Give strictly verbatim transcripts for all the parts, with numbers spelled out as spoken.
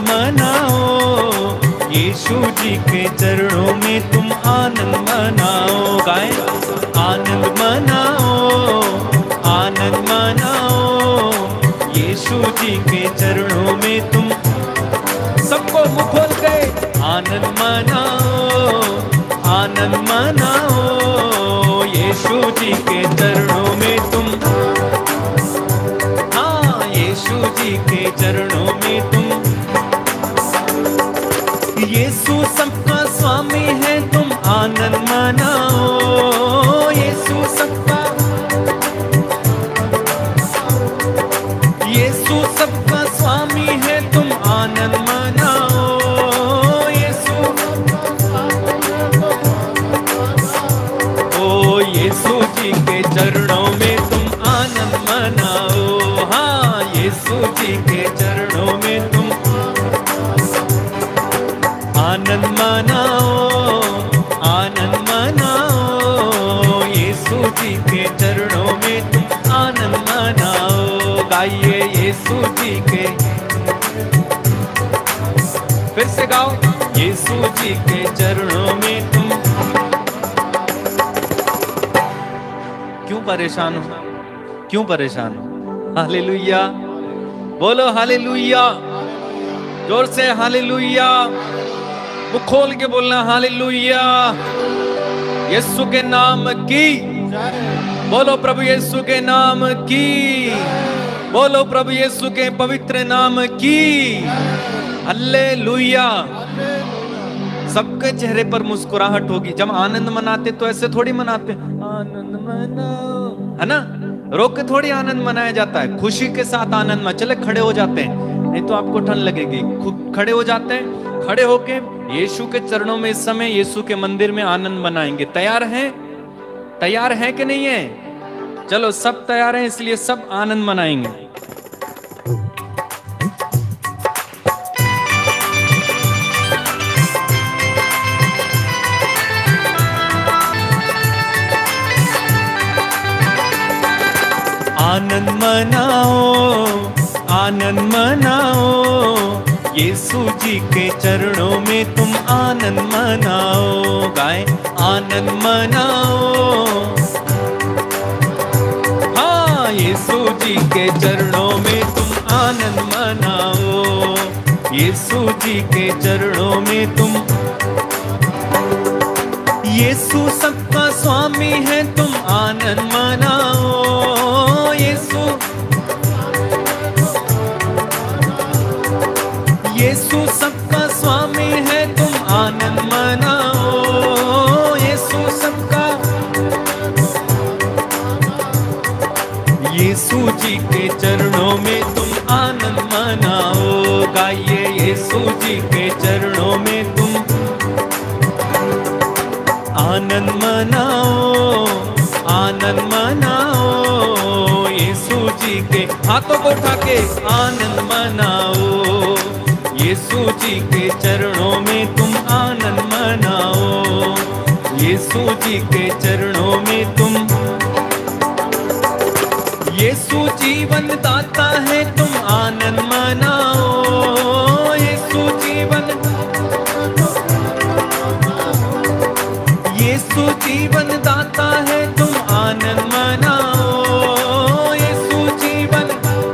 मनाओ, यीशु जी के चरणों में तुम आनंद मनाओ। गाएं, आनंद मनाओ, आनंद मनाओ, यीशु जी के चरणों में तुम, सबको मुंह खोल के आनंद मनाओ, आनंद मनाओ, यीशु जी के चरणों में तुम, हाँ यीशु जी के चरणों में तुम। यीशु सबका स्वामी है, तुम आनंद मनाओ, यीशु सबका, यीशु सबका स्वामी है, तुम आनंद मनाओ, यीशु, ओ यीशु जी के चरणों में तुम आनंद मनाओ, हाँ यीशु जी के चरणों में तुम आनंद मनाओ, आनंद मनाओ, यीशु जी के चरणों में तुम आनंद मनाओ। गाइए यीशु जी के, फिर से गाओ, यीशु जी के चरणों में तुम। क्यों परेशान हो, क्यों परेशान हो? हालेलुया, बोलो हालेलुया, जोर से हालेलुया, वो खोल के बोलना हालेलुया। यीशु के नाम की, बोलो प्रभु यीशु के नाम की, बोलो प्रभु यीशु के पवित्र नाम की, हालेलुया। सबके चेहरे पर मुस्कुराहट होगी। जब आनंद मनाते तो ऐसे थोड़ी मनाते, आनंद मनाओ, है ना, रोक के थोड़ी आनंद मनाया जाता है। खुशी के साथ आनंद में, चले खड़े हो जाते हैं, नहीं तो आपको ठंड लगेगी। खड़े हो जाते हैं, खड़े होके यीशु के चरणों में इस समय यीशु के मंदिर में आनंद मनाएंगे। तैयार हैं? तैयार हैं कि नहीं है? चलो सब तैयार हैं, इसलिए सब आनंद मनाएंगे। आनंद मनाओ, आनंद मनाओ, यीशु जी के चरणों में तुम आनंद मनाओ। गाएं, आनंद मनाओ, हाँ यीशु जी के चरणों में तुम आनंद मनाओ, यीशु जी के चरणों में तुम। यीशु सबका स्वामी है, तुम आनंद मनाओ, यीशु, यीशु सबका स्वामी है, तुम आनंद मनाओ, यीशु सबका, यीशु जी के चरणों में तुम आनंद मनाओ। गाइए यीशु जी के चरणों में तुम आनंद मनाओ, आनंद मनाओ, यीशु जी के, हाथों को उठा के आनंद मनाओ, यीशु जी के चरणों में तुम आनंद मनाओ, यीशु जी के चरणों में तुम। यीशु जीवन दाता है, तुम आनंद मनाओ, यीशु जीवन, यीशु जीवन दाता है, तुम आनंद मनाओ, यीशु जीवन,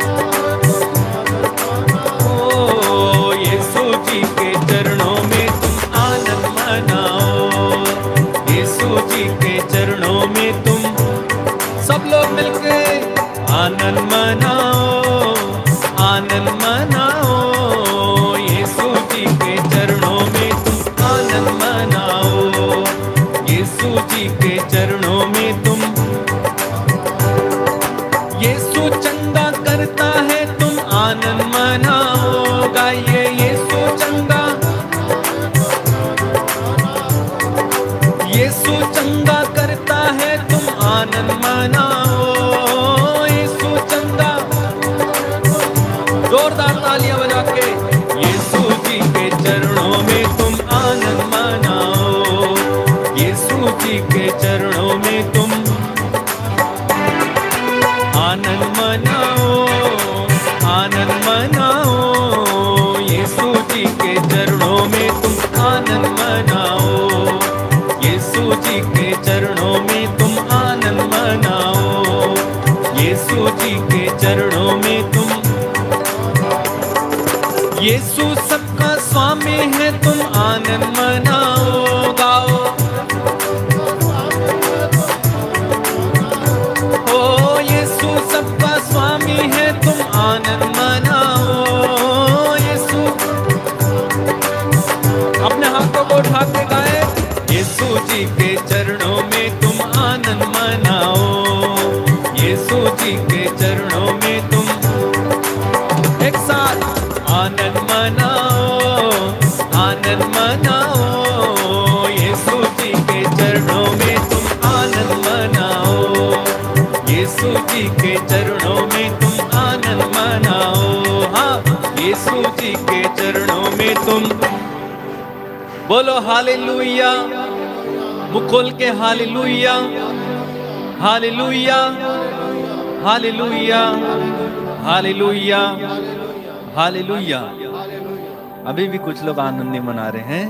ओ यीशु जी के चरणों में तुम आनंद मनाओ, यीशु जी के चरणों में तुम। सब लोग मिलके आनंद मनाओ, आनंद मनाओ, यीशु जी के चरणों में तुम आनंद मनाओ, यीशु जी के चरणों में तुम। यीशु चंगा करता है, तुम आनंद मनाओ। गाइए यीशु चंगा, यीशु चंगा करता है, तुम आनंद मनाओ, यीशु चंगा। जोरदार तालियां बजा के यीशु जी के चरणों में तुम आनंद मनाओ, यीशु जी के चरणों में तुम आनंद मनाओ, आनंद मनाओ, यीशु जी के चरणों में तुम आनंद मनाओ, यीशु जी के चरणों में तुम आनंद मनाओ, यीशु जी के चरणों में तुम। यीशु सबका स्वामी है तुम आनंद मनाओ, गाओ ओ यीशु सबका स्वामी है तुम आनंद मनाओ, यीशु। अपने हाथों को उठा के गाए, यीशु जी के चरणों में तुम आनंद मनाओ, यीशु जी के चरणों में तुम। एक साथ आनंद मनाओ, आनंद मनाओ, यीशु जी के चरणों में तुम आनंद मनाओ, यीशु जी के चरणों में तुम आनंद मनाओ, हाँ यीशु जी के चरणों में तुम। बोलो हालेलुया, मुख खोल के hallelujah, hallelujah, hallelujah, hallelujah, hallelujah. अभी भी कुछ लोग आनंद नहीं मना रहे हैं,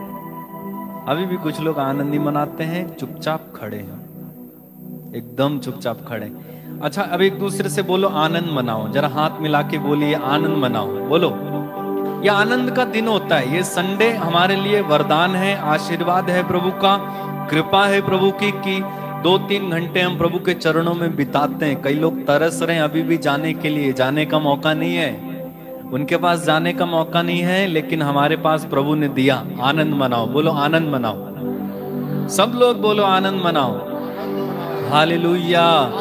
अभी भी कुछ लोग आनंद नहीं मनाते हैं, चुपचाप खड़े हैं, एकदम चुपचाप खड़े। अच्छा, अब एक दूसरे से बोलो आनंद मनाओ, जरा हाथ मिला के बोलिए आनंद मनाओ, बोलो। यह आनंद का दिन होता है, ये संडे हमारे लिए वरदान है, आशीर्वाद है प्रभु का, कृपा है प्रभु की कि दो तीन घंटे हम प्रभु के चरणों में बिताते हैं। कई लोग तरस रहे हैं अभी भी जाने के लिए, जाने का मौका नहीं है, उनके पास जाने का मौका नहीं है, लेकिन हमारे पास प्रभु ने दिया। आनंद मनाओ, बोलो आनंद मनाओ, सब लोग बोलो आनंद मनाओ, हालेलुया।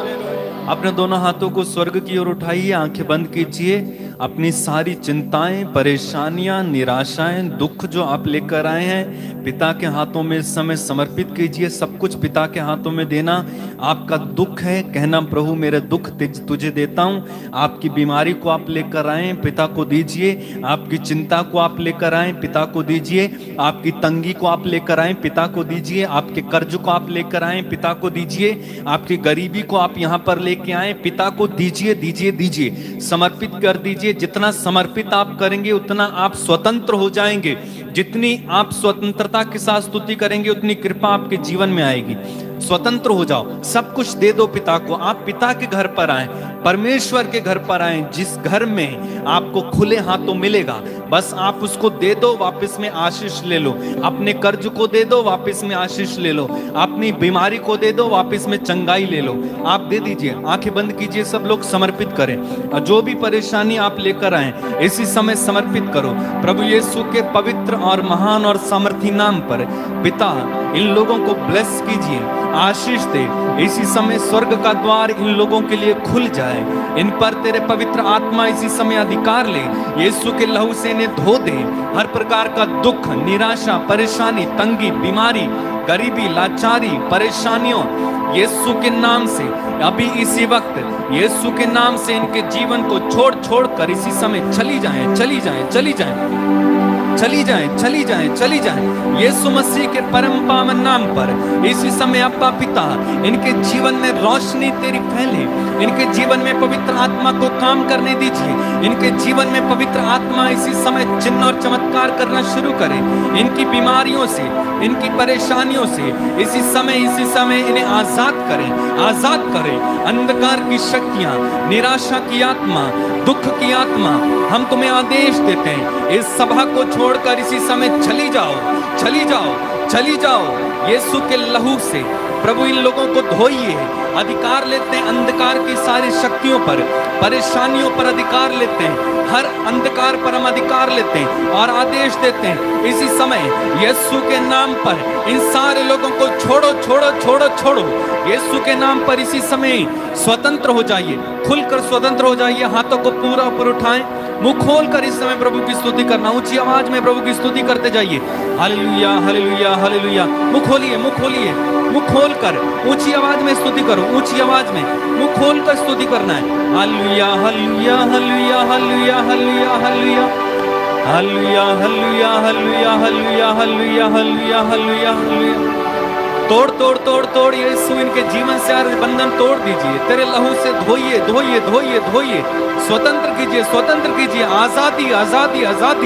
अपने दोनों हाथों को स्वर्ग की ओर उठाइए, आंखें बंद कीजिए, अपनी सारी चिंताएं, परेशानियां, निराशाएं, दुख जो आप लेकर आए हैं पिता के हाथों में इस समय समर्पित कीजिए। सब कुछ पिता के हाथों में देना। आपका दुख है, कहना प्रभु मेरे दुख तुझे देता हूं। आपकी बीमारी को आप लेकर आए, पिता को दीजिए। आपकी चिंता को आप लेकर आए, पिता को दीजिए। आपकी तंगी को आप लेकर आए, पिता को दीजिए। आपके कर्ज को आप लेकर आए, पिता को दीजिए। आपकी गरीबी को आप यहाँ पर लेके आए, पिता को दीजिए, दीजिए, दीजिए, समर्पित कर दीजिए। जितना समर्पित आप करेंगे उतना आप स्वतंत्र हो जाएंगे। जितनी आप स्वतंत्रता के साथ स्तुति करेंगे उतनी कृपा आपके जीवन में आएगी। स्वतंत्र हो जाओ, सब कुछ दे दो पिता को। आप पिता के घर पर आए, परमेश्वर के घर पर आए, जिस घर में आपको खुले हाथों मिलेगा। बस आप उसको दे दो, वापस में आशीष ले लो। अपने कर्ज को दे दो, वापस में आशीष ले लो। अपनी बीमारी को दे दो, वापस में चंगाई ले लो। आप दे दीजिए, आंखें बंद कीजिए, सब लोग समर्पित करें। और जो भी परेशानी आप लेकर आए इसी समय समर्पित करो। प्रभु यीशु के पवित्र और महान और सामर्थी नाम पर पिता इन लोगों को ब्लेस कीजिए, आशीष दे। इसी समय स्वर्ग का द्वार इन लोगों के लिए खुल जाए। इन पर तेरे पवित्र आत्मा इसी समय अधिकार ले। यीशु के लहू से इन्हें धो दे। हर प्रकार का दुख, निराशा, परेशानी, तंगी, बीमारी, गरीबी, लाचारी, परेशानियों यीशु के नाम से अभी इसी वक्त यीशु के नाम से इनके जीवन को छोड़ छोड़ कर इसी समय चली जाएं, चली जाएं, चली जाएं, चली जाएं, चली जाएं, चली जाएं। यीशु मसीह के परम पावन नाम पर इसी समय अब्बा पिता इनके जीवन में रोशनी तेरी फैले। इनके जीवन में पवित्र आत्मा को काम करने दीजिए। इनके जीवन में पवित्र आत्मा इसी समय चिन्ह और चमत्कार करना शुरू करे। इनकी बीमारियों से, इनकी परेशानियों से इसी समय इसी समय इन्हें आजाद करें, आजाद करें। अंधकार की शक्तियां, निराशा की आत्मा, दुख की आत्मा, हम तुम्हें आदेश देते हैं, इस सभा को छोड़कर इसी समय चली जाओ, चली जाओ, चली जाओ। यीशु के लहू से प्रभु इन लोगों को धोइए। अधिकार लेते हैं अंधकार की सारी शक्तियों पर, परेशानियों पर अधिकार लेते हैं। हर अंधकार पर हम अधिकार लेते हैं और आदेश देते हैं इसी समय यीशु के नाम पर इन सारे लोगों को छोड़ो, छोड़ो, छोड़ो, छोड़ो। यीशु के नाम पर इसी समय स्वतंत्र हो जाइए, खुलकर स्वतंत्र हो जाइए। हाथों को पूरा ऊपर उठाएं, मुंह खोलकर इस समय प्रभु की स्तुति करना। ऊंची आवाज में प्रभु की स्तुति करते जाइए। Hallelujah, hallelujah, hallelujah. मुंह खोलिए, मुंह खोलिए, मुंह खोलकर ऊंची आवाज में स्तुति करो। ऊंची आवाज में मुंह खोलकर स्तुति करना है। Hallelujah, hallelujah, hallelujah, hallelujah, hallelujah, hallelujah, hallelujah, hallelujah, hallelujah, hallelujah, hallelujah, hallelujah, hallelujah, hallelujah. तोड़ तोड़ तोड़ तोड़ यीशु इनके जीवन से हर बंधन तोड़ दीजिए। तेरे लहू से धोइए, धोइए, धोइए, धोइए। स्वतंत्र कीजिए, स्वतंत्र कीजिए। आजादी, आजादी, आजादी।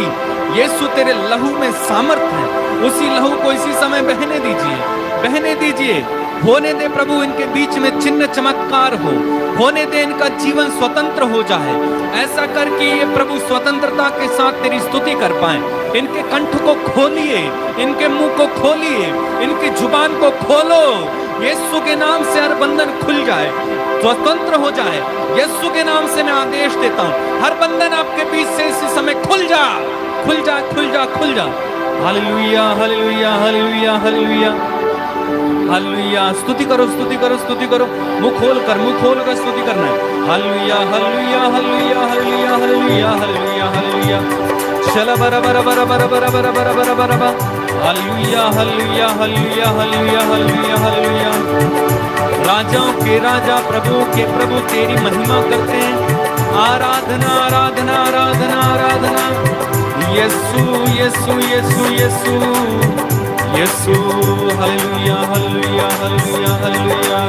यीशु तेरे लहू में सामर्थ है, उसी लहू को इसी समय बहने दीजिए, बहने दीजिए। होने दे प्रभु इनके बीच में चिन्ह चमत्कार हो, होने दे इनका जीवन स्वतंत्र हो जाए। ऐसा कर कि ये प्रभु स्वतंत्रता के साथ तेरी स्तुति कर पाए। इनके कंठ को खोलिए, इनके मुंह को खोलिए, इनकी जुबान को खोलो। यीशु के नाम से हर बंधन खुल जाए, स्वतंत्र हो जाए। यीशु के नाम से मैं आदेश देता हूँ, हर बंधन आपके बीच से इसी समय खुल जा, खुल जा, खुल जा, खुल जा। Hallelujah, hallelujah, hallelujah, hallelujah, hallelujah. स्तुति करो, स्तुति करो, स्तुति करो। मुंह खोल कर, मुंह खोल कर स्तुति करना है। Hallelujah, hallelujah, hallelujah, hallelujah, hallelujah, hallelujah, hallelujah. चला बरा बरा बरा बरा बरा बरा बरा बरा बरा बरा। Hallelujah, hallelujah, hallelujah, hallelujah, hallelujah, hallelujah. राजाओं के राजा, प्रभु के प्रभु तेरी महिमा करते हैं। आराधना, आराधना, आराधना, आराधना। यीशु, यीशु, यीशु, यीशु, यीशु। Hallelujah, hallelujah, hallelujah, hallelujah.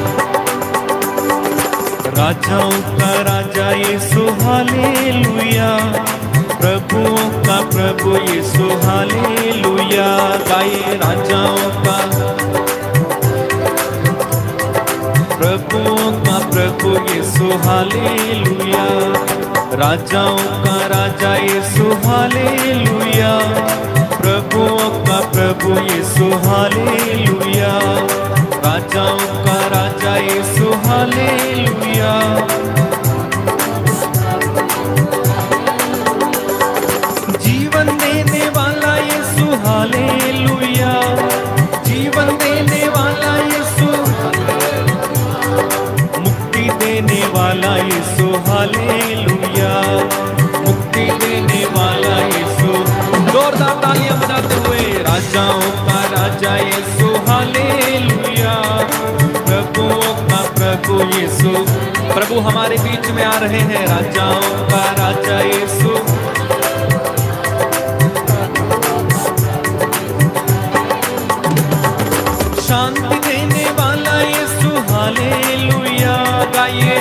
राजाओं का राजा यीशु, हालेलुया। प्रभुओं का प्रभु यीशु, हालेलुया। गाइए राजाओं का प्रभुओं का प्रभु यीशु, हालेलुया। राजाओं का राजा यीशु, हालेलुया। प्रभुओं का प्रभु यीशु, हालेलुया। राजाओं का राजा यीशु, हालेलुया। जीवन देने वाला यीशु, हालेलुया। जीवन देने वाला यीशु, मुक्ति देने वाला यीशु, हालेलुया। मुक्ति देने वाला यीशु। जोरदार तालियां बजाते हुए राजाओं का राजा यीशु, हालेलुया। प्रभुओं का प्रभु यीशु, प्रभु हमारे बीच में आ रहे हैं। राजाओं का राजा यीशु, शांति देने वाला यीशु, हालेलुया। गाइए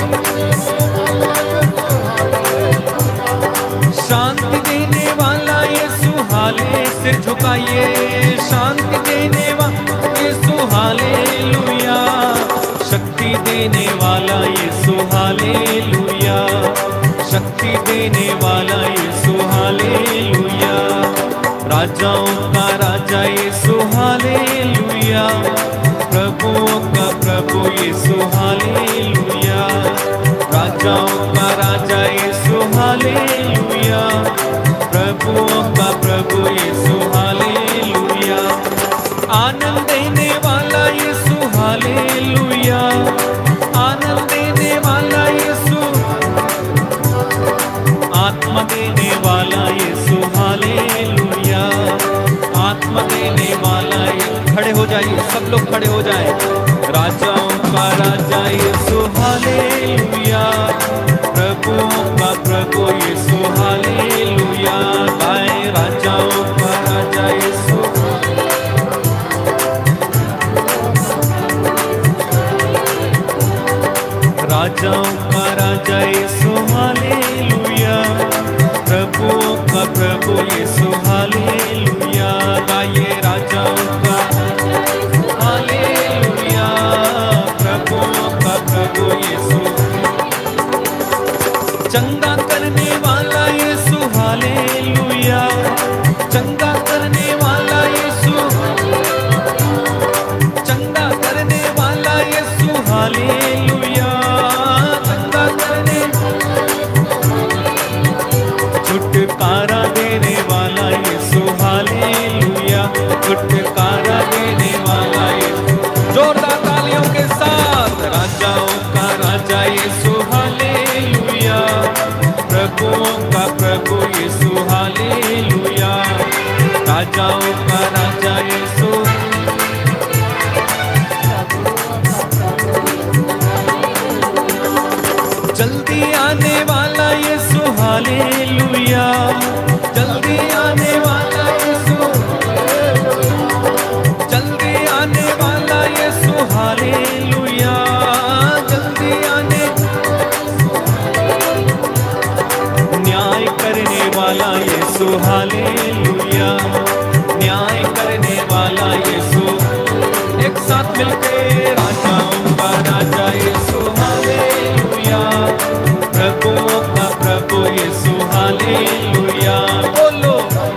शांति देने वाला यीशु, हाले सिर झुकाइए। शांति देने वाला यीशु, हालेलुया। शक्ति देने वाला यीशु, हालेलुया। शक्ति देने वाला यीशु, हालेलुया। राजाओं का राजा यीशु, हालेलुया। प्रभुओं का प्रभु यीशु, हालेलुया। राजाओं का राजा यीशु, हालेलुया। प्रभुओं का प्रभु यीशु, हालेलुया। आनंद देने वाला यीशु, हालेलुया। आनंद देने वाला यीशु, आत्मा देने वाला यीशु, हालेलुया। आत्मा देने वाला यीशु। खड़े हो जाइए, सब लोग खड़े हो जाएं। राजाओं का राजा यीशु, हालेलुया। प्रभुओं का प्रभु यीशु, हालेलुया। गाएं राजाओं का राजा यीशु, राजाओं का राजा यीशु, हालेलुया। प्रभुओं का प्रभु यीशु, हालेलुया। गाइए राजाओं का हालेलुया। प्रभुओं का प्रभु यीशु, चंगा करने वाला यीशु, हालेलुया। चंगा करने वाला यीशु, चंगा करने वाला यीशु, हालेलुया। चंगा करने, छुटकारा देने वाला यीशु, हालेलुया। छुटकारा देने वाला यीशु। जोरदार तालियों के साथ राजाओं का राजा यीशु, हालेलुया। प्रभुओं का प्रभु यीशु, हालेलुया। राजाओं का राजा यीशु, जल्दी आने वाला यीशु, हालेलुया। जल्दी आने वाला यीशु, जल्दी आने वाला यीशु, हालेलुया। जल्दी आने, न्याय करने वाला यीशु, हालेलुया। हालेलुया। न्याय करने वाला यीशु, एक साथ मिलके राजाओं का राजा यीशु हालेलुया। प्रभुओं का प्रभु यीशु हालेलुया। बोलो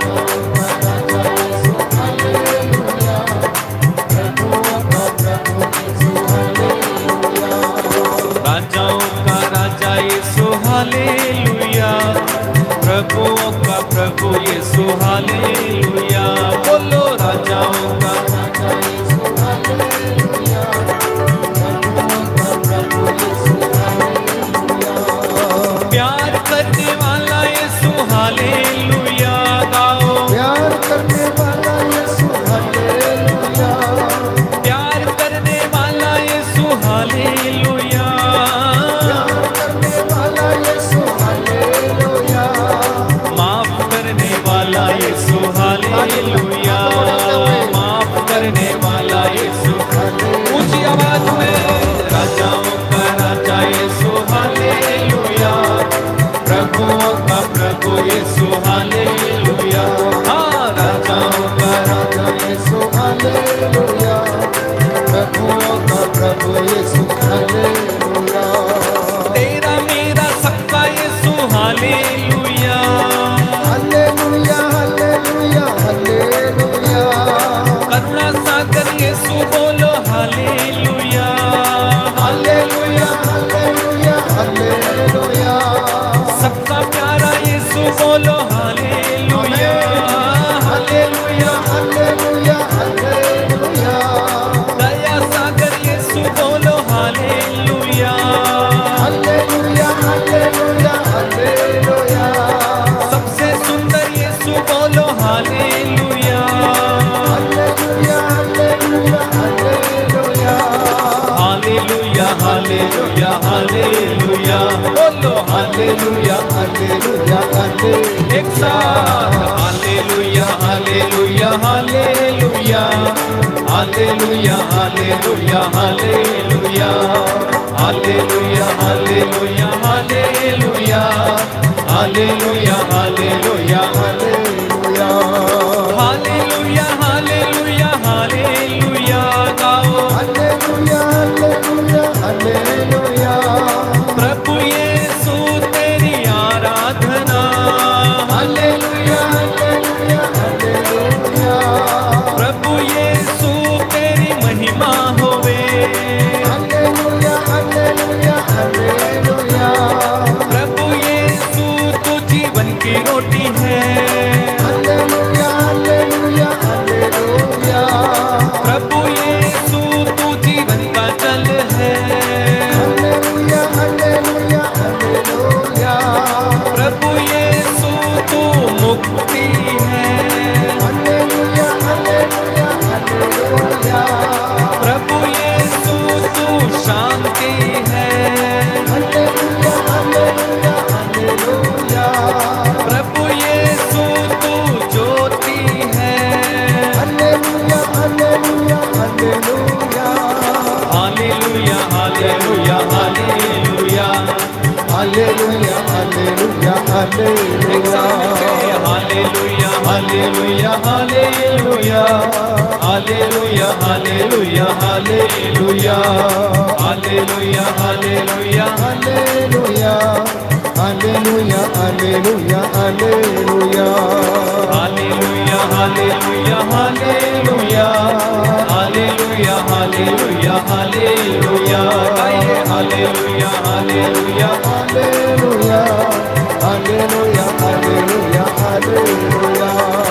राजाओं का राजा यीशु हालेलुया। प्रभुओं का प्रभु यीशु हालेलुया। बोलो राजाओं का राजा यीशु हालेलुया। प्रभुओं का प्रभु यीशु हालेलुया। प्यार करने वाला यीशु हालेलुया। गाओ प्यार करने वाला यीशु हालेलुया। प्यार करने वाला यीशु हालेलुया। प्यार करने वाला यीशु हालेलुया। माफ करने वाला यीशु हालेलुया। माफ करने वाला यीशु, ऊंची आवाज में राजाओं का राजा यीशु हालेलुया। प्रभुओं का प्रभु यीशु हालेलुया। हाँ राजाओं का राजा यीशु हालेलुया। प्रभुओं का प्रभु यीशु हालेलुया। तेरा मेरा सबका यीशु हालेलुया। Hallelujah hallelujah hallelujah. करुणा सागर यीशु बोलो हालेलुया। Hallelujah hallelujah hallelujah. सबका प्यारा यीशु बोलो हालेलुया। Hallelujah hallelujah hallelujah. दया सागर यीशु बोलो हालेलुया। Hallelujah hallelujah hallelujah. सबसे सुंदर यीशु बोलो hallelujah. Hallelujah hallelujah hallelujah. Hallelujah hallelujah hallelujah. बोलो हालेलुया हालेलुया हालेलुया। एक साथ hallelujah hallelujah hallelujah. Hallelujah hallelujah hallelujah. Hallelujah hallelujah hallelujah. Hallelujah hallelujah hallelujah. Hallelujah hallelujah hallelujah. गाओ हालेलुया हालेलुया हालेलुया। प्रभु यीशु तेरी आराधना। Hallelujah hallelujah hallelujah. प्रभु यीशु तेरी महिमा होवे। Hallelujah hallelujah hallelujah. प्रभु यीशु तू जीवन की रोटी है। Hallelujah hallelujah hallelujah. प्रभु यीशु तू जीवन का जल है। Hallelujah hallelujah hallelujah. प्रभु यीशु तू मुक्ति है। Hallelujah hallelujah hallelujah. प्रभु यीशु तू शांति है। Hallelujah hallelujah hallelujah. प्रभु यीशु तू ज्योति है। Hallelujah hallelujah hallelujah. Hallelujah hallelujah hallelujah. Hallelujah hallelujah hallelujah. Hallelujah hallelujah hallelujah. Hallelujah hallelujah hallelujah. Hallelujah hallelujah hallelujah hallelujah hallelujah hallelujah. Hallelujah hallelujah hallelujah. Hallelujah hallelujah hallelujah. गाइए hallelujah hallelujah hallelujah hallelujah hallelujah hallelujah.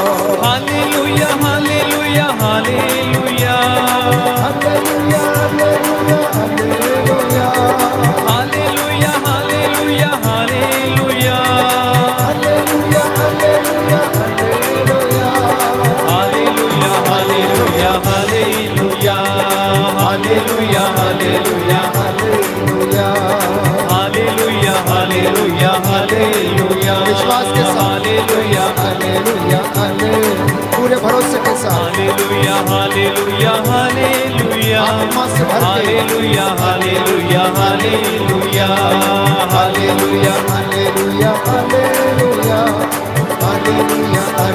Hallelujah hallelujah hallelujah. Hallelujah hallelujah hallelujah. Hallelujah hallelujah hallelujah. Hallelujah hallelujah hallelujah. Hallelujah hallelujah hallelujah. Hallelujah hallelujah hallelujah. Hallelujah hallelujah hallelujah. विश्वास के साथ hallelujah hallelujah hallelujah. पूरे भरोसे के साथ hallelujah hallelujah hallelujah. आत्मा से भर के hallelujah hallelujah hallelujah. Hallelujah hallelujah hallelujah. Hallelujah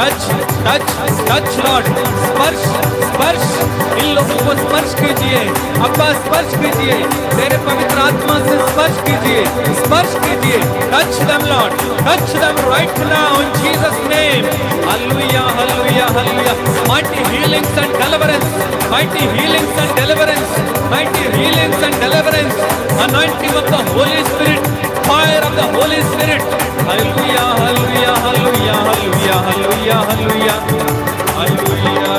touch touch touch lord, स्पर्श स्पर्श इन लोगों को स्पर्श कीजिए अब्बा, स्पर्श कीजिए तेरे पवित्र आत्मा से स्पर्श कीजिए, स्पर्श कीजिए। Touch them lord, touch them right now in Jesus name. Hallelujah hallelujah hallelujah. Mighty healings and deliverance, mighty healings and deliverance, mighty healings and deliverance, anointing of the Holy Spirit, fire of the Holy Spirit। Hallelujah hallelujah hallelujah hallelujah hallelujah hallelujah hallelujah.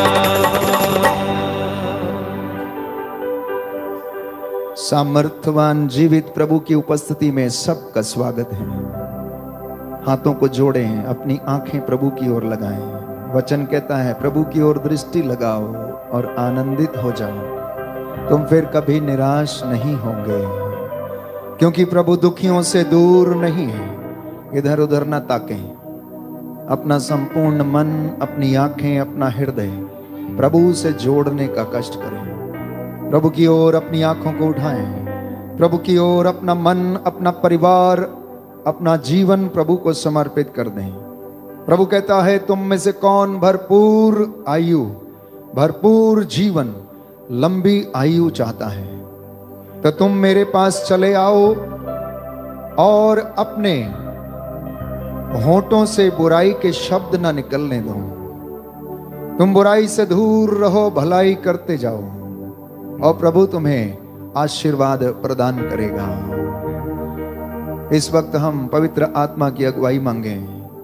सामर्थ्यवान जीवित प्रभु की उपस्थिति में सबका स्वागत है। हाथों को जोड़ें, अपनी आंखें प्रभु की ओर लगाएं। वचन कहता है प्रभु की ओर दृष्टि लगाओ और आनंदित हो जाओ, तुम फिर कभी निराश नहीं होंगे, क्योंकि प्रभु दुखियों से दूर नहीं है। इधर उधर ना ताकें, अपना संपूर्ण मन, अपनी आंखें, अपना हृदय प्रभु से जोड़ने का कष्ट करें। प्रभु की ओर अपनी आंखों को उठाएं, प्रभु की ओर अपना मन, अपना परिवार, अपना जीवन प्रभु को समर्पित कर दें। प्रभु कहता है तुम में से कौन भरपूर आयु, भरपूर जीवन, लंबी आयु चाहता है, तो तुम मेरे पास चले आओ और अपने होठों से बुराई के शब्द ना निकलने दो। तुम बुराई से दूर रहो, भलाई करते जाओ और प्रभु तुम्हें आशीर्वाद प्रदान करेगा। इस वक्त हम पवित्र आत्मा की अगुवाई मांगे।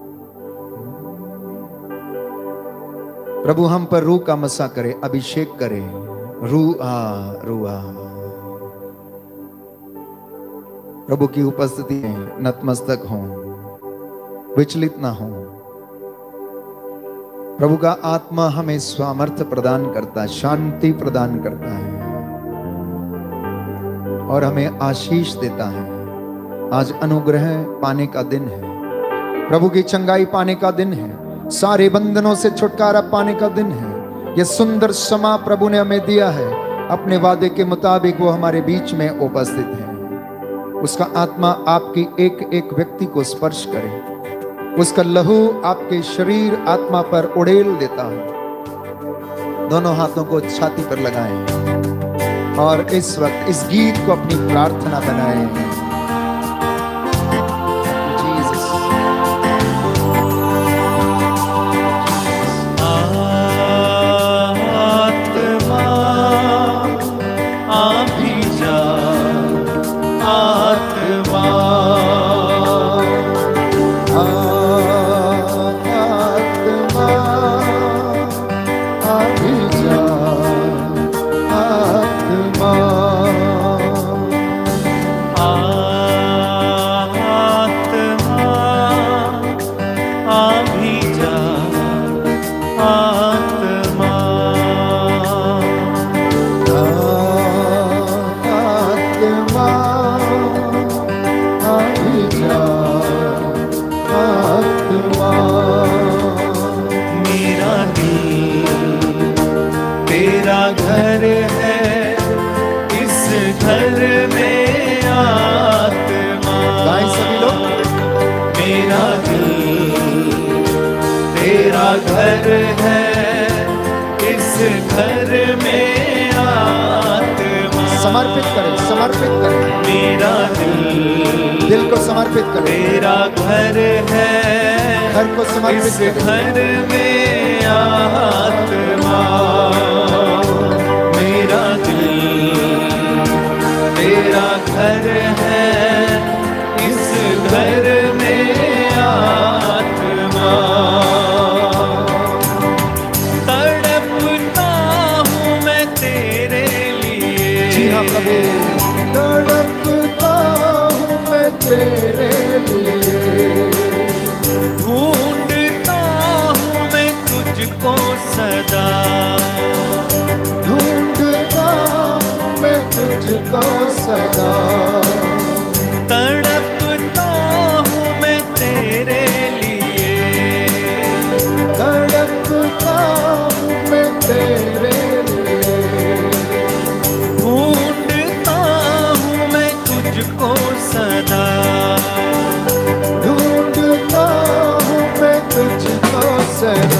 प्रभु हम पर रूह का मसा करे, अभिषेक करे। रूह आ, रूह आ। प्रभु की उपस्थिति में नतमस्तक हो, विचलित ना हो। प्रभु का आत्मा हमें सामर्थ्य प्रदान करता है, शांति प्रदान करता है और हमें आशीष देता है। आज अनुग्रह पाने का दिन है, प्रभु की चंगाई पाने का दिन है, सारे बंधनों से छुटकारा पाने का दिन है। यह सुंदर समा प्रभु ने हमें दिया है, अपने वादे के मुताबिक वो हमारे बीच में उपस्थित है। उसका आत्मा आपकी एक एक व्यक्ति को स्पर्श करे, उसका लहू आपके शरीर आत्मा पर उड़ेल देता है। दोनों हाथों को छाती पर लगाएं और इस वक्त इस गीत को अपनी प्रार्थना बनाएं। घर है, इस घर में आत्मा। समर्पित करें, समर्पित करें। मेरा दिल, दिल को समर्पित करें। मेरा घर है, घर को समर्पित इस घर में आत्मा। मेरा दिल, मेरा घर है, इस घर में आत्मा। तड़पता हूँ मैं तेरे लिए, ढूंढता हूँ मैं तुझको सदा, ढूंढता हूँ मैं तुझको सदा। तड़पता हूँ मैं तेरे लिए, तड़पता हूँ मैं तेरे तुझको सदा, ढूंढता हूँ मैं तुझको सदा।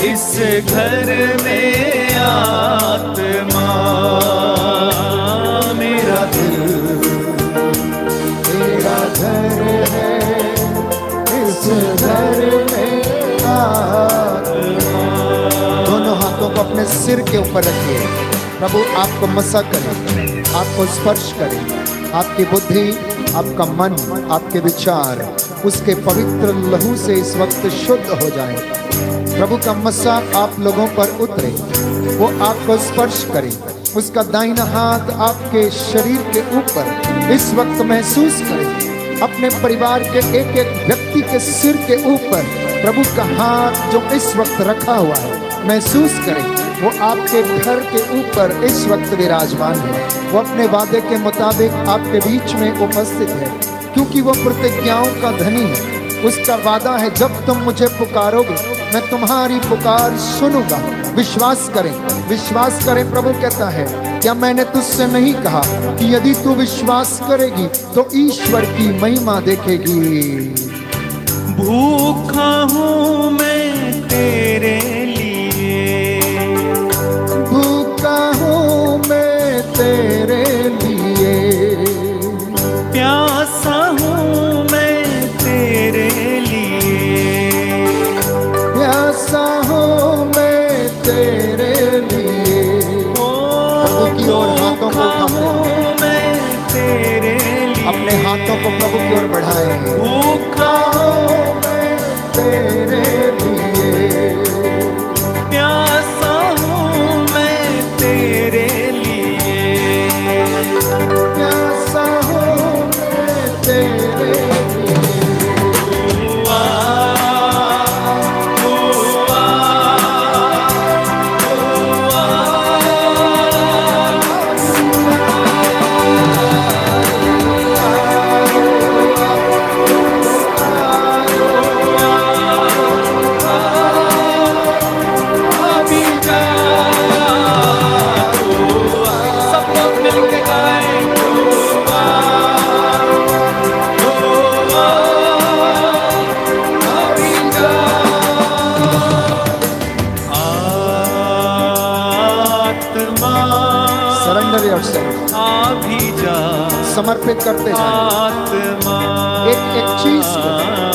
इस घर में आत्मा। मेरा दिल तेरा घर है, इस घर में आत्मा। दोनों हाथों को अपने सिर के ऊपर रखिए। प्रभु आपको मसा करे, आपको स्पर्श करे, आपकी बुद्धि, आपका मन, आपके विचार उसके पवित्र लहू से इस वक्त शुद्ध हो जाए। प्रभु का मसा आप लोगों पर उतरे, वो आपको स्पर्श करे, उसका दाहिना हाथ आपके शरीर के ऊपर इस वक्त महसूस करें। अपने परिवार के एक एक व्यक्ति के सिर के ऊपर प्रभु का हाथ जो इस वक्त रखा हुआ है महसूस करें। वो आपके घर के ऊपर इस वक्त विराजमान है। वो अपने वादे के मुताबिक आपके बीच में उपस्थित है, क्योंकि वो प्रतिज्ञाओं का धनी है। उसका वादा है, जब तुम मुझे पुकारोगे मैं तुम्हारी पुकार सुनूंगा। विश्वास करें, विश्वास करें। प्रभु कहता है, क्या मैंने तुझसे नहीं कहा कि यदि तू विश्वास करेगी तो ईश्वर की महिमा देखेगी। भूखा हूँ मैं तेरे लिए, भूखा हूँ मैं तेरे लिए, प्यासा हूँ मैं तेरे लिए, प्यासा हूँ मैं तेरे लिए। प्रभु की ओर हाथों को उठाएं, मैं तेरे लिए, अपने हाथों को प्रभु की ओर बढ़ाएं। भूखा हूँ मैं तेरे लिए, प्यासा हूँ मैं तेरे लिए, प्यासा हूँ मैं तेरे लिए। Surrender yourself. समर्पित करते जाएं। एक एक चीज को,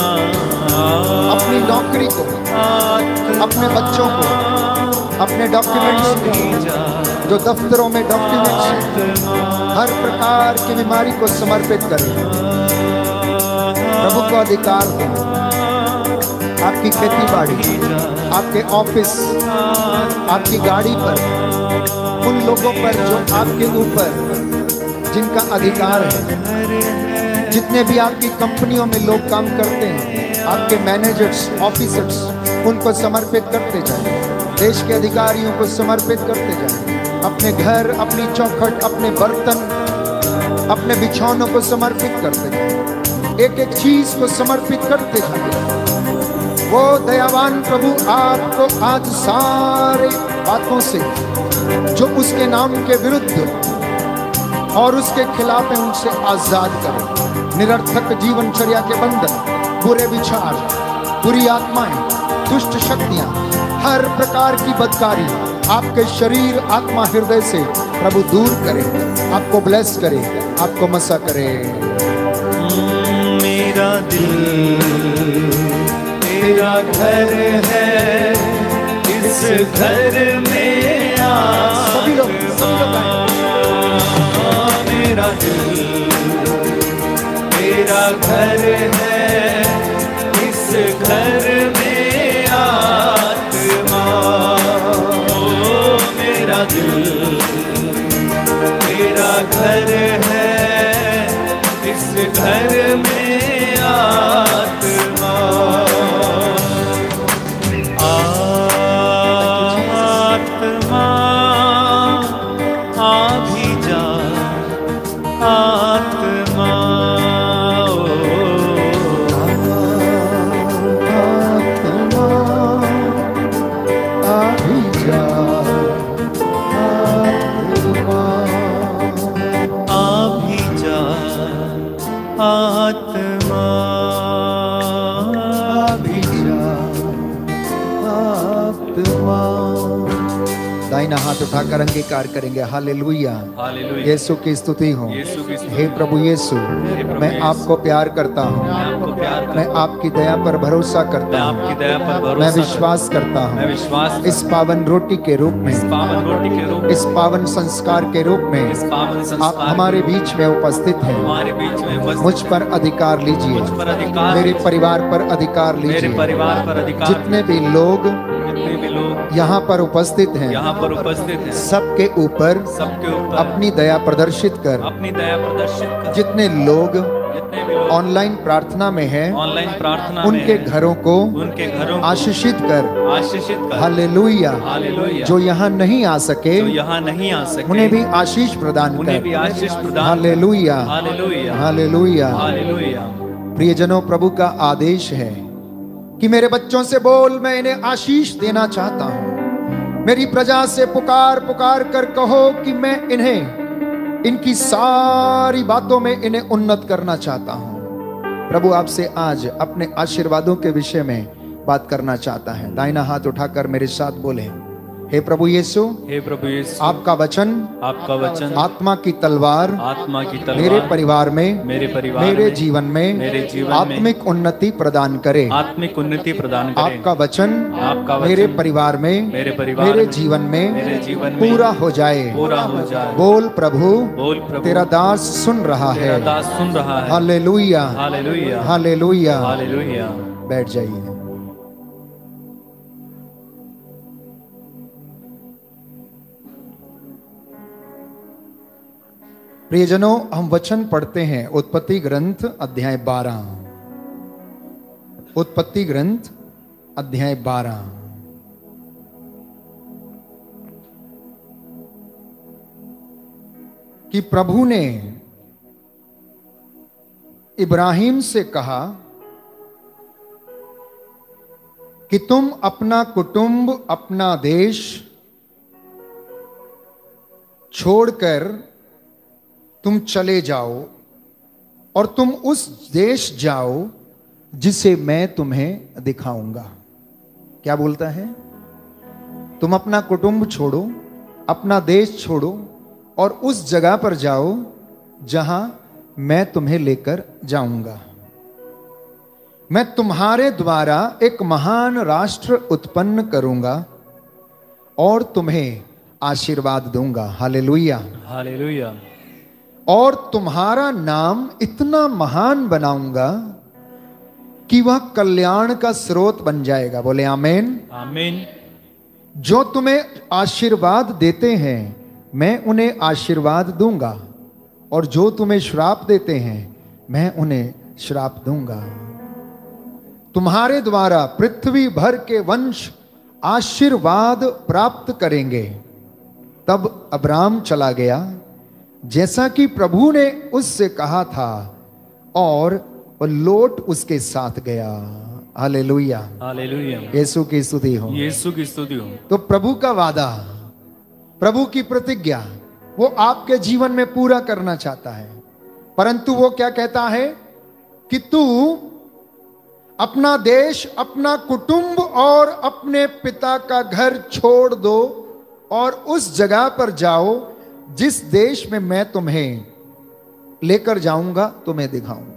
अपनी नौकरी को, अपने बच्चों को, अपने डॉक्यूमेंट्स को, जो दफ्तरों में डॉक्यूमेंट्स हैं, हर प्रकार की बीमारी को समर्पित करें। प्रभु को अधिकार दें। आपकी खेती बाड़ी, आपके ऑफिस, आपकी गाड़ी पर, उन लोगों पर जो आपके ऊपर जिनका अधिकार है, जितने भी आपकी कंपनियों में लोग काम करते हैं, आपके मैनेजर्स, ऑफिसर्स, उनको समर्पित करते जाएं। देश के अधिकारियों को समर्पित करते जाएं। अपने घर, अपनी चौखट, अपने बर्तन, अपने बिछौनों को समर्पित करते जाएं। एक एक चीज को समर्पित करते जाएं। वो दयावान प्रभु आपको आज सारे बातों से जो उसके नाम के विरुद्ध और उसके खिलाफ है उनसे आजाद करें। निरर्थक जीवनचर्या के बंधन, बुरे विचार, बुरी आत्माएं, दुष्ट शक्तियां, हर प्रकार की बदकारी आपके शरीर, आत्मा, हृदय से प्रभु दूर करे। आपको ब्लेस करे, आपको मसा करे। मेरा दिल तेरा घर है, इस घर में आ। सभी लोग, सभी लोग आए। मेरा दिल तेरा घर है, इस घर में आत्मा। ओ मेरा दिल तेरा घर है, इस घर में आत्मा। आत्मा आ भी जा, आत्मा ओ आत्मा। दाहिना हाथ उठाकर अंगीकार करेंगे। Hallelujah, hallelujah. यीशु की स्तुति हो। यीशु की स्तुति। हे प्रभु यीशु, प्रभु मैं यीशु, आपको प्यार करता हूँ, मैं आपको प्यार करता मैं हूँ, आपकी दया पर भरोसा मैं करता हूँ, आपकी दया पर भरोसा मैं करता विश्वास करता हूँ, मैं हूँ विश्वास इस पावन रोटी के रूप में, इस पावन रोटी के रूप में, इस पावन संस्कार के रूप में इस पावन आप संस्कार हमारे के रूप बीच में उपस्थित हैं। हमारे बीच में उपस्थित मुझ पर अधिकार लीजिए, मुझ पर अधिकार मेरे लीजिए, परिवार पर अधिकार मेरे लीजिए। परिवार पर अधिकार जितने भी लोग जितने भी लोग यहाँ पर उपस्थित हैं, यहाँ पर उपस्थित हैं, सबके ऊपर सबके ऊपर अपनी दया प्रदर्शित कर। अपनी दया प्रदर्शित कर। जितने लोग जितने भी लोग ऑनलाइन प्रार्थना में हैं, ऑनलाइन प्रार्थना में उनके हैं, घरों को उनके घरों को आशीषित कर। आशीषित कर। हालेलुया। हालेलुया। जो यहाँ नहीं आ सके, जो यहाँ नहीं आ सके, उन्हें भी आशीष प्रदान उन्हें कर। भी आशीष प्रदान कर। Hallelujah, hallelujah, hallelujah. हालेलुया। प्रियजनों, प्रभु का आदेश है कि मेरे बच्चों से बोल, मैं इन्हें आशीष देना चाहता हूँ। मेरी प्रजा से पुकार पुकार कर कहो कि मैं इन्हें, इनकी सारी बातों में इन्हें उन्नत करना चाहता हूं। प्रभु आपसे आज अपने आशीर्वादों के विषय में बात करना चाहता है। दाहिना हाथ उठाकर मेरे साथ बोले, हे प्रभु यीशु, हे प्रभु यीशु, आपका वचन, आपका वचन आत्मा की तलवार आत्मा की तलवार मेरे परिवार में, मेरे परिवार मेरे में, जीवन में, मेरे जीवन आत्मिक उन्नति प्रदान करे। आत्मिक उन्नति प्रदान करे। आपका वचन आपका वचन मेरे परिवार में, मेरे परिवार मेरे में, जीवन में मेरे जीवन में पूरा हो जाए। पूरा हो जाए। बोल प्रभु, बोल प्रभु, तेरा दास सुन रहा तेरा है। दास सुन रहा है। Hallelujah, hallelujah, hallelujah. हालेलुया। बैठ जाइए। प्रियजनों, हम वचन पढ़ते हैं उत्पत्ति ग्रंथ अध्याय बारह। उत्पत्ति ग्रंथ अध्याय बारह। कि प्रभु ने इब्राहिम से कहा कि तुम अपना कुटुंब, अपना देश छोड़कर तुम चले जाओ और तुम उस देश जाओ जिसे मैं तुम्हें दिखाऊंगा। क्या बोलता है? तुम अपना कुटुंब छोड़ो, अपना देश छोड़ो और उस जगह पर जाओ जहां मैं तुम्हें लेकर जाऊंगा। मैं तुम्हारे द्वारा एक महान राष्ट्र उत्पन्न करूंगा और तुम्हें आशीर्वाद दूंगा। Hallelujah, hallelujah. और तुम्हारा नाम इतना महान बनाऊंगा कि वह कल्याण का स्रोत बन जाएगा। बोले आमीन, आमीन। जो तुम्हें आशीर्वाद देते हैं मैं उन्हें आशीर्वाद दूंगा और जो तुम्हें श्राप देते हैं मैं उन्हें श्राप दूंगा। तुम्हारे द्वारा पृथ्वी भर के वंश आशीर्वाद प्राप्त करेंगे। तब अब्राम चला गया जैसा कि प्रभु ने उससे कहा था और लोट उसके साथ गया। Hallelujah, hallelujah. यीशु की स्तुति हो, यीशु की स्तुति हो। तो प्रभु का वादा, प्रभु की प्रतिज्ञा वो आपके जीवन में पूरा करना चाहता है। परंतु वो क्या कहता है कि तू अपना देश, अपना कुटुंब और अपने पिता का घर छोड़ दो और उस जगह पर जाओ जिस देश में मैं तुम्हें लेकर जाऊंगा, तुम्हें दिखाऊंगा।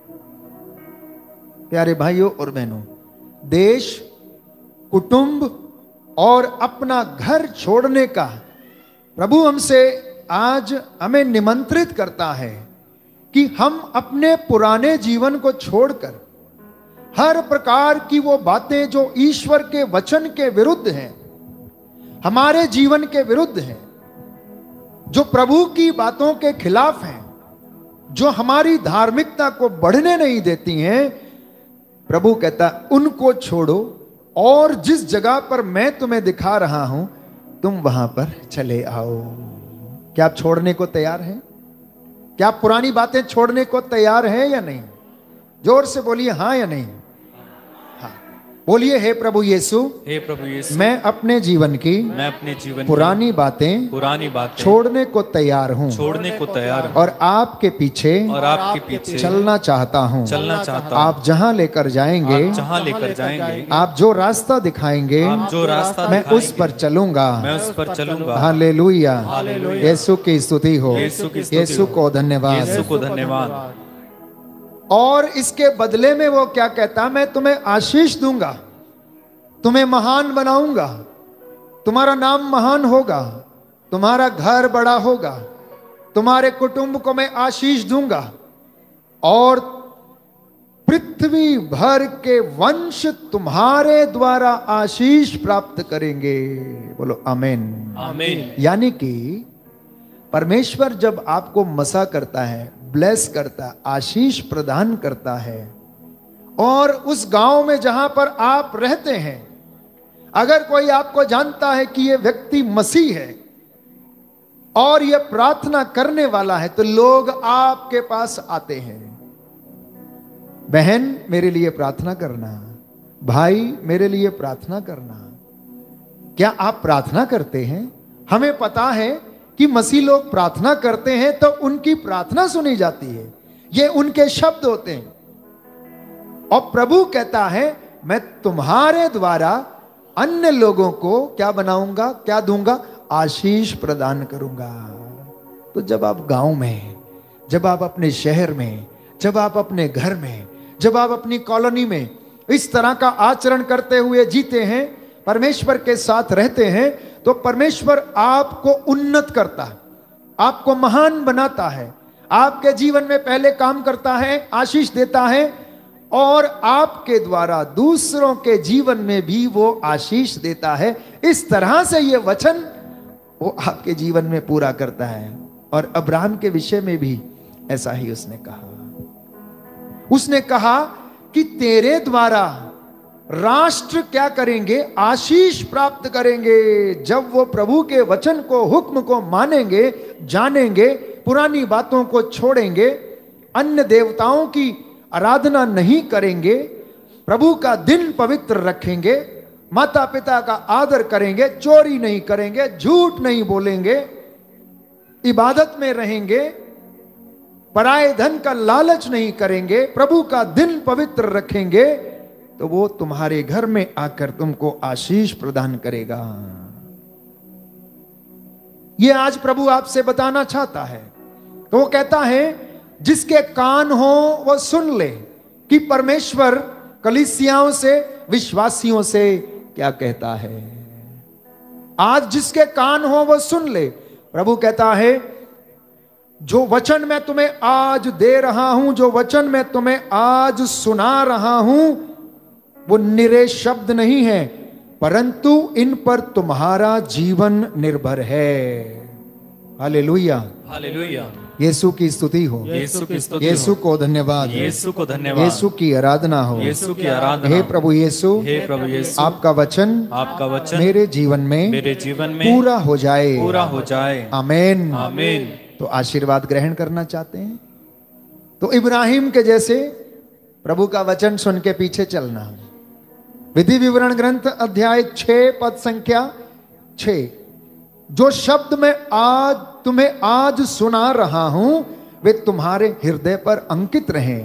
प्यारे भाइयों और बहनों, देश, कुटुंब और अपना घर छोड़ने का प्रभु हमसे आज हमें निमंत्रित करता है कि हम अपने पुराने जीवन को छोड़कर हर प्रकार की वो बातें जो ईश्वर के वचन के विरुद्ध हैं, हमारे जीवन के विरुद्ध हैं, जो प्रभु की बातों के खिलाफ हैं, जो हमारी धार्मिकता को बढ़ने नहीं देती हैं, प्रभु कहता उनको छोड़ो और जिस जगह पर मैं तुम्हें दिखा रहा हूं तुम वहां पर चले आओ। क्या आप छोड़ने को तैयार हैं? क्या आप पुरानी बातें छोड़ने को तैयार हैं या नहीं? जोर से बोलिए हाँ या नहीं। हाँ, बोलिए, हे प्रभु यीशु, हे प्रभु यीशु, मैं अपने जीवन की मैं अपने जीवन की पुरानी बातें पुरानी बातें छोड़ने को तैयार हूँ छोड़ने को तैयार हूँ और आपके पीछे और आपके पीछे चलना चाहता हूँ। चलना चाहता हूँ। आप जहाँ लेकर जाएंगे, आप जहाँ लेकर जाएंगे, आप जो रास्ता दिखाएंगे, आप जो रास्ता मैं दिखाएंगे, उस पर चलूंगा। मैं उस पर चलूंगा। Hallelujah, hallelujah. यीशु की स्तुति हो, यीशु की स्तुति यीशु हो। को धन्यवाद। यीशु को धन्यवाद। और इसके बदले में वो क्या कहता, मैं तुम्हें आशीष दूंगा, तुम्हें महान बनाऊंगा, तुम्हारा नाम महान होगा, तुम्हारा घर बड़ा होगा, तुम्हारे कुटुंब को मैं आशीष दूंगा और पृथ्वी भर के वंश तुम्हारे द्वारा आशीष प्राप्त करेंगे। बोलो आमीन। आमीन। यानी कि परमेश्वर जब आपको मसा करता है, ब्लेस करता है, आशीष प्रदान करता है, और उस गांव में जहां पर आप रहते हैं, अगर कोई आपको जानता है कि यह व्यक्ति मसीह है और यह प्रार्थना करने वाला है, तो लोग आपके पास आते हैं। बहन मेरे लिए प्रार्थना करना, भाई मेरे लिए प्रार्थना करना। क्या आप प्रार्थना करते हैं? हमें पता है कि मसीह लोग प्रार्थना करते हैं तो उनकी प्रार्थना सुनी जाती है, ये उनके शब्द होते हैं। और प्रभु कहता है, मैं तुम्हारे द्वारा अन्य लोगों को क्या बनाऊंगा, क्या दूंगा? आशीष प्रदान करूंगा। तो जब आप गांव में, जब आप अपने शहर में, जब आप अपने घर में, जब आप अपनी कॉलोनी में इस तरह का आचरण करते हुए जीते हैं, परमेश्वर के साथ रहते हैं, तो परमेश्वर आपको उन्नत करता है, आपको महान बनाता है, आपके जीवन में पहले काम करता है, आशीष देता है, और आपके द्वारा दूसरों के जीवन में भी वो आशीष देता है। इस तरह से ये वचन वो आपके जीवन में पूरा करता है। और अब्राहम के विषय में भी ऐसा ही उसने कहा। उसने कहा कि तेरे द्वारा राष्ट्र क्या करेंगे? आशीष प्राप्त करेंगे। जब वो प्रभु के वचन को, हुक्म को मानेंगे, जानेंगे, पुरानी बातों को छोड़ेंगे, अन्य देवताओं की आराधना नहीं करेंगे, प्रभु का दिन पवित्र रखेंगे, माता पिता का आदर करेंगे, चोरी नहीं करेंगे, झूठ नहीं बोलेंगे, इबादत में रहेंगे, पराये धन का लालच नहीं करेंगे, प्रभु का दिन पवित्र रखेंगे, तो वो तुम्हारे घर में आकर तुमको आशीष प्रदान करेगा। ये आज प्रभु आपसे बताना चाहता है। तो वो कहता है, जिसके कान हो वो सुन ले कि परमेश्वर कलीसियाओं से, विश्वासियों से क्या कहता है। आज जिसके कान हो वो सुन ले। प्रभु कहता है, जो वचन मैं तुम्हें आज दे रहा हूं, जो वचन मैं तुम्हें आज सुना रहा हूं, वो निरे शब्द नहीं है, परंतु इन पर तुम्हारा जीवन निर्भर है। Hallelujah, hallelujah. यीशु की स्तुति हो, यीशु की स्तुति हो। यीशु को धन्यवाद, यीशु को धन्यवाद, यीशु की आराधना हो, यीशु की आराधना। हे प्रभु यीशु, हे प्रभु यीशु, आपका वचन आपका वचन मेरे जीवन में मेरे जीवन में पूरा हो जाए, पूरा हो जाए। आमीन, आमीन। तो आशीर्वाद ग्रहण करना चाहते हैं तो इब्राहिम के जैसे प्रभु का वचन सुन के पीछे चलना। विधि विवरण ग्रंथ अध्याय छह पद संख्या छह, जो शब्द मैं आज तुम्हें आज सुना रहा हूं वे तुम्हारे हृदय पर अंकित रहें।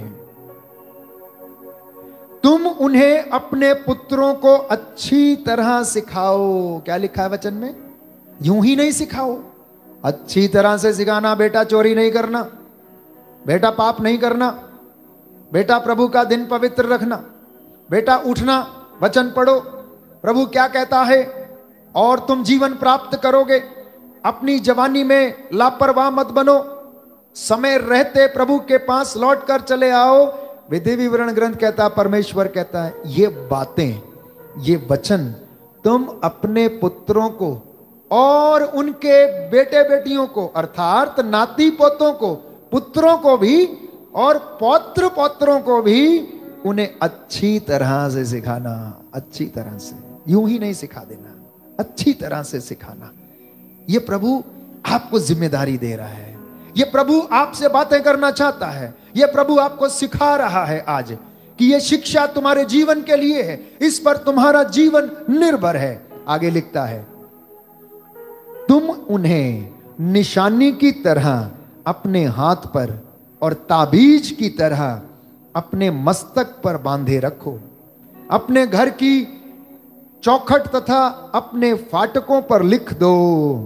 तुम उन्हें अपने पुत्रों को अच्छी तरह सिखाओ। क्या लिखा है वचन में? यूं ही नहीं सिखाओ, अच्छी तरह से सिखाना। बेटा चोरी नहीं करना, बेटा पाप नहीं करना, बेटा प्रभु का दिन पवित्र रखना, बेटा उठना, वचन पढ़ो, प्रभु क्या कहता है और तुम जीवन प्राप्त करोगे। अपनी जवानी में लापरवाह मत बनो, समय रहते प्रभु के पास लौट कर चले आओ। विधि विवरण ग्रंथ कहता, परमेश्वर कहता है, ये बातें, ये वचन तुम अपने पुत्रों को और उनके बेटे बेटियों को, अर्थात नाती पोतों को, पुत्रों को भी और पौत्र पौत्रों को भी उन्हें अच्छी तरह से सिखाना। अच्छी तरह से, यूं ही नहीं सिखा देना, अच्छी तरह से सिखाना। ये प्रभु आपको जिम्मेदारी दे रहा है, ये प्रभु आपसे बातें करना चाहता है, ये प्रभु आपको सिखा रहा है आज कि यह शिक्षा तुम्हारे जीवन के लिए है, इस पर तुम्हारा जीवन निर्भर है। आगे लिखता है, तुम उन्हें निशानी की तरह अपने हाथ पर और ताबीज की तरह अपने मस्तक पर बांधे रखो। अपने घर की चौखट तथा अपने फाटकों पर लिख दो।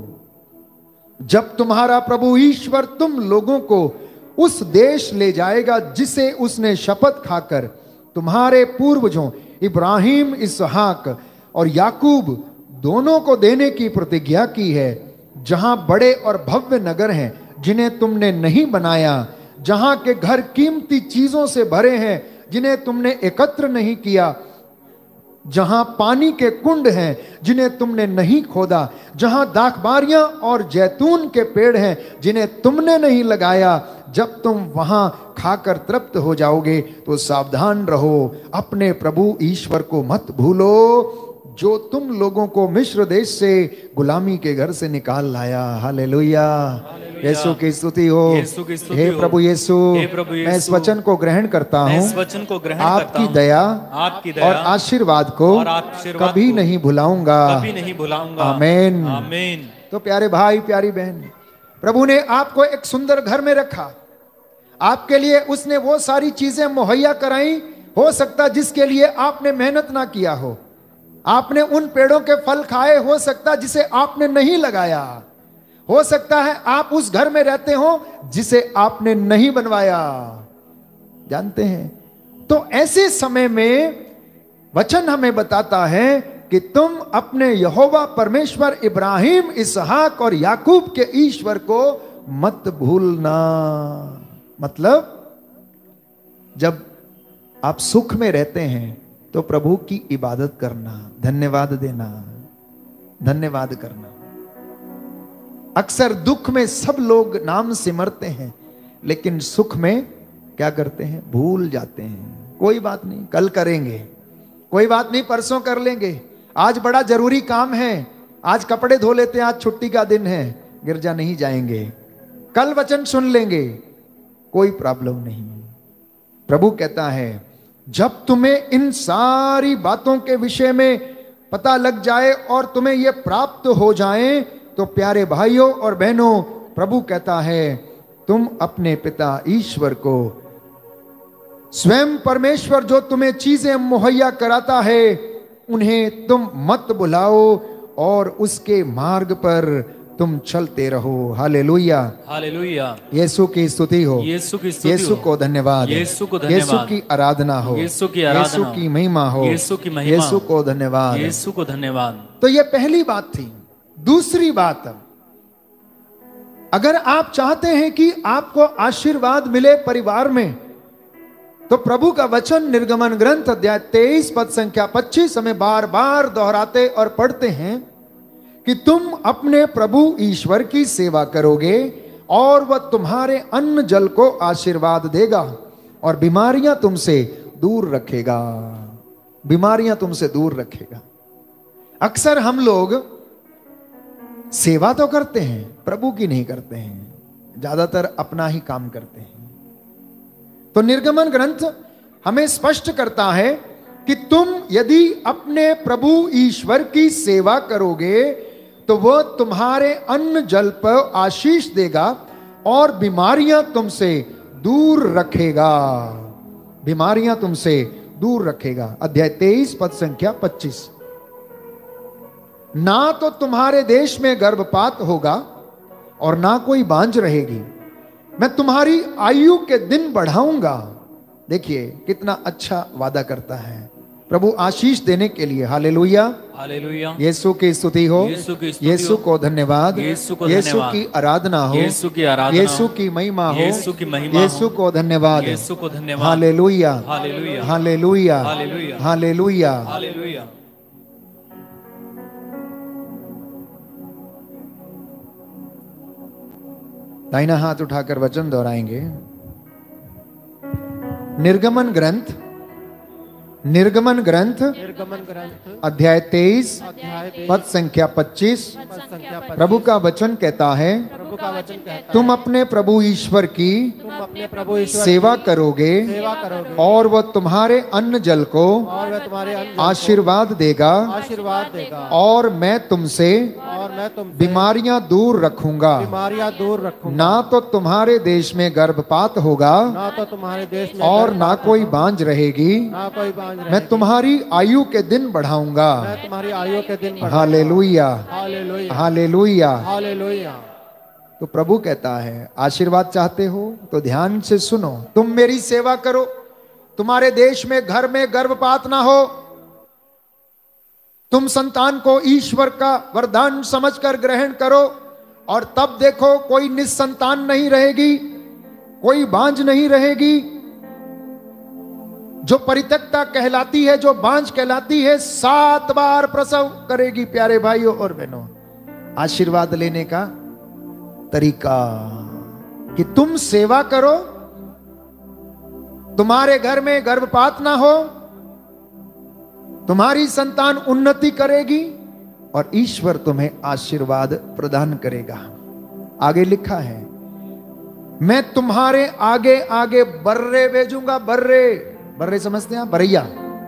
जब तुम्हारा प्रभु ईश्वर तुम लोगों को उस देश ले जाएगा जिसे उसने शपथ खाकर तुम्हारे पूर्वजों इब्राहिम, इसहाक और याकूब दोनों को देने की प्रतिज्ञा की है, जहां बड़े और भव्य नगर हैं जिन्हें तुमने नहीं बनाया, जहां के घर कीमती चीजों से भरे हैं जिन्हें तुमने एकत्र नहीं किया, जहां पानी के कुंड हैं जिन्हें तुमने नहीं खोदा, जहां दाखबारियां और जैतून के पेड़ हैं जिन्हें तुमने नहीं लगाया। जब तुम वहां खाकर तृप्त हो जाओगे तो सावधान रहो, अपने प्रभु ईश्वर को मत भूलो जो तुम लोगों को मिस्र देश से गुलामी के घर से निकाल लाया। हालेलुया, यीशु की स्तुति हो। हे प्रभु यीशु, मैं इस वचन को ग्रहण करता हूँ, इस वचन को ग्रहण आपकी दया, आपकी दया और आशीर्वाद को और आशीर्वाद कभी को नहीं भुलाऊंगा, कभी नहीं भुलाऊंगा। आमीन, आमीन। तो प्यारे भाई, प्यारी बहन, प्रभु ने आपको एक सुंदर घर में रखा। आपके लिए उसने वो सारी चीजें मुहैया कराई, हो सकता जिसके लिए आपने मेहनत ना किया हो। आपने उन पेड़ों के फल खाए, हो सकता जिसे आपने नहीं लगाया। हो सकता है आप उस घर में रहते हो जिसे आपने नहीं बनवाया। जानते हैं, तो ऐसे समय में वचन हमें बताता है कि तुम अपने यहोवा परमेश्वर इब्राहिम, इसहाक और याकूब के ईश्वर को मत भूलना। मतलब जब आप सुख में रहते हैं तो प्रभु की इबादत करना, धन्यवाद देना, धन्यवाद करना। अक्सर दुख में सब लोग नाम सिमरते हैं, लेकिन सुख में क्या करते हैं? भूल जाते हैं। कोई बात नहीं, कल करेंगे, कोई बात नहीं, परसों कर लेंगे, आज बड़ा जरूरी काम है, आज कपड़े धो लेते हैं, आज छुट्टी का दिन है, गिरजा नहीं जाएंगे, कल वचन सुन लेंगे, कोई प्रॉब्लम नहीं। प्रभु कहता है जब तुम्हें इन सारी बातों के विषय में पता लग जाए और तुम्हें यह प्राप्त हो जाए, तो प्यारे भाइयों और बहनों, प्रभु कहता है तुम अपने पिता ईश्वर को, स्वयं परमेश्वर जो तुम्हें चीजें मुहैया कराता है, उन्हें तुम मत बुलाओ और उसके मार्ग पर तुम चलते रहो। Hallelujah, hallelujah. यीशु की स्तुति हो, यीशु की स्तुति यीशु हो, को धन्यवाद, यीशु को धन्यवाद, यीशु की आराधना हो, यीशु की आराधना यीशु हो, की महिमा हो, यीशु की महिमा यीशु को धन्यवाद, यीशु को धन्यवाद। तो ये पहली बात थी। दूसरी बात, अगर आप चाहते हैं कि आपको आशीर्वाद मिले परिवार में, तो प्रभु का वचन निर्गमन ग्रंथ अध्याय तेईस पद संख्या पच्चीस हमें बार बार दोहराते और पढ़ते हैं कि तुम अपने प्रभु ईश्वर की सेवा करोगे और वह तुम्हारे अन्न जल को आशीर्वाद देगा और बीमारियां तुमसे दूर रखेगा, बीमारियां तुमसे दूर रखेगा। अक्सर हम लोग सेवा तो करते हैं, प्रभु की नहीं करते हैं, ज्यादातर अपना ही काम करते हैं। तो निर्गमन ग्रंथ हमें स्पष्ट करता है कि तुम यदि अपने प्रभु ईश्वर की सेवा करोगे तो वह तुम्हारे अन्न जल पर आशीष देगा और बीमारियां तुमसे दूर रखेगा, बीमारियां तुमसे दूर रखेगा। अध्याय तेईस पद संख्या पच्चीस, ना तो तुम्हारे देश में गर्भपात होगा और ना कोई बांझ रहेगी, मैं तुम्हारी आयु के दिन बढ़ाऊंगा। देखिए कितना अच्छा वादा करता है प्रभु आशीष देने के लिए। Hallelujah, hallelujah. यीशु की स्तुति हो, यीशु को धन्यवाद, यीशु की आराधना हो, यीशु की आराधना, यीशु की महिमा हो, यीशु की महिमा, यीशु को धन्यवाद, यीशु को धन्यवाद। Hallelujah, hallelujah, hallelujah, hallelujah, hallelujah. दाहिना हाथ उठाकर वचन दोहराएंगे। निर्गमन ग्रंथ, निर्गमन ग्रंथ निर्गमन ग्रंथ अध्याय तेईस पद संख्या पच्चीस, प्रभु का वचन कहता है प्रभु का वचन कहता तुम है, अपने प्रभु ईश्वर की तुम अपने प्रभु ईश्वर सेवा की करोगे सेवा करोगे और वह तुम्हारे अन्न जल को और वह तुम्हारे अन्न को आशीर्वाद देगा आशीर्वाद देगा और मैं तुमसे और मैं तुमसे बीमारियां दूर रखूंगा। बीमारियां दूर रखूंगा। ना तो तुम्हारे देश में गर्भपात होगा ना तो तुम्हारे देश में और गर्भपात ना कोई बांझ रहेगी। ना कोई बांझ रहेगी। मैं तुम्हारी आयु के दिन बढ़ाऊंगा। मैं तुम्हारी आयु के दिन बढ़ाऊंगा। Hallelujah, hallelujah, hallelujah. हालेलुया। तो प्रभु कहता है आशीर्वाद चाहते हो तो ध्यान से सुनो, तुम मेरी सेवा करो, तुम्हारे देश में घर में गर्भपात ना हो, तुम संतान को ईश्वर का वरदान समझकर ग्रहण करो और तब देखो कोई निस्संतान नहीं रहेगी, कोई बांझ नहीं रहेगी। जो परित्यक्ता कहलाती है, जो बांझ कहलाती है, सात बार प्रसव करेगी। प्यारे भाइयों और बहनों, आशीर्वाद लेने का तरीका कि तुम सेवा करो, तुम्हारे घर में गर्भपात ना हो, तुम्हारी संतान उन्नति करेगी और ईश्वर तुम्हें आशीर्वाद प्रदान करेगा। आगे लिखा है, मैं तुम्हारे आगे आगे बर्रे भेजूंगा। बर्रे, बर्रे समझते हैं, बरैया।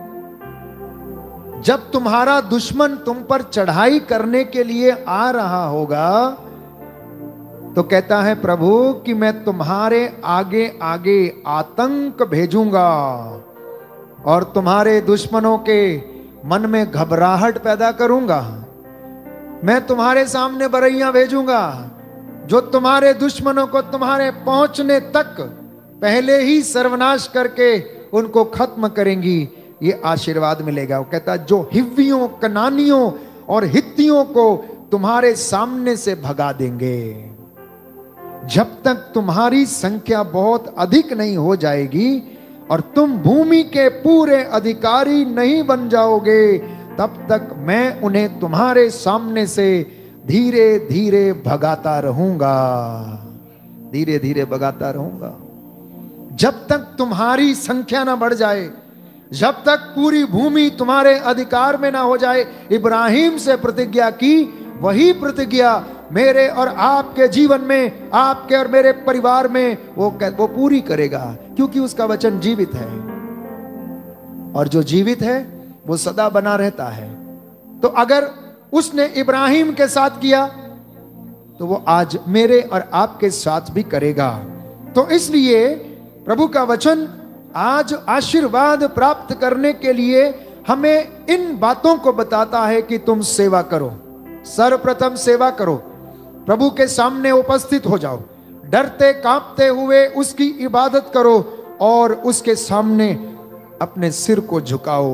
जब तुम्हारा दुश्मन तुम पर चढ़ाई करने के लिए आ रहा होगा तो कहता है प्रभु कि मैं तुम्हारे आगे आगे आतंक भेजूंगा और तुम्हारे दुश्मनों के मन में घबराहट पैदा करूंगा। मैं तुम्हारे सामने बरैया भेजूंगा जो तुम्हारे दुश्मनों को तुम्हारे पहुंचने तक पहले ही सर्वनाश करके उनको खत्म करेंगी। ये आशीर्वाद मिलेगा। वो कहता जो हिव्वियों, कनानियों और हित्तियों को तुम्हारे सामने से भगा देंगे। जब तक तुम्हारी संख्या बहुत अधिक नहीं हो जाएगी और तुम भूमि के पूरे अधिकारी नहीं बन जाओगे, तब तक मैं उन्हें तुम्हारे सामने से धीरे धीरे भगाता रहूंगा। धीरे धीरे भगाता रहूंगा जब तक तुम्हारी संख्या ना बढ़ जाए, जब तक पूरी भूमि तुम्हारे अधिकार में ना हो जाए। इब्राहिम से प्रतिज्ञा की वही प्रतिज्ञा मेरे और आपके जीवन में, आपके और मेरे परिवार में वो वो पूरी करेगा, क्योंकि उसका वचन जीवित है और जो जीवित है वो सदा बना रहता है। तो अगर उसने इब्राहिम के साथ किया तो वो आज मेरे और आपके साथ भी करेगा। तो इसलिए प्रभु का वचन आज आशीर्वाद प्राप्त करने के लिए हमें इन बातों को बताता है कि तुम सेवा करो। सर्वप्रथम सेवा करो, प्रभु के सामने उपस्थित हो जाओ, डरते कांपते हुए उसकी इबादत करो और उसके सामने अपने सिर को झुकाओ।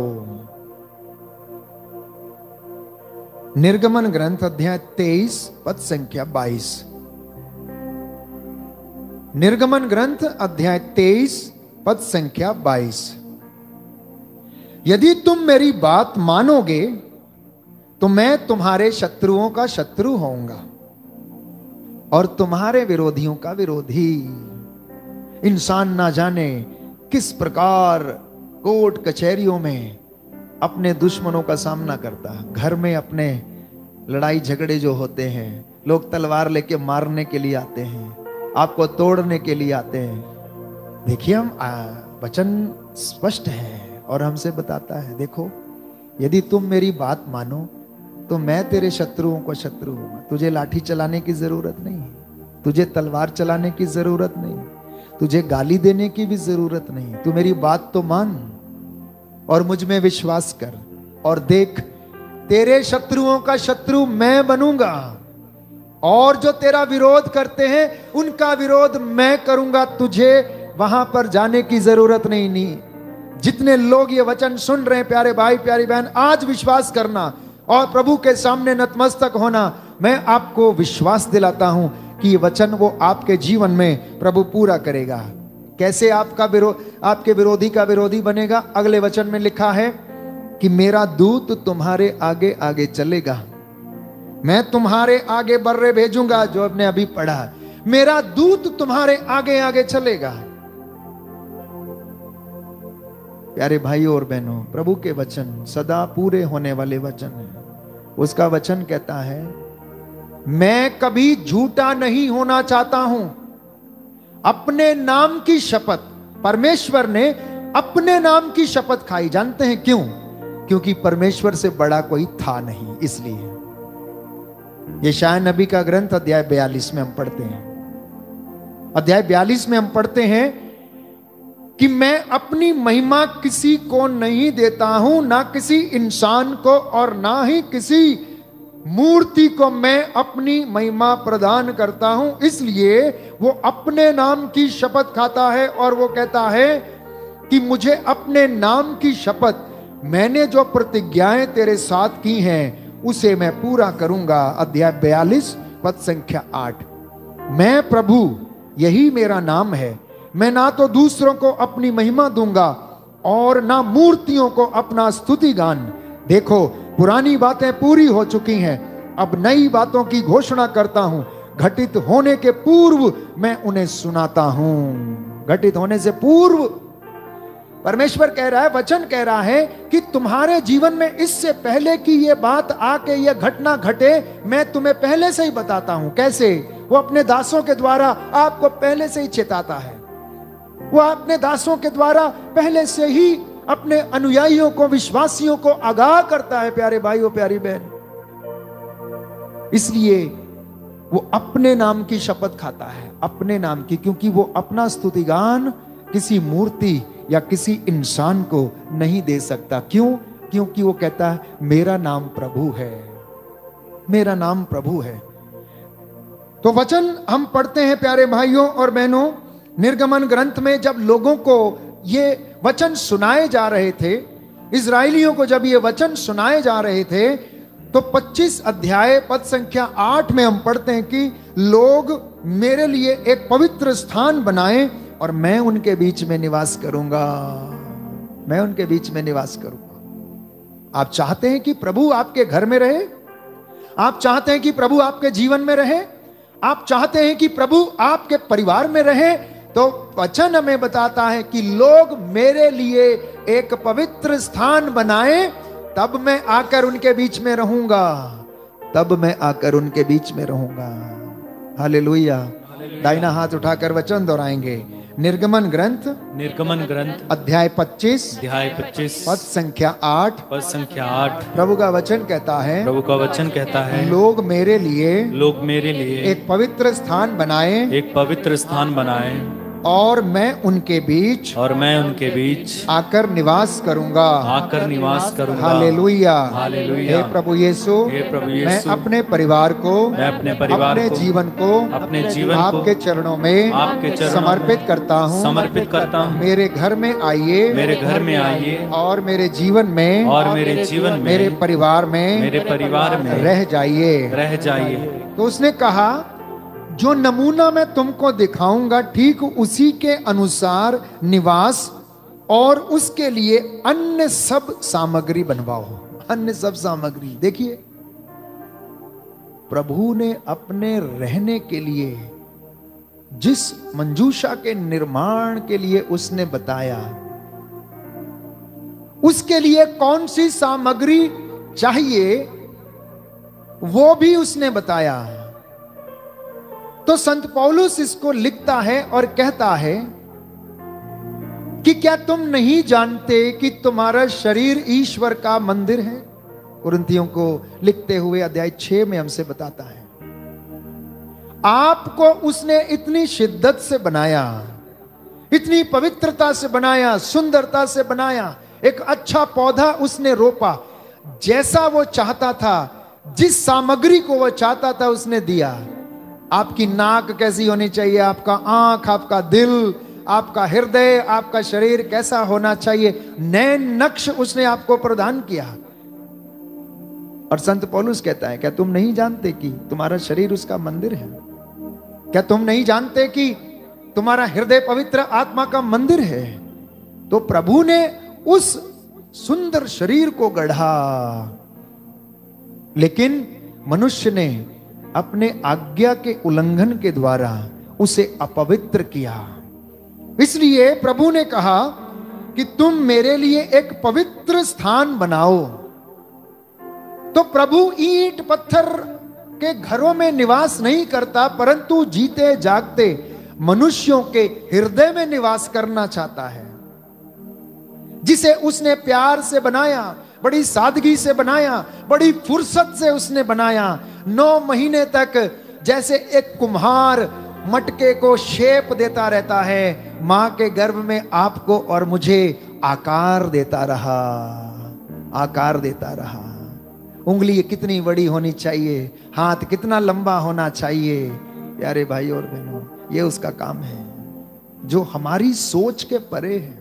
निर्गमन ग्रंथ अध्याय तेईस पद संख्या बाईस। निर्गमन ग्रंथ अध्याय तेईस पद संख्या बाईस। यदि तुम मेरी बात मानोगे तो मैं तुम्हारे शत्रुओं का शत्रु होऊंगा और तुम्हारे विरोधियों का विरोधी। इंसान ना जाने किस प्रकार कोर्ट कचहरियों में अपने दुश्मनों का सामना करता। घर में अपने लड़ाई झगड़े जो होते हैं, लोग तलवार लेके मारने के लिए आते हैं, आपको तोड़ने के लिए आते हैं। देखिए, हम वचन स्पष्ट है और हमसे बताता है, देखो यदि तुम मेरी बात मानो तो मैं तेरे शत्रुओं को शत्रु हूं। तुझे लाठी चलाने की जरूरत नहीं, तुझे तलवार चलाने की जरूरत नहीं, तुझे गाली देने की भी जरूरत नहीं। तू मेरी बात तो मान और मुझ में विश्वास कर और देख, तेरे शत्रुओं का शत्रु मैं बनूंगा और जो तेरा विरोध करते हैं उनका विरोध मैं करूंगा। तुझे वहां पर जाने की जरूरत नहीं। नहीं, जितने लोग ये वचन सुन रहे हैं, प्यारे भाई प्यारी बहन, आज विश्वास करना और प्रभु के सामने नतमस्तक होना। मैं आपको विश्वास दिलाता हूं कि ये वचन वो आपके जीवन में प्रभु पूरा करेगा। कैसे आपका विरोध, आपके विरोधी का विरोधी बनेगा? अगले वचन में लिखा है कि मेरा दूत तुम्हारे आगे आगे चलेगा, मैं तुम्हारे आगे बर्रे भेजूंगा। जो आपने अभी पढ़ा, मेरा दूत तुम्हारे आगे आगे चलेगा। प्यारे भाइयों और बहनों, प्रभु के वचन सदा पूरे होने वाले वचन है। उसका वचन कहता है मैं कभी झूठा नहीं होना चाहता हूं। अपने नाम की शपथ, परमेश्वर ने अपने नाम की शपथ खाई। जानते हैं क्यों? क्योंकि परमेश्वर से बड़ा कोई था नहीं, इसलिए। यशायाह नबी का ग्रंथ अध्याय बयालीस में हम पढ़ते हैं, अध्याय बयालीस में हम पढ़ते हैं कि मैं अपनी महिमा किसी को नहीं देता हूं, ना किसी इंसान को और ना ही किसी मूर्ति को मैं अपनी महिमा प्रदान करता हूं। इसलिए वो अपने नाम की शपथ खाता है और वो कहता है कि मुझे अपने नाम की शपथ, मैंने जो प्रतिज्ञाएं तेरे साथ की हैं उसे मैं पूरा करूंगा। अध्याय बयालीस पद संख्या आठ। मैं प्रभु, यही मेरा नाम है। मैं ना तो दूसरों को अपनी महिमा दूंगा और ना मूर्तियों को अपना स्तुति गान। देखो, पुरानी बातें पूरी हो चुकी हैं, अब नई बातों की घोषणा करता हूं। घटित होने के पूर्व मैं उन्हें सुनाता हूं। घटित होने से पूर्व परमेश्वर कह रहा है, वचन कह रहा है कि तुम्हारे जीवन में इससे पहले कि ये बात आके ये घटना घटे, मैं तुम्हें पहले से ही बताता हूं। कैसे? वो अपने दासों के द्वारा आपको पहले से ही चेताता है। वो अपने दासों के द्वारा पहले से ही अपने अनुयायियों को, विश्वासियों को आगाह करता है। प्यारे भाइयों, प्यारी बहन, इसलिए वो अपने नाम की शपथ खाता है, अपने नाम की, क्योंकि वो अपना स्तुतिगान किसी मूर्ति या किसी इंसान को नहीं दे सकता। क्यों? क्योंकि वो कहता है मेरा नाम प्रभु है, मेरा नाम प्रभु है। तो वचन हम पढ़ते हैं प्यारे भाइयों और बहनों, निर्गमन ग्रंथ में जब लोगों को ये वचन सुनाए जा रहे थे, इजरायलियों को जब ये वचन सुनाए जा रहे थे, तो पच्चीस अध्याय पद संख्या आठ में हम पढ़ते हैं कि लोग मेरे लिए एक पवित्र स्थान बनाएं और मैं उनके बीच में निवास करूंगा। मैं उनके बीच में निवास करूंगा। आप चाहते हैं कि प्रभु आपके घर में रहे? आप चाहते हैं कि प्रभु आपके जीवन में रहे? आप चाहते हैं कि प्रभु आपके परिवार में रहे? तो वचन हमें बताता है कि लोग मेरे लिए एक पवित्र स्थान बनाएं, तब मैं आकर उनके बीच में रहूंगा। तब मैं आकर उनके बीच में रहूंगा। हालेलुया। दाहिना हाथ उठाकर वचन दोहराएंगे। निर्गमन ग्रंथ, निर्गमन ग्रंथ अध्याय पच्चीस, अध्याय पच्चीस पद संख्या आठ। पद संख्या आठ। प्रभु का वचन कहता है, प्रभु का वचन कहता है, लोग मेरे लिए लोग मेरे लिए एक पवित्र स्थान बनाए, एक पवित्र स्थान बनाए और मैं उनके बीच और मैं उनके बीच आकर निवास करूंगा। आकर निवास करूंगा। हालेलुया। हालेलुया। हे प्रभु यीशु, हे प्रभु मैं यीशु, अपने परिवार को, मैं अपने परिवार अपने को, जीवन को, अपने जीवन को आपके चरणों में आपके चरणों समर्पित में करता हूँ। समर्पित करता हूँ। मेरे घर में आइए, मेरे घर में आइए और मेरे जीवन में और मेरे जीवन में, मेरे परिवार में, मेरे परिवार में रह जाइए, रह जाइए। तो उसने कहा, जो नमूना मैं तुमको दिखाऊंगा ठीक उसी के अनुसार निवास और उसके लिए अन्य सब सामग्री बनवाओ। अन्य सब सामग्री। देखिए, प्रभु ने अपने रहने के लिए जिस मंजूषा के निर्माण के लिए उसने बताया, उसके लिए कौन सी सामग्री चाहिए वो भी उसने बताया। तो संत पौलुस इसको लिखता है और कहता है कि क्या तुम नहीं जानते कि तुम्हारा शरीर ईश्वर का मंदिर है? कुरिन्थियों को लिखते हुए अध्याय छह में हमसे बताता है, आपको उसने इतनी शिद्दत से बनाया, इतनी पवित्रता से बनाया, सुंदरता से बनाया। एक अच्छा पौधा उसने रोपा, जैसा वो चाहता था, जिस सामग्री को वो चाहता था उसने दिया। आपकी नाक कैसी होनी चाहिए, आपका आंख, आपका दिल, आपका हृदय, आपका शरीर कैसा होना चाहिए, नए नक्श उसने आपको प्रदान किया। और संत पौलुस कहता है, क्या तुम नहीं जानते कि तुम्हारा शरीर उसका मंदिर है? क्या तुम नहीं जानते कि तुम्हारा हृदय पवित्र आत्मा का मंदिर है? तो प्रभु ने उस सुंदर शरीर को गढ़ा, लेकिन मनुष्य ने अपने आज्ञा के उल्लंघन के द्वारा उसे अपवित्र किया। इसलिए प्रभु ने कहा कि तुम मेरे लिए एक पवित्र स्थान बनाओ। तो प्रभु ईंट पत्थर के घरों में निवास नहीं करता, परंतु जीते जागते मनुष्यों के हृदय में निवास करना चाहता है। जिसे उसने प्यार से बनाया, बड़ी सादगी से बनाया, बड़ी फुर्सत से उसने बनाया। नौ महीने तक जैसे एक कुम्हार मटके को शेप देता रहता है, मां के गर्भ में आपको और मुझे आकार देता रहा, आकार देता रहा। उंगली कितनी बड़ी होनी चाहिए, हाथ कितना लंबा होना चाहिए। प्यारे भाई और बहनों, ये उसका काम है जो हमारी सोच के परे है,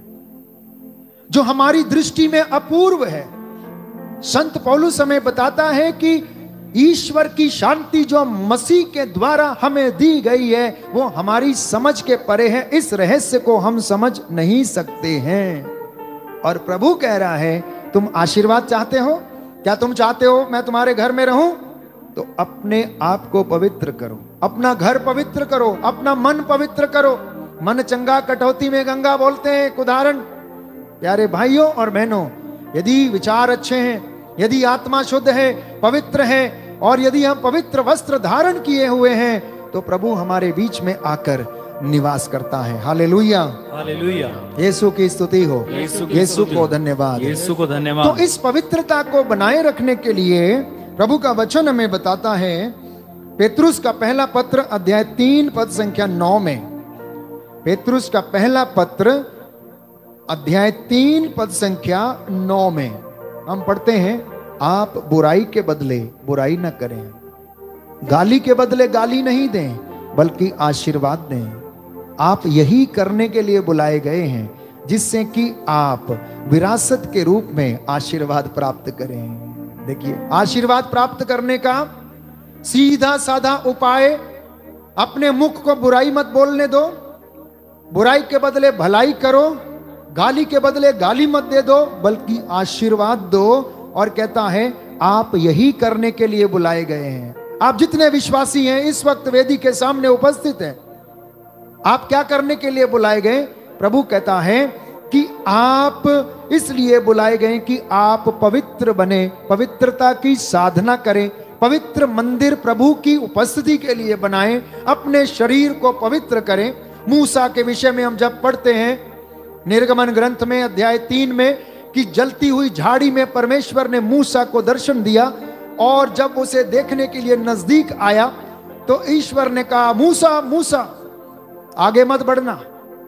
जो हमारी दृष्टि में अपूर्व है। संत पौलुस हमें बताता है कि ईश्वर की शांति जो मसीह के द्वारा हमें दी गई है वो हमारी समझ के परे है। इस रहस्य को हम समझ नहीं सकते हैं। और प्रभु कह रहा है, तुम आशीर्वाद चाहते हो? क्या तुम चाहते हो मैं तुम्हारे घर में रहूं? तो अपने आप को पवित्र करो, अपना घर पवित्र करो, अपना मन पवित्र करो। मन चंगा कटौती में गंगा बोलते हैं एक उदाहरण। प्यारे भाइयों और बहनों, यदि विचार अच्छे हैं, यदि आत्मा शुद्ध है, पवित्र है, और यदि हम पवित्र वस्त्र धारण किए हुए हैं, तो प्रभु हमारे बीच में आकर निवास करता है। Hallelujah, hallelujah. यीशु की स्तुति हो, यीशु की यीशु स्तुति को हो। धन्यवाद, यीशु को धन्यवाद। तो इस पवित्रता को बनाए रखने के लिए प्रभु का वचन हमें बताता है, पेतरुस का पहला पत्र अध्याय तीन पद संख्या नौ में। पेतरुस का पहला पत्र अध्याय तीन पद संख्या नौ में हम पढ़ते हैं, आप बुराई के बदले बुराई न करें, गाली के बदले गाली नहीं दें, बल्कि आशीर्वाद दें। आप यही करने के लिए बुलाए गए हैं, जिससे कि आप विरासत के रूप में आशीर्वाद प्राप्त करें। देखिए, आशीर्वाद प्राप्त करने का सीधा साधा उपाय, अपने मुख को बुराई मत बोलने दो, बुराई के बदले भलाई करो, गाली के बदले गाली मत दे दो, बल्कि आशीर्वाद दो। और कहता है आप यही करने के लिए बुलाए गए हैं। आप जितने विश्वासी हैं इस वक्त वेदी के सामने उपस्थित हैं, आप क्या करने के लिए बुलाए गए? प्रभु कहता है कि आप इसलिए बुलाए गए कि आप पवित्र बने, पवित्रता की साधना करें, पवित्र मंदिर प्रभु की उपस्थिति के लिए बनाएं, अपने शरीर को पवित्र करें। मूसा के विषय में हम जब पढ़ते हैं निर्गमन ग्रंथ में अध्याय तीन में कि जलती हुई झाड़ी में परमेश्वर ने मूसा को दर्शन दिया, और जब उसे देखने के लिए नजदीक आया तो ईश्वर ने कहा, मूसा मूसा आगे मत बढ़ना,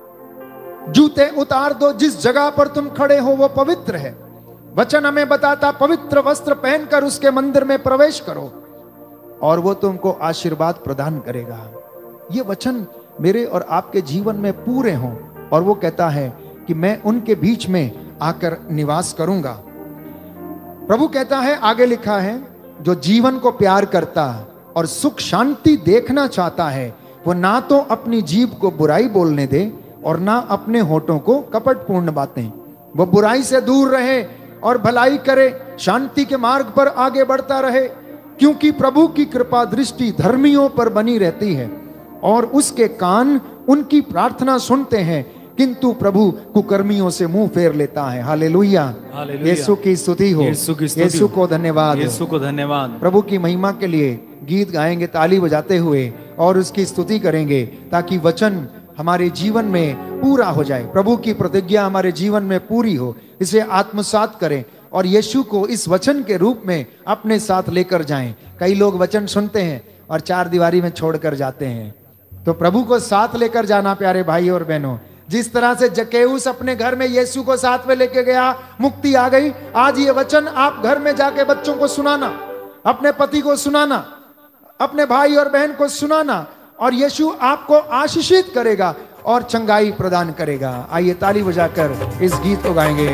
जूते उतार दो, जिस जगह पर तुम खड़े हो वो पवित्र है। वचन हमें बताता, पवित्र वस्त्र पहनकर उसके मंदिर में प्रवेश करो और वो तुमको आशीर्वाद प्रदान करेगा। ये वचन मेरे और आपके जीवन में पूरे हों, और वो कहता है कि मैं उनके बीच में आकर निवास करूंगा। प्रभु कहता है, आगे लिखा है, जो जीवन को प्यार करता और सुख शांति देखना चाहता है, वो ना तो अपनी जीभ को बुराई बोलने दे और ना अपने होठों को कपटपूर्ण बातें। वो बुराई से दूर रहे और भलाई करे, शांति के मार्ग पर आगे बढ़ता रहे, क्योंकि प्रभु की कृपा दृष्टि धर्मियों पर बनी रहती है और उसके कान उनकी प्रार्थना सुनते हैं, किंतु प्रभु कुकर्मियों से मुंह फेर लेता है। हालेलुया, यीशु की स्तुति हो, यीशु को धन्यवाद, यीशु को धन्यवाद। प्रभु की महिमा के लिए गीत गाएंगे ताली बजाते हुए और उसकी स्तुति करेंगे, ताकि वचन हमारे जीवन में पूरा हो जाए, प्रभु की प्रतिज्ञा हमारे जीवन में पूरी हो। इसे आत्मसात करें और यीशु को इस वचन के रूप में अपने साथ लेकर जाएं। कई लोग वचन सुनते हैं और चार दीवारी में छोड़कर जाते हैं, तो प्रभु को साथ लेकर जाना। प्यारे भाई और बहनों, जिस तरह से जक्केउस अपने घर में यीशु को साथ में लेके गया, मुक्ति आ गई। आज ये वचन आप घर में जाके बच्चों को सुनाना, अपने पति को सुनाना, अपने भाई और बहन को सुनाना, और यीशु आपको आशीषित करेगा और चंगाई प्रदान करेगा। आइए ताली बजाकर इस गीत को गाएंगे।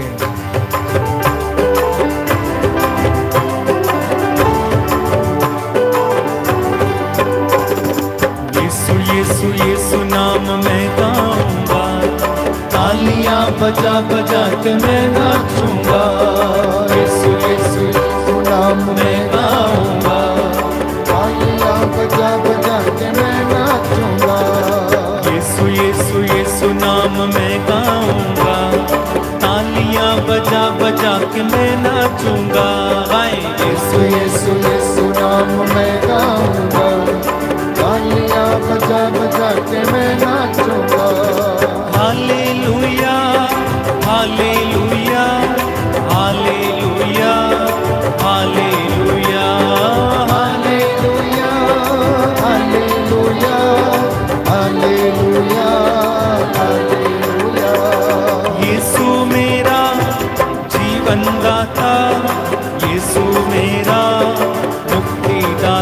यीशु यीशु यीशु नाम मैं गाऊंगा, तालियां बजा बजा के मैं नाचूंगा। यीशु यीशु यीशु नाम मैं गाऊंगा, तालियां बजा बजा के मैं नाचूंगा। यीशु यीशु यीशु नाम मैं गाऊंगा, तालियां बजा बजा के मैं नाचूंगा। यीशु यीशु यीशु नाम मैं गाऊंगा,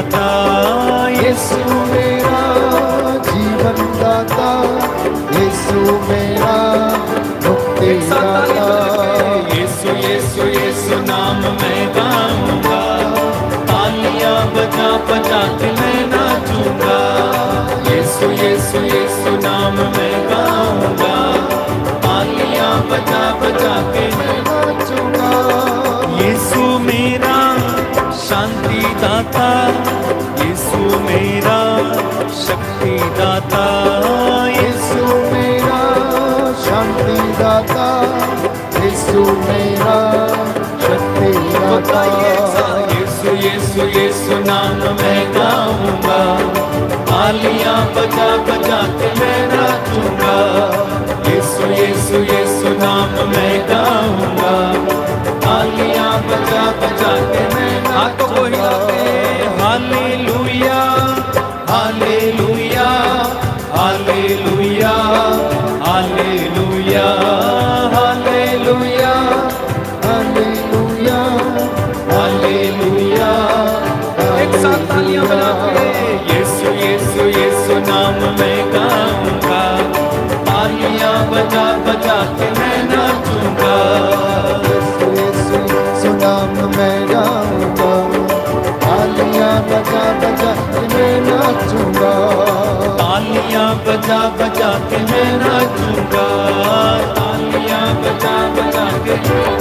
दाता, यीशु मेरा जीवन दाता, यीशु मेरा मुक्ति दाता। यीशु यीशु यीशु नाम मैं गाऊंगा, तालियां बजा बजा के मैं नाचूंगा। यीशु यीशु यीशु नाम मैं गाऊंगा, तालियां बजा बजा के मैं नाचूंगा। यीशु मेरा शांति दाता, यीशु मेरा शक्ति दाता, यीशु मेरा शांति दाता, यीशु मेरा शक्ति दाता। यीशु यीशु यीशु नाम मैं गाऊंगा, तालियां बजा बजा के मैं नाचूंगा। यीशु यीशु यीशु नाम मैं गाऊंगा, तालियां बजा बजा के मैं हाथों को हिला के hallelujah hallelujah hallelujah hallelujah hallelujah hallelujah hallelujah. एक साथ तालियां बजा के यीशु यीशु यीशु नाम मैं गाऊंगा, तालियां बजा बजा के मैं नाचूंगा। यीशु यीशु नाम मैं गाऊंगा, तालियां बजा बजा के मैं नाचूंगा। तालियां बजा बजा के मैं नाचूंगा, तालियां बजा बजा के।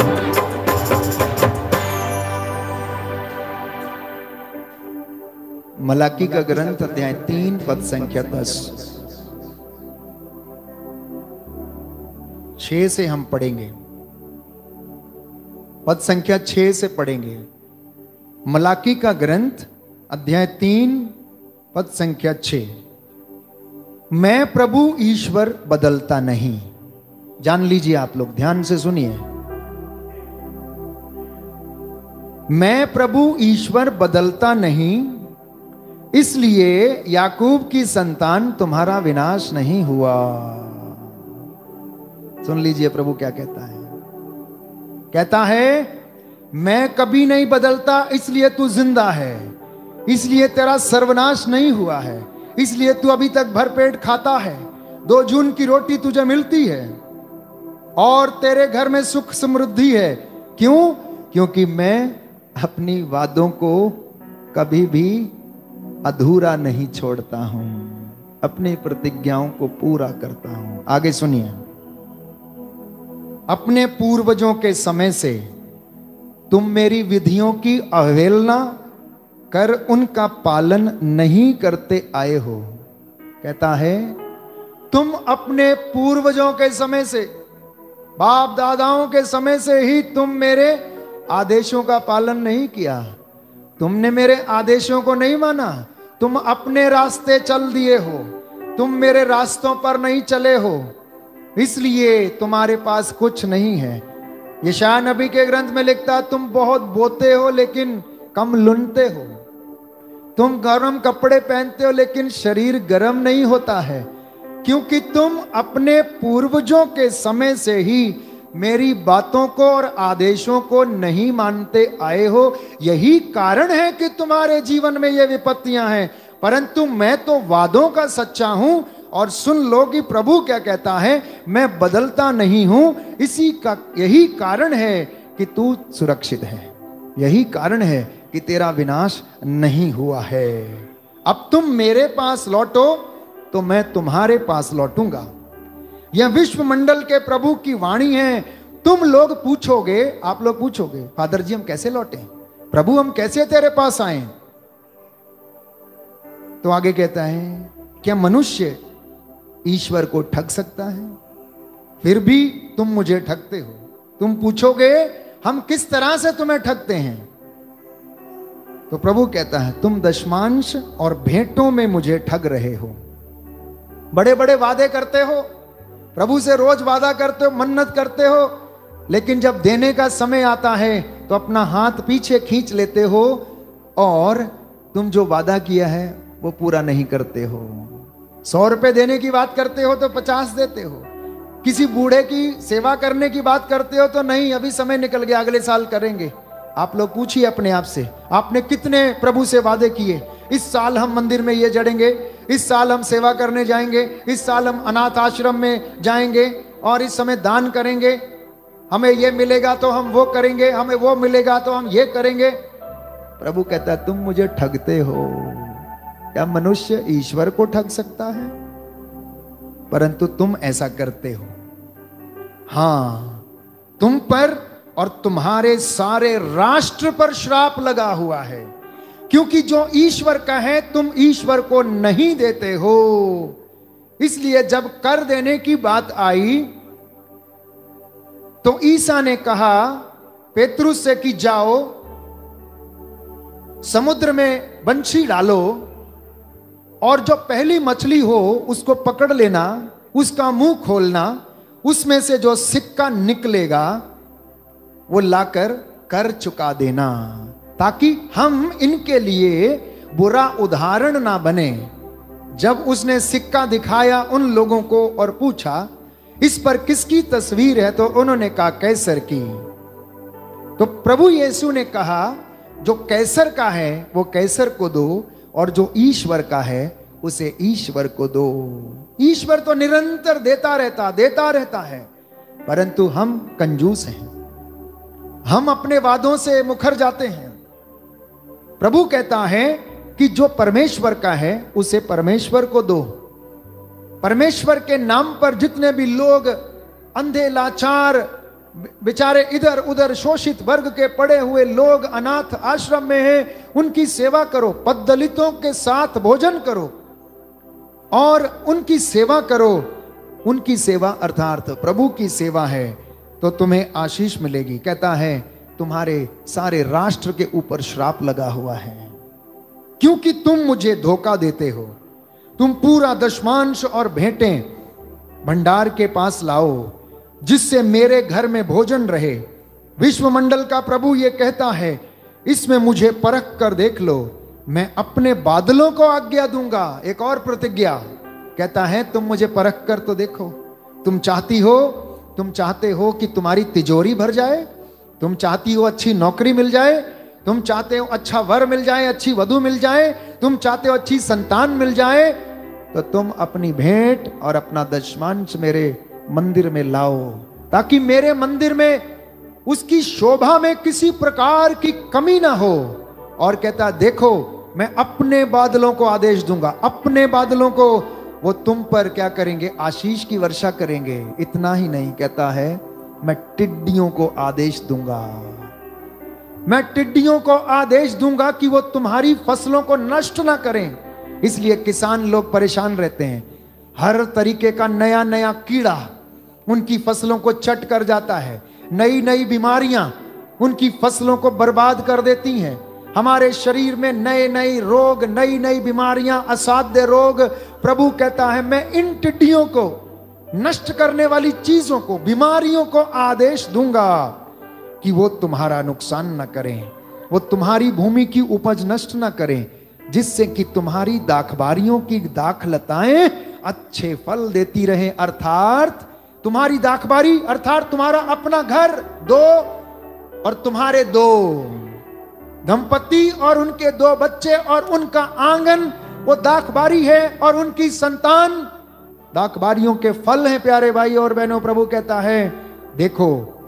मलाकी का ग्रंथ अध्याय तीन पद संख्या दस, छह से हम पढ़ेंगे, पद संख्या छह से पढ़ेंगे। मलाकी का ग्रंथ अध्याय तीन पद संख्या छह। मैं प्रभु ईश्वर बदलता नहीं। जान लीजिए आप लोग, ध्यान से सुनिए। मैं प्रभु ईश्वर बदलता नहीं, इसलिए याकूब की संतान तुम्हारा विनाश नहीं हुआ। सुन लीजिए प्रभु क्या कहता है। कहता है मैं कभी नहीं बदलता, इसलिए तू जिंदा है, इसलिए तेरा सर्वनाश नहीं हुआ है, इसलिए तू अभी तक भरपेट खाता है, दो जून की रोटी तुझे मिलती है और तेरे घर में सुख समृद्धि है। क्यों? क्योंकि मैं अपनी वादों को कभी भी अधूरा नहीं छोड़ता हूं, अपनी प्रतिज्ञाओं को पूरा करता हूं। आगे सुनिए। अपने पूर्वजों के समय से तुम मेरी विधियों की अवहेलना कर उनका पालन नहीं करते आए हो। कहता है तुम अपने पूर्वजों के समय से, बाप दादाओं के समय से ही तुम मेरे आदेशों का पालन नहीं किया, तुमने मेरे आदेशों को नहीं माना, तुम अपने रास्ते चल दिए हो, तुम मेरे रास्तों पर नहीं चले हो, इसलिए तुम्हारे पास कुछ नहीं है। यशायाह नबी के ग्रंथ में लिखता, तुम बहुत बोते हो लेकिन कम लुनते हो, तुम गर्म कपड़े पहनते हो लेकिन शरीर गर्म नहीं होता है, क्योंकि तुम अपने पूर्वजों के समय से ही मेरी बातों को और आदेशों को नहीं मानते आए हो। यही कारण है कि तुम्हारे जीवन में ये विपत्तियां हैं, परंतु मैं तो वादों का सच्चा हूं। और सुन लो कि प्रभु क्या कहता है, मैं बदलता नहीं हूं, इसी का यही कारण है कि तू सुरक्षित है, यही कारण है कि तेरा विनाश नहीं हुआ है। अब तुम मेरे पास लौटो तो मैं तुम्हारे पास लौटूंगा। यह विश्व मंडल के प्रभु की वाणी है। तुम लोग पूछोगे, आप लोग पूछोगे, फादर जी हम कैसे लौटे, प्रभु हम कैसे तेरे पास आए? तो आगे कहता है, क्या मनुष्य ईश्वर को ठग सकता है? फिर भी तुम मुझे ठगते हो। तुम पूछोगे हम किस तरह से तुम्हें ठगते हैं? तो प्रभु कहता है, तुम दशमांश और भेंटों में मुझे ठग रहे हो। बड़े बड़े वादे करते हो, प्रभु से रोज वादा करते हो, मन्नत करते हो, लेकिन जब देने का समय आता है तो अपना हाथ पीछे खींच लेते हो और तुम जो वादा किया है वो पूरा नहीं करते हो। सौ रुपए देने की बात करते हो तो पचास देते हो, किसी बूढ़े की सेवा करने की बात करते हो तो नहीं, अभी समय निकल गया, अगले साल करेंगे। आप लोग पूछिए अपने आप से, आपने कितने प्रभु से वादे किए? इस साल हम मंदिर में ये जड़ेंगे, इस साल हम सेवा करने जाएंगे, इस साल हम अनाथ आश्रम में जाएंगे और इस समय दान करेंगे, हमें ये मिलेगा तो हम वो करेंगे, हमें वो मिलेगा तो हम ये करेंगे। प्रभु कहता है तुम मुझे ठगते हो। क्या मनुष्य ईश्वर को ठग सकता है? परंतु तुम ऐसा करते हो। हां, तुम पर और तुम्हारे सारे राष्ट्र पर श्राप लगा हुआ है, क्योंकि जो ईश्वर का है तुम ईश्वर को नहीं देते हो। इसलिए जब कर देने की बात आई तो ईसा ने कहा पेतरुस से कि जाओ समुद्र में बंशी डालो और जो पहली मछली हो उसको पकड़ लेना, उसका मुंह खोलना, उसमें से जो सिक्का निकलेगा वो लाकर कर चुका देना, ताकि हम इनके लिए बुरा उदाहरण ना बने। जब उसने सिक्का दिखाया उन लोगों को और पूछा इस पर किसकी तस्वीर है, तो उन्होंने कहा कैसर की। तो प्रभु यीशु ने कहा जो कैसर का है वो कैसर को दो और जो ईश्वर का है उसे ईश्वर को दो। ईश्वर तो निरंतर देता रहता देता रहता है, परंतु हम कंजूस हैं, हम अपने वादों से मुखर जाते हैं। प्रभु कहता है कि जो परमेश्वर का है उसे परमेश्वर को दो। परमेश्वर के नाम पर जितने भी लोग अंधे लाचार बेचारे इधर उधर शोषित वर्ग के पड़े हुए लोग अनाथ आश्रम में हैं, उनकी सेवा करो, पद्दलितों के साथ भोजन करो और उनकी सेवा करो। उनकी सेवा अर्थात प्रभु की सेवा है तो तुम्हें आशीष मिलेगी। कहता है तुम्हारे सारे राष्ट्र के ऊपर श्राप लगा हुआ है, क्योंकि तुम मुझे धोखा देते हो। तुम पूरा दशमांश और भेंटें भंडार के पास लाओ जिससे मेरे घर में भोजन रहे। विश्वमंडल का प्रभु ये कहता है इसमें मुझे परख कर देख लो, मैं अपने बादलों को आज्ञा दूंगा। एक और प्रतिज्ञा कहता है तुम मुझे परख कर तो देखो। तुम चाहती हो तुम चाहते हो कि तुम्हारी तिजोरी भर जाए, तुम चाहती हो अच्छी नौकरी मिल जाए, तुम चाहते हो अच्छा वर मिल जाए, अच्छी वधु मिल जाए, तुम चाहते हो अच्छी संतान मिल जाए, तो तुम अपनी भेंट और अपना दशमांश मेरे मंदिर में लाओ, ताकि मेरे मंदिर में उसकी शोभा में किसी प्रकार की कमी ना हो। और कहता देखो मैं अपने बादलों को आदेश दूंगा, अपने बादलों को वो तुम पर क्या करेंगे, आशीष की वर्षा करेंगे। इतना ही नहीं, कहता है मैं टिड्डियों को आदेश दूंगा, मैं टिड्डियों को आदेश दूंगा कि वो तुम्हारी फसलों को नष्ट ना करें। इसलिए किसान लोग परेशान रहते हैं, हर तरीके का नया नया कीड़ा उनकी फसलों को चट कर जाता है, नई नई बीमारियां उनकी फसलों को बर्बाद कर देती हैं। हमारे शरीर में नए नए रोग, नई नई बीमारियां, असाध्य रोग। प्रभु कहता है मैं इन टिड्डियों को, नष्ट करने वाली चीजों को, बीमारियों को आदेश दूंगा कि वो तुम्हारा नुकसान न करें, वो तुम्हारी भूमि की उपज नष्ट न करें, जिससे कि तुम्हारी दाखबारियों की दाखलताएं अच्छे फल देती रहें। अर्थात तुम्हारी दाखबारी अर्थात तुम्हारा अपना घर दो और तुम्हारे दो दंपति और उनके दो बच्चे और उनका आंगन वो दाखबारी है और उनकी संतान दाखबारियों के फल हैं। प्यारे भाई और बहनों, प्रभु कहता है देखो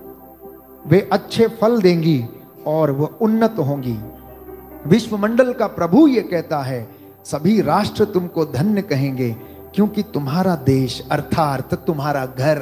वे अच्छे फल देंगी और वो उन्नत होंगी। विश्वमंडल का प्रभु ये कहता है सभी राष्ट्र तुमको धन्य कहेंगे, क्योंकि तुम्हारा देश अर्थात तुम्हारा घर,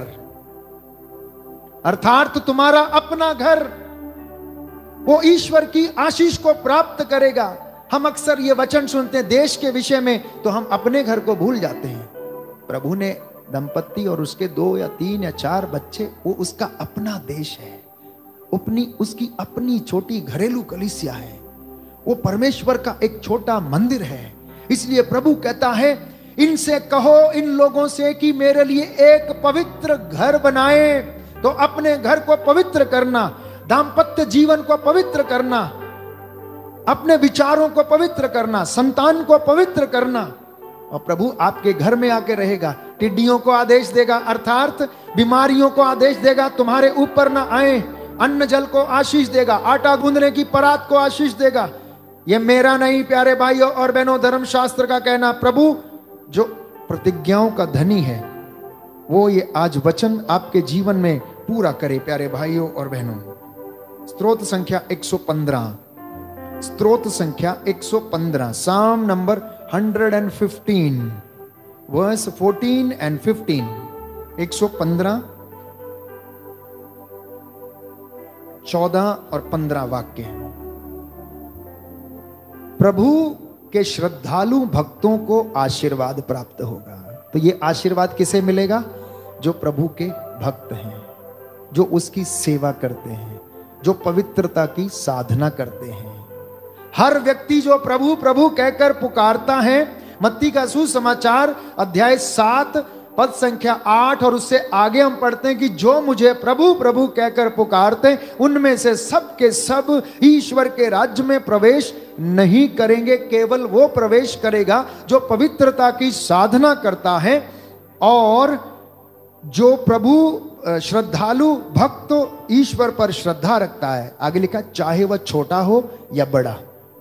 अर्थात तुम्हारा अपना घर वो ईश्वर की आशीष को प्राप्त करेगा। हम अक्सर ये वचन सुनते हैं देश के विषय में तो हम अपने घर को भूल जाते हैं। प्रभु ने दंपति और उसके दो या तीन या चार बच्चे, वो उसका अपना देश है, अपनी उसकी अपनी छोटी घरेलू कलीसिया है, वो परमेश्वर का एक छोटा मंदिर है। इसलिए प्रभु कहता है इनसे कहो, इन लोगों से कि मेरे लिए एक पवित्र घर बनाए। तो अपने घर को पवित्र करना, दाम्पत्य जीवन को पवित्र करना, अपने विचारों को पवित्र करना, संतान को पवित्र करना, और प्रभु आपके घर में आके रहेगा। टिड्डियों को आदेश देगा अर्थात बीमारियों को आदेश देगा तुम्हारे ऊपर ना आए। अन्न जल को आशीष देगा, आटा गूंदने की परात को आशीष देगा। ये मेरा नहीं प्यारे भाइयों और बहनों, धर्मशास्त्र का कहना। प्रभु जो प्रतिज्ञाओं का धनी है वो ये आज वचन आपके जीवन में पूरा करे प्यारे भाइयों और बहनों। स्तोत्र संख्या एक सौ पंद्रह, स्तोत्र संख्या एक सौ पंद्रह, साम नंबर एक सौ पंद्रह, वर्स चौदह एंड पंद्रह। एक सौ पंद्रह, चौदह और पंद्रह वाक्य। प्रभु के श्रद्धालु भक्तों को आशीर्वाद प्राप्त होगा। तो ये आशीर्वाद किसे मिलेगा? जो प्रभु के भक्त हैं, जो उसकी सेवा करते हैं, जो पवित्रता की साधना करते हैं। हर व्यक्ति जो प्रभु प्रभु कहकर पुकारता है, मत्ती का सुसमाचार अध्याय सात पद संख्या आठ और उससे आगे हम पढ़ते हैं कि जो मुझे प्रभु प्रभु कहकर पुकारते उनमें से सब के सब ईश्वर के राज्य में प्रवेश नहीं करेंगे, केवल वो प्रवेश करेगा जो पवित्रता की साधना करता है और जो प्रभु श्रद्धालु भक्त ईश्वर पर श्रद्धा रखता है। आगे लिखा, चाहे वह छोटा हो या बड़ा,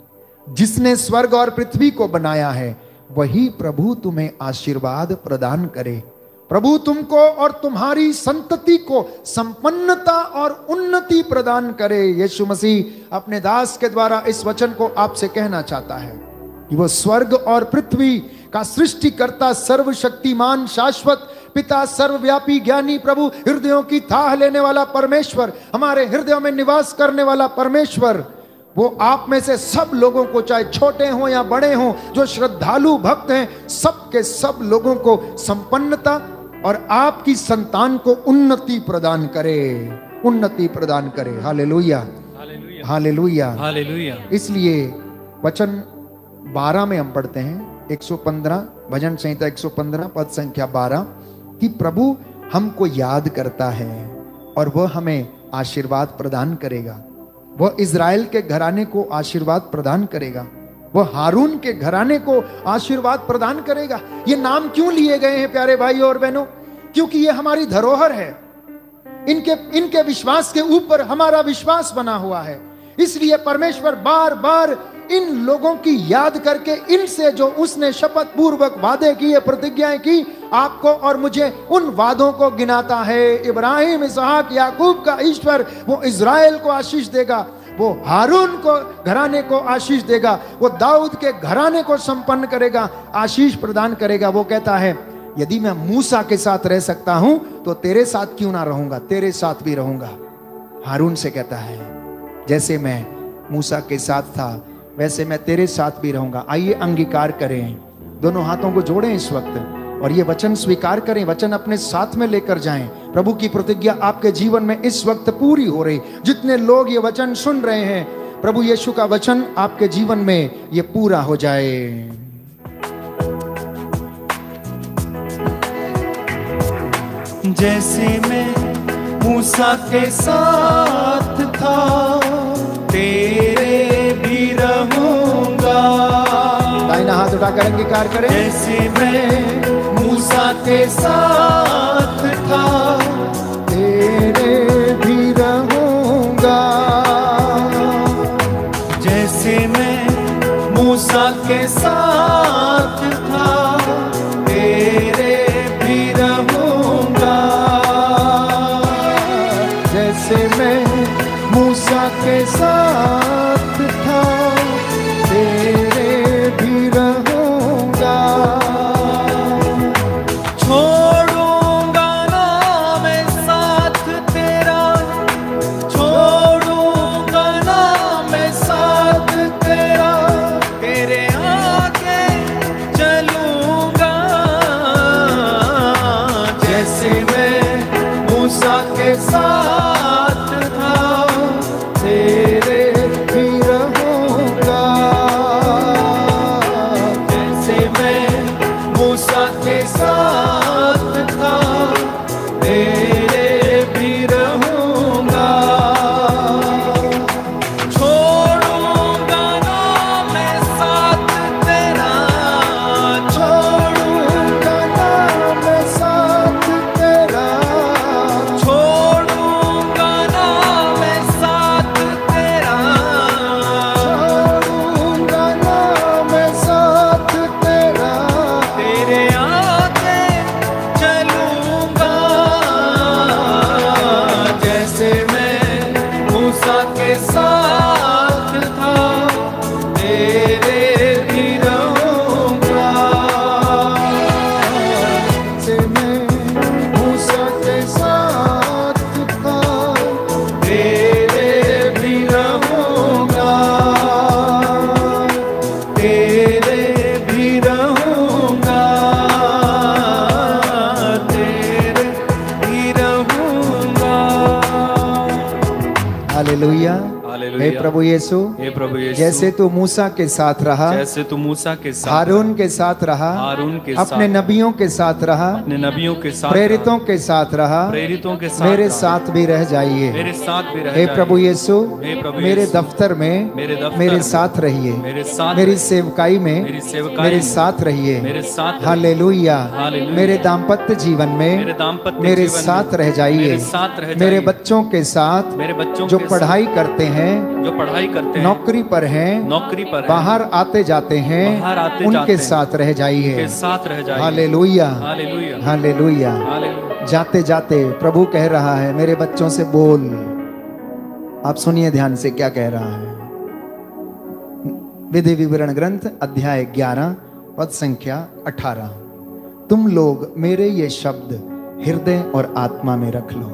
जिसने स्वर्ग और पृथ्वी को बनाया है वही प्रभु तुम्हें आशीर्वाद प्रदान करे। प्रभु तुमको और तुम्हारी संतति को संपन्नता और उन्नति प्रदान करे। यीशु मसीह अपने दास के द्वारा इस वचन को आपसे कहना चाहता है कि वह स्वर्ग और पृथ्वी का सृष्टिकर्ता, सर्वशक्तिमान, शाश्वत पिता, सर्वव्यापी, ज्ञानी प्रभु, हृदयों की थाह लेने वाला परमेश्वर, हमारे हृदयों में निवास करने वाला परमेश्वर, वो आप में से सब लोगों को, चाहे छोटे हों या बड़े हों, जो श्रद्धालु भक्त हैं, सब के सब लोगों को संपन्नता और आपकी संतान को उन्नति प्रदान करे, उन्नति प्रदान करे। Hallelujah, hallelujah, hallelujah. इसलिए वचन बारह में हम पढ़ते हैं, एक सौ पंद्रह, भजन संहिता एक सौ पंद्रह पद संख्या बारह, कि प्रभु हमको याद करता है और वह हमें आशीर्वाद प्रदान करेगा। वह इज़राइल के घराने को आशीर्वाद प्रदान करेगा, वह हारून के घराने को आशीर्वाद प्रदान करेगा। ये नाम क्यों लिए गए हैं प्यारे भाइयों और बहनों? क्योंकि ये हमारी धरोहर है, इनके इनके विश्वास के ऊपर हमारा विश्वास बना हुआ है। इसलिए परमेश्वर बार बार इन लोगों की याद करके, इनसे जो उसने शपथ पूर्वक वादे किए, प्रतिज्ञाएं की, आपको और मुझे उन वादों को गिनाता है। इब्राहिम, इसहाक, याकूब का ईश्वर वो इज़राइल को आशीष देगा, वो हारून को घराने को आशीष देगा, वो दाऊद के घराने को संपन्न करेगा, आशीष प्रदान करेगा। वो कहता है, यदि मैं मूसा के साथ रह सकता हूं तो तेरे साथ क्यों ना रहूंगा, तेरे साथ भी रहूंगा। हारून से कहता है, जैसे मैं मूसा के साथ था वैसे मैं तेरे साथ भी रहूंगा। आइए अंगीकार करें, दोनों हाथों को जोड़ें इस वक्त और ये वचन स्वीकार करें, वचन अपने साथ में लेकर जाएं। प्रभु की प्रतिज्ञा आपके जीवन में इस वक्त पूरी हो रही। जितने लोग ये वचन सुन रहे हैं, प्रभु यीशु का वचन आपके जीवन में ये पूरा हो जाए। जैसे मैं मूसा के साथ था तेरे भी रहूंगा। दाहिना हाथ उठाकर अंगीकार करें। जैसे मैं मूसा के साथ था तेरे भी रहूंगा। जैसे मैं मूसा के साथ था तेरे भी रहूंगा। जैसे मैं मूसा के साथ था तेरे भी रहूंगा। छोड़ूंगा ना मैं साथ तेरा, छोड़ूंगा ना मैं साथ तेरा, तेरे आगे चलूंगा। जैसे मैं मूसा के साथ था तेरे हालेलुया। हालेलुया। हे प्रभु यीशु, हे प्रभु यीशु, जैसे तू मूसा के साथ रहा, जैसे तू मूसा के साथ, हारून के साथ रहा, हारून के अपने साथ, नबियों के साथ रहा, अपने नबियों के साथ, प्रेरितों के साथ रहा, प्रेरितों के साथ, मेरे साथ भी रह जाइए। मेरे साथ भी रह हे जाइए। प्रभु यीशु, हे प्रभु मेरे यीशु, दफ्तर में मेरे दफ्तर मेरे में, साथ रहिए, मेरे साथ मेरी रहिए, सेवकाई में मेरी सेवकाई मेरे में, साथ रहिए। मेरे साथ रहिए। हालेलुया। हालेलुया। मेरे दाम्पत्य जीवन में मेरे दाम्पत्य मेरे जीवन में साथ रह जाइए। मेरे साथ रह मेरे जाइए। बच्चों के साथ मेरे बच्चों जो के पढ़ाई करते हैं, साथ, जो पढ़ाई करते हैं, नौकरी पर हैं, नौकरी पर हैं, बाहर आते जाते हैं, बाहर आते उनके जाते हैं, साथ रह जाइए। के साथ रह जाइए। हालेलुया। हालेलुया। हालेलुया। हालेलुया। जाते जाते प्रभु कह रहा है, मेरे बच्चों से बोल। आप सुनिए ध्यान से क्या कह रहा है। विधि विवरण ग्रंथ अध्याय ग्यारह पद संख्या अठारह। तुम लोग मेरे ये शब्द हृदय और आत्मा में रख लो।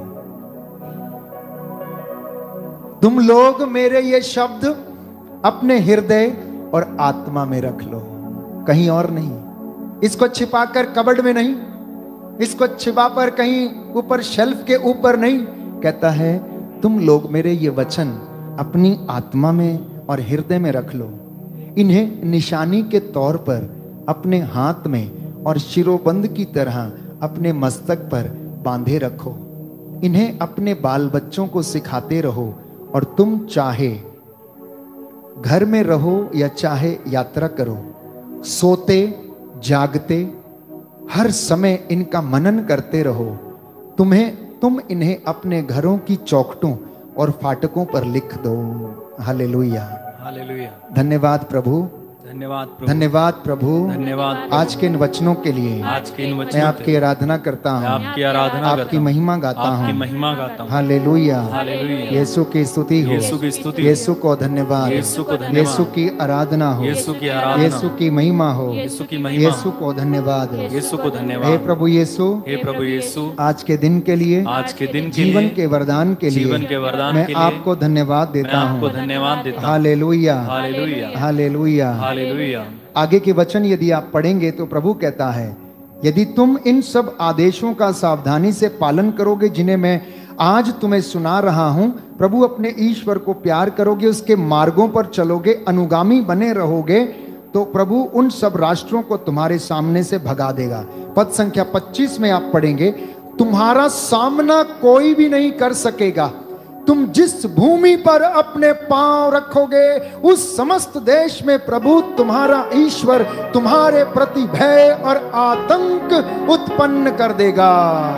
तुम लोग मेरे ये शब्द अपने हृदय और आत्मा में रख लो, कहीं और नहीं। इसको छिपाकर कबर्ड में नहीं, इसको छिपाकर कहीं ऊपर शेल्फ के ऊपर नहीं। कहता है तुम लोग मेरे ये वचन अपनी आत्मा में और हृदय में रख लो। इन्हें निशानी के तौर पर अपने हाथ में और शिरोबंद की तरह अपने मस्तक पर बांधे रखो। इन्हें अपने बाल बच्चों को सिखाते रहो, और तुम चाहे घर में रहो या चाहे यात्रा करो, सोते जागते हर समय इनका मनन करते रहो। तुम्हें तुम इन्हें अपने घरों की चौखटों और फाटकों पर लिख दो। हालेलुया। हालेलुया। धन्यवाद प्रभु, धन्यवाद प्रभु, धन्यवाद प्रभु। धन्यवाद प्रभु। आज के इन वचनों के लिए आज के इन मैं वचनों आपकी आराधना करता मैं हूँ, आपकी आराधना आपकी करता हूँ, महिमा गाता आपकी हूँ। महिमा गाता हूँ। हालेलुया। हालेलुया। यीशु की स्तुति हो, यीशु की स्तुति हो, यीशु को धन्यवाद, यीशु को धन्यवाद, यीशु की आराधना हो, यीशु की आराधना, यीशु की महिमा हो, यीशु की महिमा, यीशु को धन्यवाद। यीशु को हे धन्यवाद। प्रभु यीशु, हे प्रभु यीशु, आज के दिन के लिए, आज के दिन के जीवन लिए, के वरदान के लिए जीवन के वरदान मैं के लिए आपको धन्यवाद मैं देता आपको हूँ। धन्यवाद देता हूँ। हालेलुया। हालेलुया। हालेलुया। हालेलुया। आगे के वचन यदि आप पढ़ेंगे तो प्रभु कहता है, यदि तुम इन सब आदेशों का सावधानी से पालन करोगे जिन्हें मैं आज तुम्हें सुना रहा हूं, प्रभु अपने ईश्वर को प्यार करोगे, उसके मार्गों पर चलोगे, अनुगामी बने रहोगे, तो प्रभु उन सब राष्ट्रों को तुम्हारे सामने से भगा देगा। पद संख्या पच्चीस में आप पढ़ेंगे, तुम्हारा सामना कोई भी नहीं कर सकेगा। तुम जिस भूमि पर अपने पांव रखोगे उस समस्त देश में प्रभु तुम्हारा ईश्वर तुम्हारे प्रति भय और आतंक उत्पन्न कर देगा।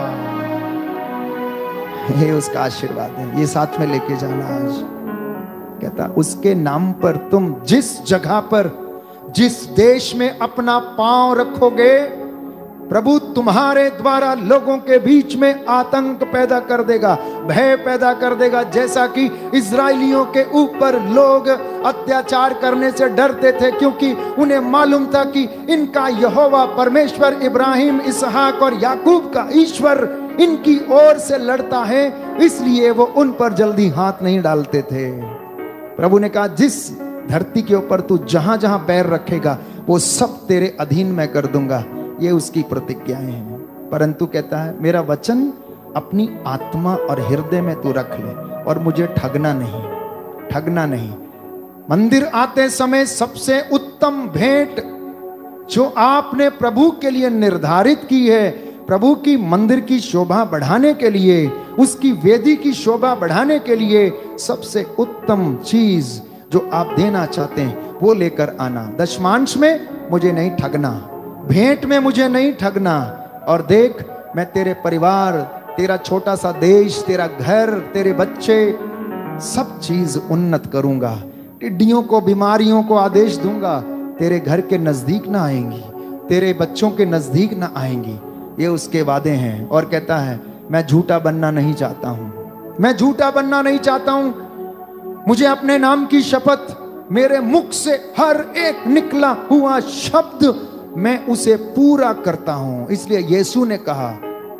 ये उसका आशीर्वाद है, ये साथ में लेके जाना। आज कहता उसके नाम पर तुम जिस जगह पर, जिस देश में अपना पांव रखोगे, प्रभु तुम्हारे द्वारा लोगों के बीच में आतंक पैदा कर देगा, भय पैदा कर देगा। जैसा कि इजराइलियों के ऊपर लोग अत्याचार करने से डरते थे, क्योंकि उन्हें मालूम था कि इनका यहोवा परमेश्वर इब्राहिम, इसहाक और याकूब का ईश्वर इनकी ओर से लड़ता है, इसलिए वो उन पर जल्दी हाथ नहीं डालते थे। प्रभु ने कहा, जिस धरती के ऊपर तू जहां जहां पैर रखेगा वो सब तेरे अधीन मैं कर दूंगा। ये उसकी प्रतिज्ञाएं हैं। परंतु कहता है, मेरा वचन अपनी आत्मा और हृदय में तू रख ले, और मुझे ठगना नहीं, ठगना नहीं। मंदिर आते समय सबसे उत्तम भेंट जो आपने प्रभु के लिए निर्धारित की है, प्रभु की मंदिर की शोभा बढ़ाने के लिए, उसकी वेदी की शोभा बढ़ाने के लिए सबसे उत्तम चीज जो आप देना चाहते हैं वो लेकर आना। दशमांश में मुझे नहीं ठगना, भेंट में मुझे नहीं ठगना। और देख, मैं तेरे परिवार, तेरा छोटा सा देश, तेरा घर, तेरे बच्चे, सब चीज उन्नत करूंगा। टिड्डियों को, बीमारियों को आदेश दूंगा, तेरे घर के नजदीक ना आएंगी, तेरे बच्चों के नजदीक ना आएंगी। ये उसके वादे हैं। और कहता है, मैं झूठा बनना नहीं चाहता हूं, मैं झूठा बनना नहीं चाहता हूं। मुझे अपने नाम की शपथ, मेरे मुख से हर एक निकला हुआ शब्द मैं उसे पूरा करता हूं। इसलिए यीशु ने कहा,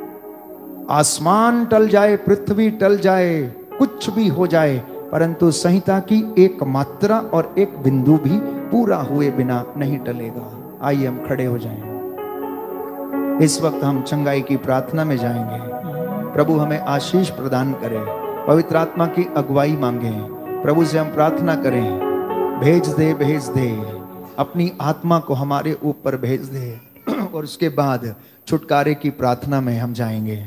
आसमान टल जाए, पृथ्वी टल जाए, कुछ भी हो जाए, परंतु संहिता की एक मात्रा और एक बिंदु भी पूरा हुए बिना नहीं टलेगा। आइए हम खड़े हो जाएं। इस वक्त हम चंगाई की प्रार्थना में जाएंगे। प्रभु हमें आशीष प्रदान करे। पवित्र आत्मा की अगुवाई मांगे। प्रभु से हम प्रार्थना करें, भेज दे भेज दे, अपनी आत्मा को हमारे ऊपर भेज दे। और उसके बाद छुटकारे की प्रार्थना में हम जाएंगे।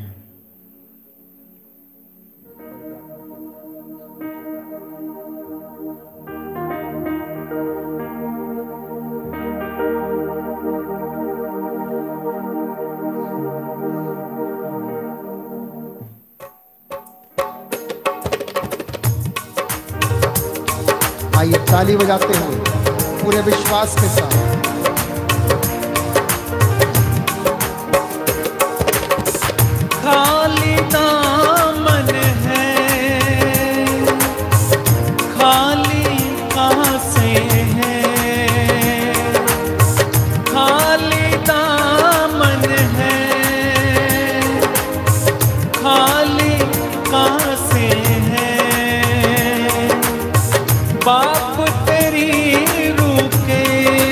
आइए ताली बजाते हुए पूरे विश्वास के साथ। खाली दामन है, खाली कहाँ से है, खाली दामन है, खाली कहाँ से है। बाप तेरी रूह के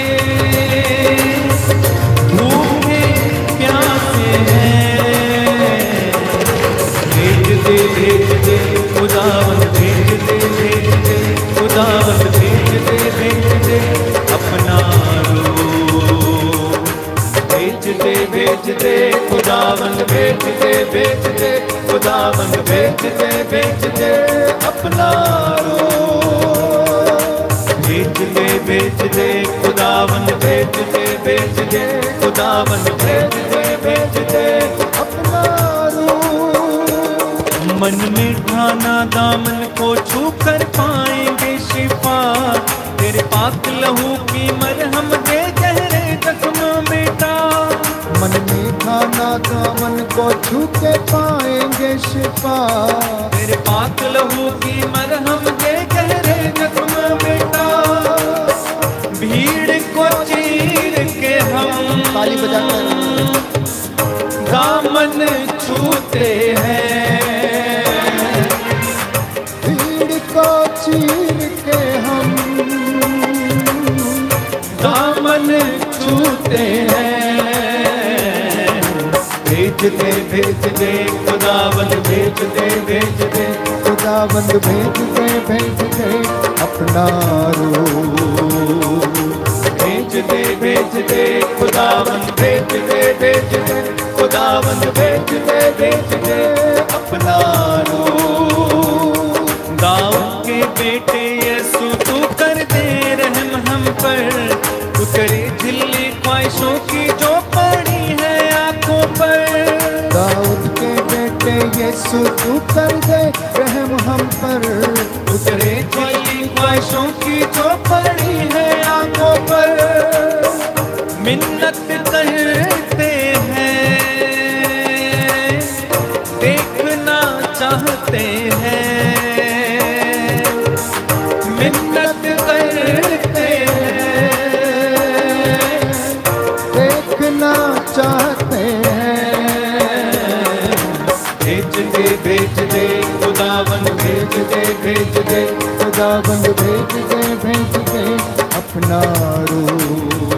भूखे प्यासे हैं। भेज दे भेज दे खुदावन, भेज दे भेज दे खुदावन, भेज दे भेज दे अपना रूह। भेज दे भेज दे खुदावन, भेज दे भेज दे खुदावन, भेज दे भेज दे अपना रूह। भेज दे भेज दे खुदावन, भेज दे भेज दे खुदावन, भेज दे भेज दे अपना रूह। मन में ठाना दामन को छू कर पाएंगे शिफा, तेरे पाक लहू की मरहम दे गहरे जख्म मिटा। मन में खाना दामन को छू के पाएंगे शिफा, तेरे पाक लहू की मरहम दे गहरे जख्म मिटा। भीड़ को चीर के हम ताली बजाकर दामन छूते हैं। भीड़ को चीर के हम दामन छूते हैं। भेज दे भेज दे खुदावन, भेज दे भेज दे खुदाबंद भेज दे भेज दे अपना रूह। भेज दे भेज दे खुदावन, भेज दे भेज दे खुदावन, भेज दे भेज दे अपना रूह। दाऊद के बेटे यीशु तू कर दे रहम हम पर, उतरी झिल्ली ख्वाहिशों की जो पड़ी है आंखों पर। दाऊद के बेटे यीशु तू कर दे रहम हम पर, उतरे झिल्ली ख्वाहिशों की जो पड़ी है आंखों पर। मिन्नत करते हैं, देखना चाहते हैं। मिन्नत करते हैं, देखना चाहते हैं। भेज दे भेज दे खुदावन, भेज दे भेज दे खुदाबंद भेज दे भेज दे अपना रूह।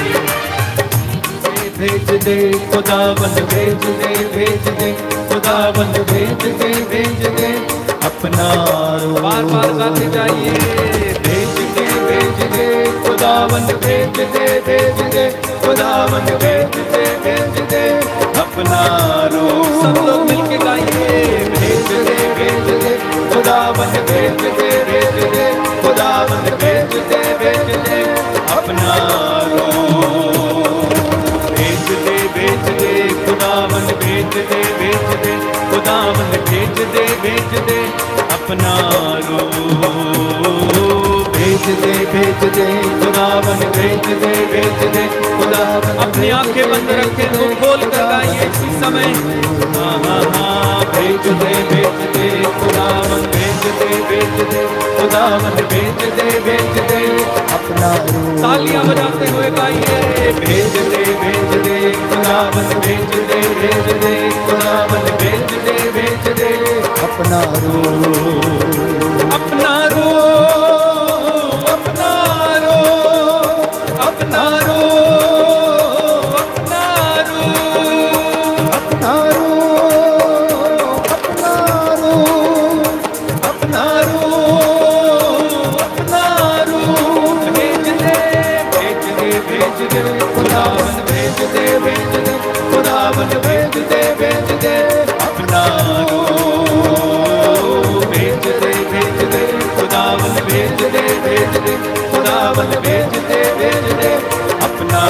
भेज दे खुदावन, भेज दे भेज दे खुदावन, भेज दे भेज दे अपना रूह। बार बार गाते जाइए। भेज दे भेज दे खुदावन, भेज दे भेज दे खुदावन, भेज दे भेज दे अपना रूह। सब लोग मिलके गाइए। भेज दे भेज दे खुदावन, भेज दे भेज दे खुदावन, भेज दे भेज दे अपना रूह। भेज दे भेज दे खुदावन, भेज दे भेज दे खुदावन, भेज दे भेज दे अपना रूह। भेज दे भेज दे खुदावन, भेज दे भेज दे खुदावन। अपनी आंखें बंद रखें तो खोल कर गाइए इसी समय। हाँ हाँ हाँ। भेज दे भेज दे खुदावन, भेज दे भेज दे खुदावन, भेज दे भेज दे अपना रूह। तालियां बजाते हुए गाइए। भेज दे भेज दे खुदावन, भेज दे भेज दे खुदावन, भेज दे भेज दे अपना रूह। अपना रूह, अपना रूह, अपना रूह, अपना रूह, अपना रूह, अपना रूह। दे खुदावन भेज दे भेज दे खुदावन भेज दे भेज दे अपना रूह भेज दे भेज दे खुदावन भेज दे भेज दे खुदावन भेज दे भेज दे अपना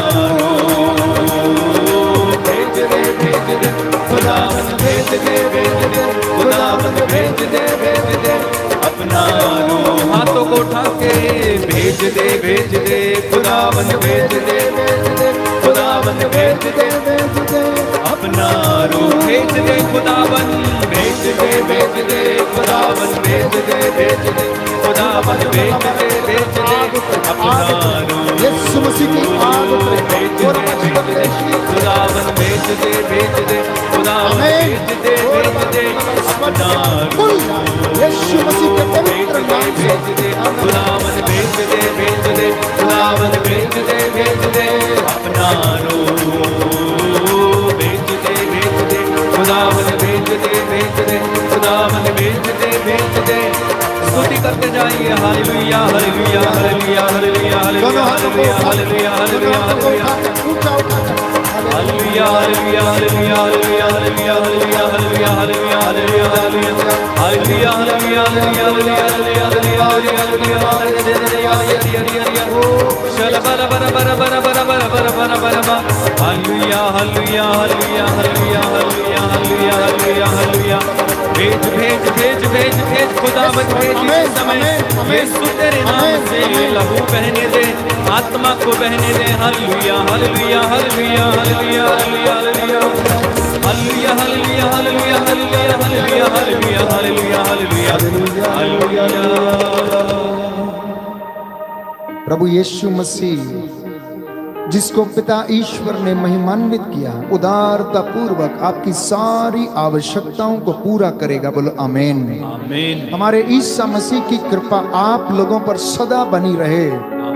रूह भेज दे भेज दे खुदावन भेज दे भेज दे खुदावन भेज दे भेज दे अपना रूह हाथों को उठा के भेज दे भेज दे खुदावन भेज दे भेज दे खुदावन भेज दे भेज दे अपना रूह भेज दे खुदावन भेज दे भेज दे खुदावन भेज दे भेज दे खुदावन भेज दे भेज दे अपना रूह यीशु मसीह की आग उतरे खुदावन भेज दे भेज दे खुदावन भेज दे भेज दे अपना रूह यीशु मसीह के पवित्र नाम से भेज दे खुदावन भेज दे भेज दे खुदावन भेज दे भेज दे अपना रूह भेज दे भेज दे खुदावन भेज दे भेज दे खुदावन भेज दे भेज दे स्तुति करते जाइए hallelujah hallelujah hallelujah hallelujah hallelujah hallelujah hallelujah hallelujah hallelujah ऊंचा उठाकर hallelujah hallelujah hallelujah hallelujah hallelujah hallelujah hallelujah hallelujah hallelujah hallelujah hallelujah hallelujah hallelujah चल बरा बरा बरा बरा बरा बरा बरा बरा बरा बरा hallelujah hallelujah hallelujah hallelujah hallelujah hallelujah hallelujah hallelujah भेज भेज भेज भेज भेज खुदावंद भेज इस समय यीशु तेरे नाम से लहू बहने दे आत्मा को बहने दे hallelujah hallelujah hallelujah hallelujah hallelujah hallelujah hallelujah hallelujah hallelujah hallelujah hallelujah hallelujah hallelujah hallelujah hallelujah प्रभु यीशु मसीह जिसको पिता ईश्वर ने महिमान्वित किया उदारता पूर्वक आपकी सारी आवश्यकताओं को पूरा करेगा। बोलो आमीन। आमीन। हमारे ईसा मसीह की कृपा आप लोगों पर सदा बनी रहे।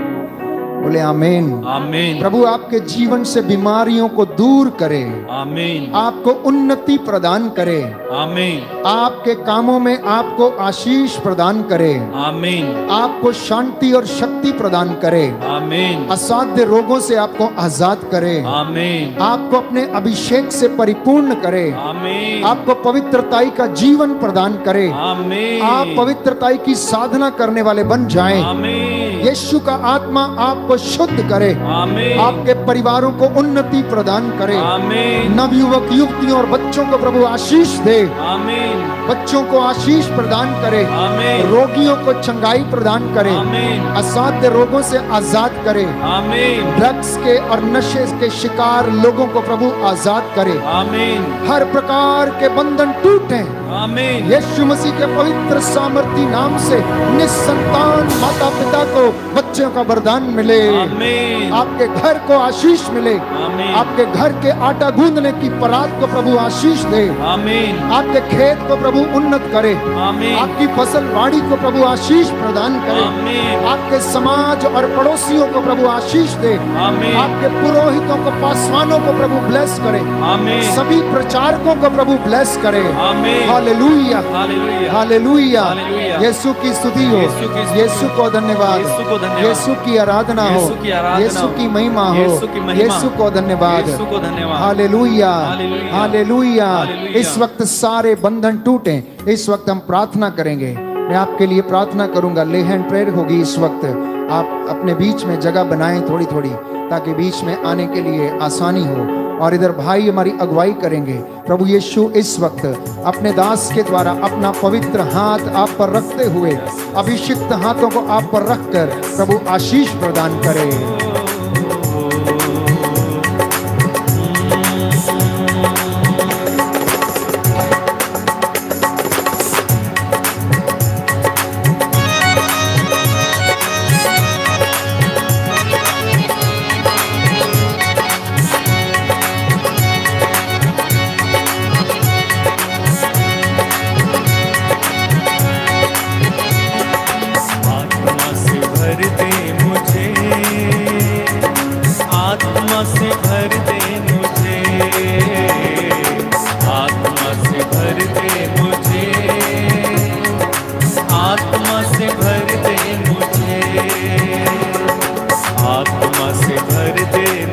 बोले आमीन। आमीन। प्रभु आपके जीवन से बीमारियों को दूर करे। आमीन। आपको उन्नति प्रदान करे। आमीन। आपके कामों में आपको आशीष प्रदान करे। आमीन। आपको शांति और शक्ति प्रदान करे। आमीन। असाध्य रोगों से आपको आजाद करे। आमीन। आपको अपने अभिषेक से परिपूर्ण करे। आमीन। आपको पवित्रताई का जीवन प्रदान करे। आमीन। आप पवित्रताई की साधना करने वाले बन जाएं। आमीन। यीशु का आत्मा आपको शुद्ध करे। आमीन। आपके परिवारों को उन्नति प्रदान करे। आमीन। नवयुवक युवतियों और बच्चों को प्रभु आशीष दे। आमीन। बच्चों को आशीष प्रदान करे। आमीन। रोगियों को चंगाई प्रदान करे। आमीन। असाध्य रोगों से आजाद करे। आमीन। ड्रग्स के और नशे के शिकार लोगों को प्रभु आजाद करे। आमीन। हर प्रकार के बंधन टूटे। आमीन। यीशु मसीह के पवित्र सामर्थी नाम से निसंतान माता पिता को बच्चों का वरदान मिले। आमीन। आपके घर को आशीष मिले। आमीन। आपके घर के आटा गूंदने की परात को प्रभु आशीष दे। आमीन। आपके खेत को प्रभु उन्नत करे। आमीन। आपकी फसल बाड़ी को प्रभु आशीष प्रदान करे। आमीन। आपके समाज और पड़ोसियों को प्रभु आशीष दे। आमीन। आपके पुरोहितों को पासवानों को प्रभु ब्लेस करे। आमीन। सभी प्रचारकों को प्रभु ब्लेस करे। आमीन। Hallelujah hallelujah hallelujah. हालेलुया। यीशु की स्तुति हो। यीशु की स्तुति यीशु को धन्यवाद। यीशु को धन्यवाद। यीशु की आराधना हो। यीशु की आराधना यीशु की हो। महिमा हो। यीशु की महिमा। यीशु को धन्यवाद। यीशु को धन्यवाद। Hallelujah hallelujah. हालेलुया। हालेलुया। इस वक्त सारे बंधन टूटे। इस वक्त हम प्रार्थना करेंगे। मैं आपके लिए प्रार्थना करूंगा। ले हैंड प्रेयर होगी इस वक्त। आप अपने बीच में जगह बनाएं थोड़ी थोड़ी, ताकि बीच में आने के लिए आसानी हो। और इधर भाई हमारी अगुवाई करेंगे। प्रभु यीशु इस वक्त अपने दास के द्वारा अपना पवित्र हाथ आप पर रखते हुए अभिषिक्त हाथों को आप पर रखकर प्रभु आशीष प्रदान करे। आत्मा से भर दे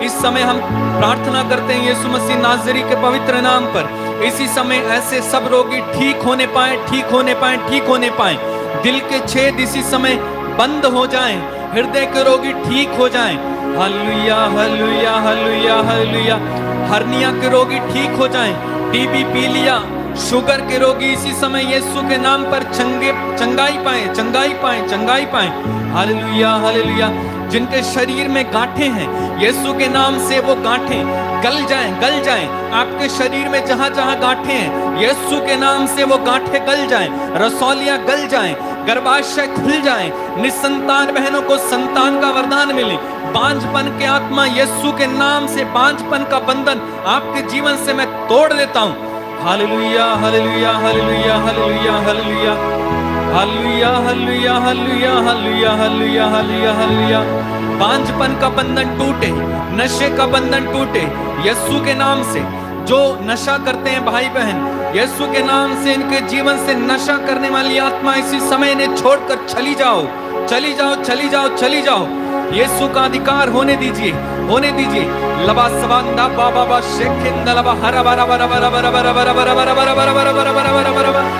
इस समय हम प्रार्थना करते हैं यीशु मसीह नाज़री के पवित्र नाम पर। इसी समय ऐसे सब रोगी ठीक होने पाए, ठीक होने पाए, ठीक होने पाए। दिल के छेद इसी समय बंद हो जाएं, हृदय के रोगी ठीक हो जाएं। Hallelujah, hallelujah, hallelujah, hallelujah. Hernia के रोगी ठीक हो जाएं। टीबी, पीलिया, शुगर के रोगी इसी समय यीशु के नाम पर चंगे चंगाई पाए, चंगाई पाए, चंगाई पाए। Hallelujah, hallelujah. जिनके शरीर में गांठें हैं, यीशु के नाम से वो गांठें गल जाएं, गल जाएं। आपके शरीर में जहां जहां गांठें हैं, यीशु के नाम से वो गांठें गल जाएं, रसौलियां गल जाएं, गर्भाशय खुल जाएं। निसंतान बहनों को संतान का वरदान मिले। बांझपन के आत्मा यीशु के नाम से, बांझपन का बंधन आपके जीवन से मैं तोड़ देता हूं। Hallelujah, hallelujah, hallelujah, hallelujah, hallelujah, hallelujah, hallelujah, hallelujah, hallelujah, hallelujah, hallelujah, hallelujah. बांझपन का बंधन टूटे, नशे का बंधन टूटे यीशु के नाम से। जो नशा करते हैं भाई बहन, यीशु के नाम से इनके जीवन से नशा करने वाली आत्मा इसी समय ने छोड़कर चली जाओ, चली जाओ, चली जाओ, चली जाओ। यीशु का अधिकार होने दीजिए, होने दीजिए। लबा सवांदा बाबा बा शेखिंद लबा हरा बरा बरा बरा बरा बरा बरा बरा बरा बरा बरा बरा बरा बरा बरा बरा बरा।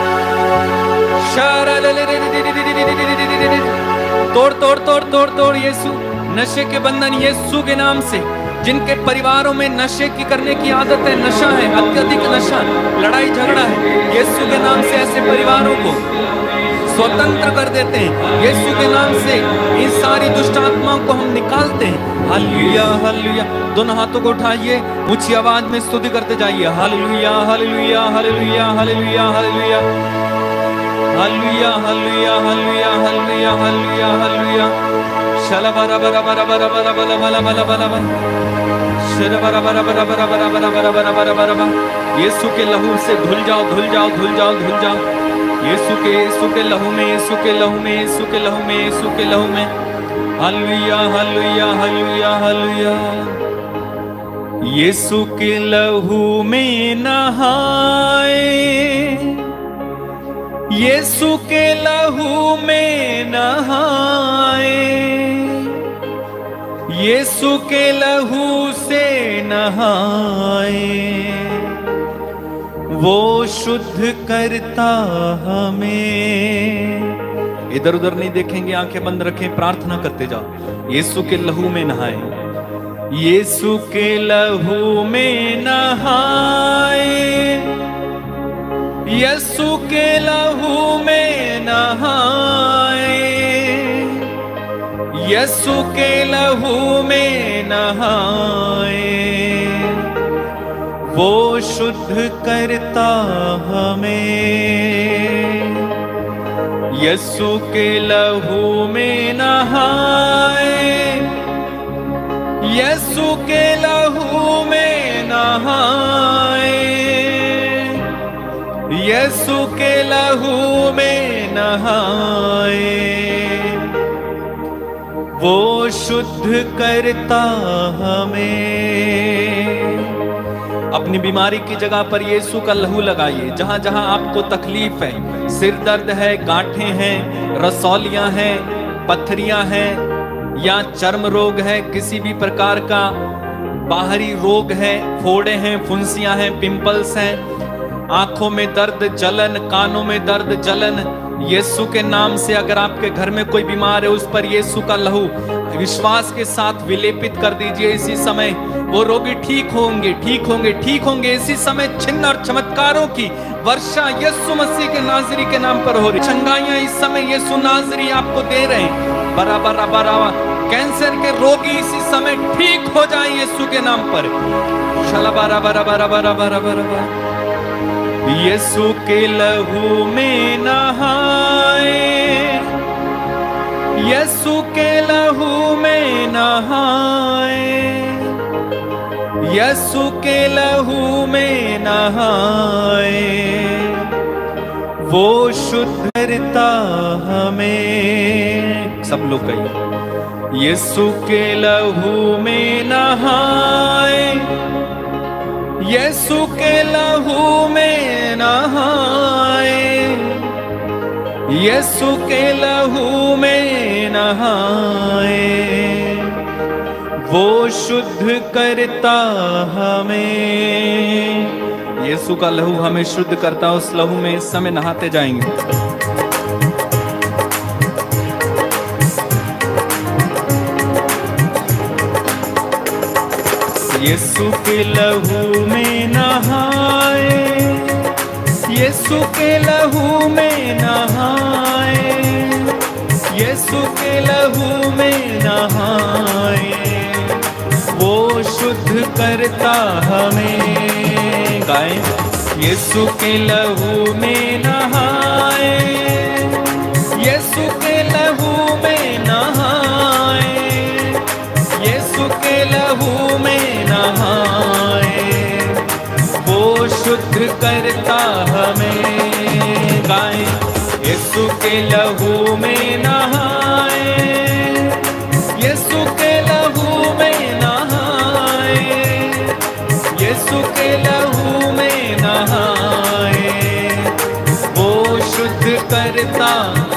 तोड़ तोड़ तोड़ तोड़ तोड़ यीशु नशे के बंधन यीशु के नाम से। जिनके परिवारों में नशे की करने की आदत है, नशा है, अत्यधिक नशा, लड़ाई झगड़ा है, यीशु के नाम से ऐसे परिवारों को स्वतंत्र कर देते हैं। यीशु के नाम से इन सारी दुष्ट आत्माओं को हम निकालते हैं। Hallelujah, hallelujah. दोनों हाथों को उठाइए, ऊंची आवाज में स्तुति करते जाइए। Hallelujah, hallelujah, hallelujah, hallelujah, hallelujah, hallelujah, hallelujah, hallelujah, hallelujah, hallelujah, hallelujah. शला बरा बरा बरा बरा बरा बरा बरा बरा बरा बरा शला बरा बरा बरा बरा बरा बरा बरा बरा बरा बरा बरा। यीशु के लहू से धुल जाओ, धुल जाओ, धुल जाओ, धुल जाओ। यीशु के यीशु के लहू में, यीशु के लहू में, यीशु के लहू में, यीशु के लहू में। Hallelujah, hallelujah, hallelujah, hallelujah. यीशु के लहू में नहाए, यीशु के लहू में नहाए, यीशु के लहू से नहाए। वो शुद्ध करता हमें। इधर उधर नहीं देखेंगे, आंखें बंद रखें, प्रार्थना करते जाओ। यीशु के लहू में नहाए, यीशु के लहू में नहाए, यीशु के लहू में नहाए, यीशु के लहू में नहाए। वो शुद्ध करता हमें। यीशु के लहू में नहाए, यीशु के लहू में नहाए, यीशु के लहू में नहाए। वो शुद्ध करता हमें। अपनी बीमारी की जगह पर यीशु का लहू लगाइए। जहां जहां आपको तकलीफ है, सिर दर्द है, गांठें हैं, रसौलियां हैं, पथरियां हैं, या चर्म रोग है, किसी भी प्रकार का बाहरी रोग है, फोड़े हैं, फुंसियां हैं, पिंपल्स हैं, आंखों में दर्द, जलन, कानों में दर्द, जलन, यीशु के नाम से अगर आपके घर में कोई बीमार है, उस पर यीशु का लहू विश्वास के साथ विलेपित कर दीजिए। इसी समय वो रोगी ठीक होंगे, ठीक होंगे, ठीक होंगे। इसी समय चिन्ह और चमत्कारों की वर्षा यीशु मसीह के नाज़री के नाम पर हो रही। चंगाइयां इस समय यीशु नाज़री आपको दे रहे हैं। बराबर बराबर कैंसर के रोगी इसी समय ठीक हो जाएं यीशु के नाम पर। शला बराबर बराबर बराबर। यीशु के लहू में नहाए, यीशु के लहू में नहाए, यीशु के लहू में नहाए। वो शुद्ध करता हमें। सब लोग कहिए, यीशु के लहू में नहाए, यीशु के लहू में नहाए, यीशु के लहू में नहाए। वो शुद्ध करता हमें। यीशु का लहू हमें शुद्ध करता, उस लहू में इस समय नहाते जाएंगे। यीशु के लहू में नहाए, यीशु के लहू में नहाए, यीशु के लहू में नहाए, वो शुद्ध करता हमें। गाएं, यीशु के लहू में नहाए, यीशु के लहू में नहाए, यीशु के लहू में नहाए, वो शुद्ध करता हमें। गाएं, यीशु के लहू में नहाए, यीशु के लहू में नहाए, यीशु के लहू में नहाए, वो शुद्ध करता।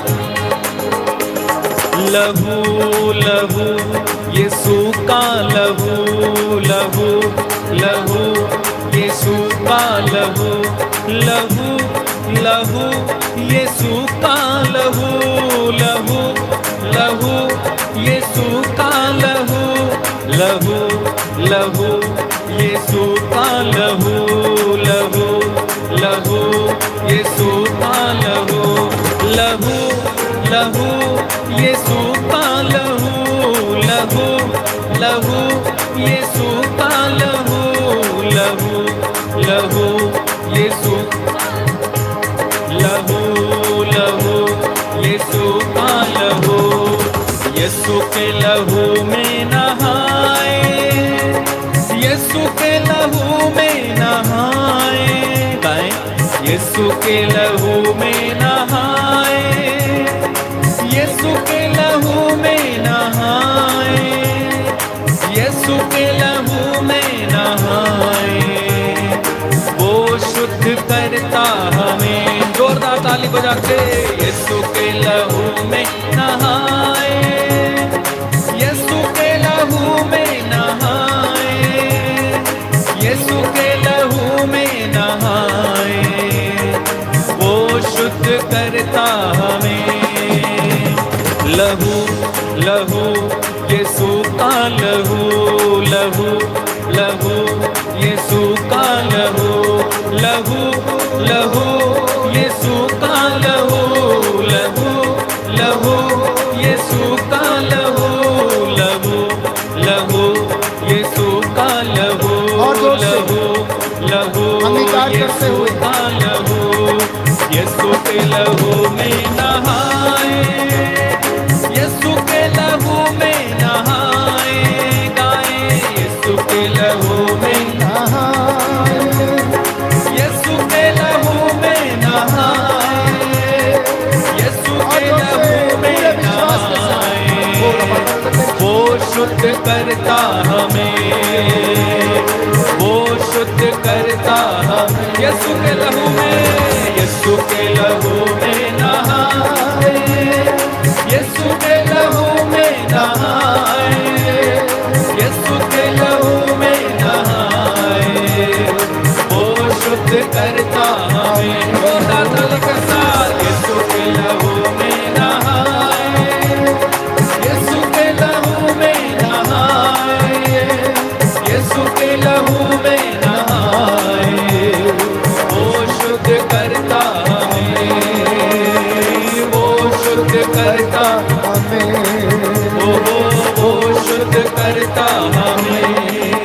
लहू लहू यीशु का लहू, लहू लहू यीशु का लहू, लहू लहू यीशु का लहू, लहू लहू यीशु का लहू, लहू लहू यीशु का लहू, लहू लहू यीशु का लहू, लहू लहू यीशु का लहू, लहू लहू यीशु का लहू, लहू लहू यीशु, लहू लहू यीशु का लहू। यीशु के लहू में नहाए, यीशु के लहू में नहाए। गाएं, यीशु के लहू में नहाए, यीशु के लहू में नहाए, यीशु के लहू में नहाए, वो शुद्ध करता हमें। जोरदार ताली बजा के। यीशु के लहू में नहाए, यीशु के लहू में नहाए, यीशु के लहू में नहाए, वो शुद्ध करता हमें। लहू लहू यीशु का लहू, लहू लहू यीशु का लहू, लहू लहू यीशु का लहू, लहू लहू यीशु का लहू, लहू लहू यीशु का लहू, लहू लहू यीशु का लहू। यीशु के लहू में नहाए, यीशु के लहू में नहाए। गाएं, यीशु के लहू में नहाए, यीशु के लहू में नहाए, यीशु के लहू में नहाए, वो शुद्ध करता हमें, वो शुद्ध करता हमें। यीशु के लहू में, यीशु के लहू में नहाए, यीशु के लहू में नहाए, यीशु के लहू में नहाए, वो शुद्ध करता हमें। जोरदार ताली के साथ। यीशु के लहू में नहाए, यीशु के लहू में नहाए, यीशु के लहू में नहाए, वो शुद्ध करता हमें, वो शुद्ध करता हमें, वो वो वो शुद्ध करता हमें।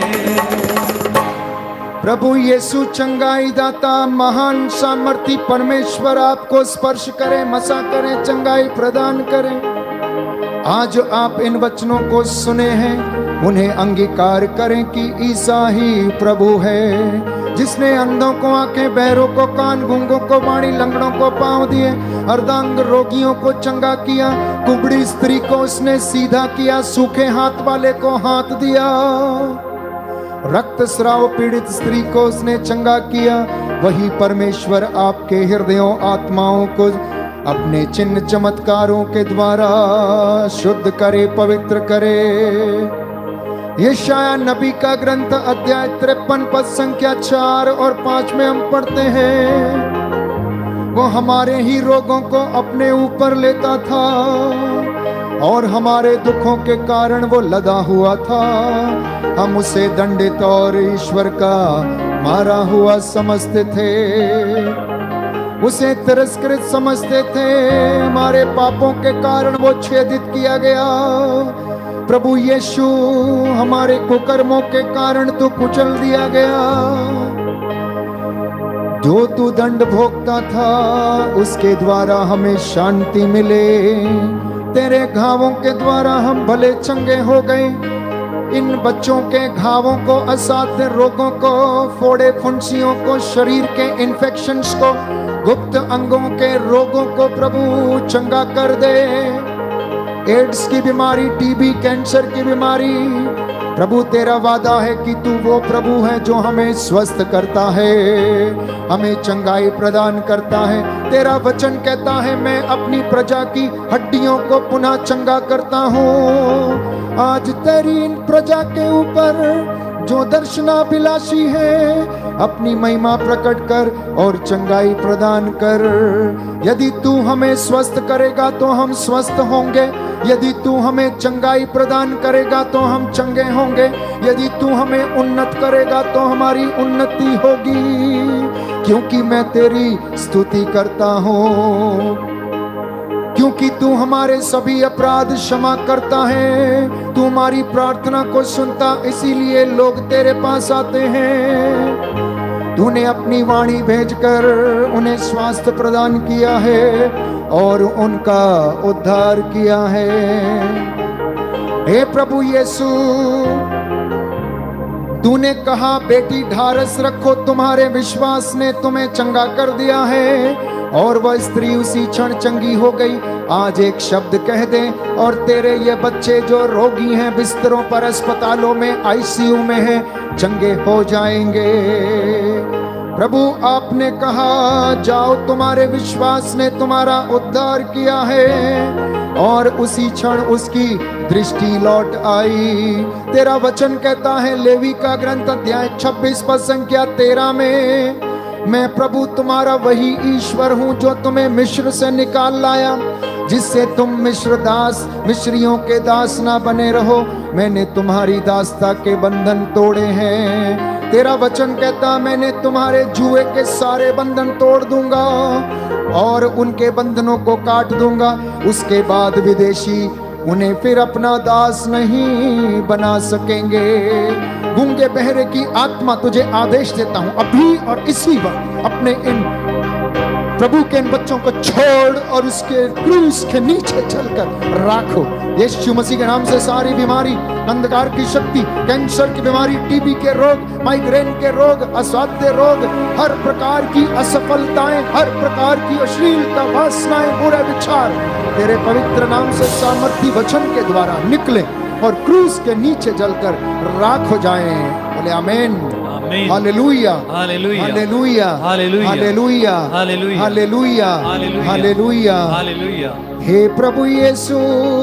प्रभु यीशु चंगाई दाता, महान सामर्थी परमेश्वर आपको स्पर्श करे, मसा करे, चंगाई प्रदान करे। आज आप इन वचनों को सुने हैं, उन्हें अंगीकार करें कि ईसा ही प्रभु है, जिसने अंधों को आंखें, बहरों को कान, गूंगों को वाणी, लंगड़ों को पांव दिए, अर्धांग रोगियों को चंगा किया, कुबड़ी स्त्री को उसने सीधा किया, सूखे हाथ वाले को हाथ दिया, रक्त स्राव पीड़ित स्त्री को उसने चंगा किया। वही परमेश्वर आपके हृदयों, आत्माओं को अपने चिन्ह चमत्कारों के द्वारा शुद्ध करे, पवित्र करे। यशाया नबी का ग्रंथ अध्याय तिरपन पद संख्या चार और पांच में हम पढ़ते हैं, वो हमारे ही रोगों को अपने ऊपर लेता था और हमारे दुखों के कारण वो लदा हुआ था। हम उसे दंडित और ईश्वर का मारा हुआ समझते थे, उसे तिरस्कृत समझते थे। हमारे पापों के कारण वो छेदित किया गया। प्रभु यीशु, हमारे कुकर्मों के कारण तू कुचल दिया गया। जो तू दंड भोगता था उसके द्वारा हमें शांति मिले। तेरे घावों के द्वारा हम भले चंगे हो गए। इन बच्चों के घावों को, असाध्य रोगों को, फोड़े फुंसियों को, शरीर के इन्फेक्शंस को, गुप्त अंगों के रोगों को प्रभु चंगा कर दे। एड्स की बीमारी, टीबी, कैंसर की बीमारी, प्रभु तेरा वादा है कि तू वो प्रभु है जो हमें स्वस्थ करता है, हमें चंगाई प्रदान करता है। तेरा वचन कहता है मैं अपनी प्रजा की हड्डियों को पुनः चंगा करता हूँ। आज तेरी इन प्रजा के ऊपर जो दर्शनाभिलाषी है, अपनी महिमा प्रकट कर और चंगाई प्रदान कर। यदि तू हमें स्वस्थ करेगा तो हम स्वस्थ होंगे, यदि तू हमें चंगाई प्रदान करेगा तो हम चंगे होंगे, यदि तू हमें उन्नत करेगा तो हमारी उन्नति होगी। क्योंकि मैं तेरी स्तुति करता हूँ, क्योंकि तू हमारे सभी अपराध क्षमा करता है। तू हमारी प्रार्थना को सुनता, इसीलिए लोग तेरे पास आते हैं। तूने अपनी वाणी भेजकर उन्हें स्वास्थ्य प्रदान किया है और उनका उद्धार किया है। हे प्रभु यीशु, तूने कहा बेटी ढारस रखो, तुम्हारे विश्वास ने तुम्हें चंगा कर दिया है, और वह स्त्री उसी क्षण चंगी हो गई। आज एक शब्द कह दे और तेरे ये बच्चे जो रोगी हैं, बिस्तरों पर, अस्पतालों में, आईसीयू में हैं, चंगे हो जाएंगे। प्रभु आपने कहा जाओ, तुम्हारे विश्वास ने तुम्हारा उद्धार किया है, और उसी क्षण उसकी दृष्टि लौट आई। तेरा वचन कहता है लेवी का ग्रंथ अध्याय छब्बीस पद संख्या तेरह में, मैं प्रभु तुम्हारा वही ईश्वर हूँ जो तुम्हें मिस्र से निकाल लाया, जिससे तुम मिस्र दास, मिस्रियों के दास ना बने रहो। मैंने तुम्हारी दासता के बंधन तोड़े हैं। तेरा वचन कहता मैंने तुम्हारे जुए के सारे बंधन तोड़ दूंगा और उनके बंधनों को काट दूंगा। उसके बाद विदेशी उन्हें फिर अपना दास नहीं बना सकेंगे। गूंगे बहरे की आत्मा तुझे आदेश देता हूं, अभी और इसी वक्त अपने इन प्रभु के इन बच्चों को छोड़ और उसके क्रूस के नीचे चलकर राखो। यीशु मसीह के नाम से सारी बीमारी, अंधकार की शक्ति, कैंसर की बीमारी, टीबी के रोग, माइग्रेन के रोग, असाध्य रोग, हर प्रकार की असफलताएं, हर प्रकार की अश्लीलता, वासनाएं, बुरे विचार तेरे पवित्र नाम से सामर्थी वचन के द्वारा निकले और क्रूस के नीचे जलकर राख हो जाएं। बोले आमीन, hallelujah, hallelujah, hallelujah, hallelujah, hallelujah, hallelujah, hallelujah, hallelujah. हे प्रभु यीशु,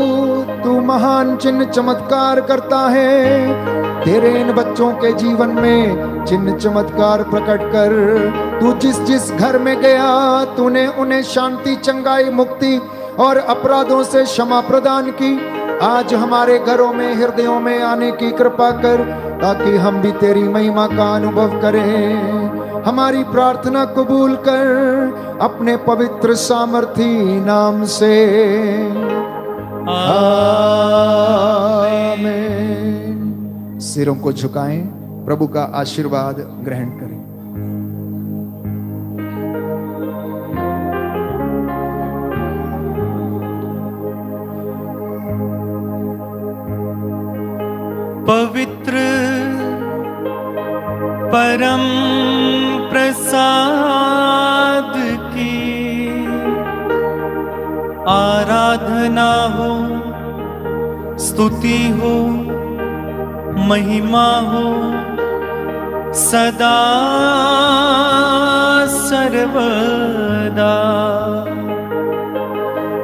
तू महान चिन्ह चमत्कार करता है। तेरे इन बच्चों के जीवन में चिन्ह चमत्कार प्रकट कर। तू जिस जिस घर में गया तूने उन्हें शांति, चंगाई, मुक्ति और अपराधों से क्षमा प्रदान की। आज हमारे घरों में, हृदयों में आने की कृपा कर, ताकि हम भी तेरी महिमा का अनुभव करें। हमारी प्रार्थना कबूल कर अपने पवित्र सामर्थी नाम से, आमीन। सिरों को झुकाएं, प्रभु का आशीर्वाद ग्रहण करें। पवित्र परम प्रसाद की आराधना हो, स्तुति हो, महिमा हो सदा सर्वदा।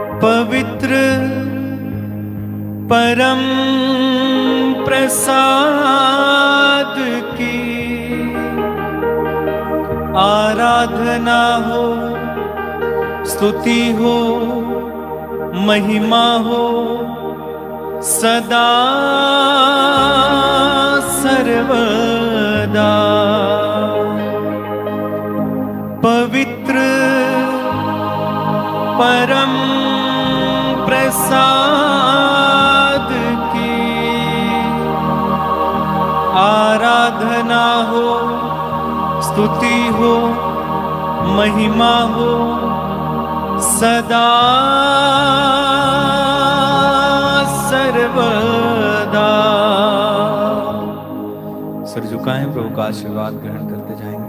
पवित्र परम प्रसाद आराधना हो, स्तुति हो, महिमा हो सदा सर्वदा। पवित्र परम प्रसाद की आराधना हो, स्तुति हो, महिमा हो सदा सर्वदा। सिर झुकाएं, प्रभु का आशीर्वाद ग्रहण करते जाएंगे।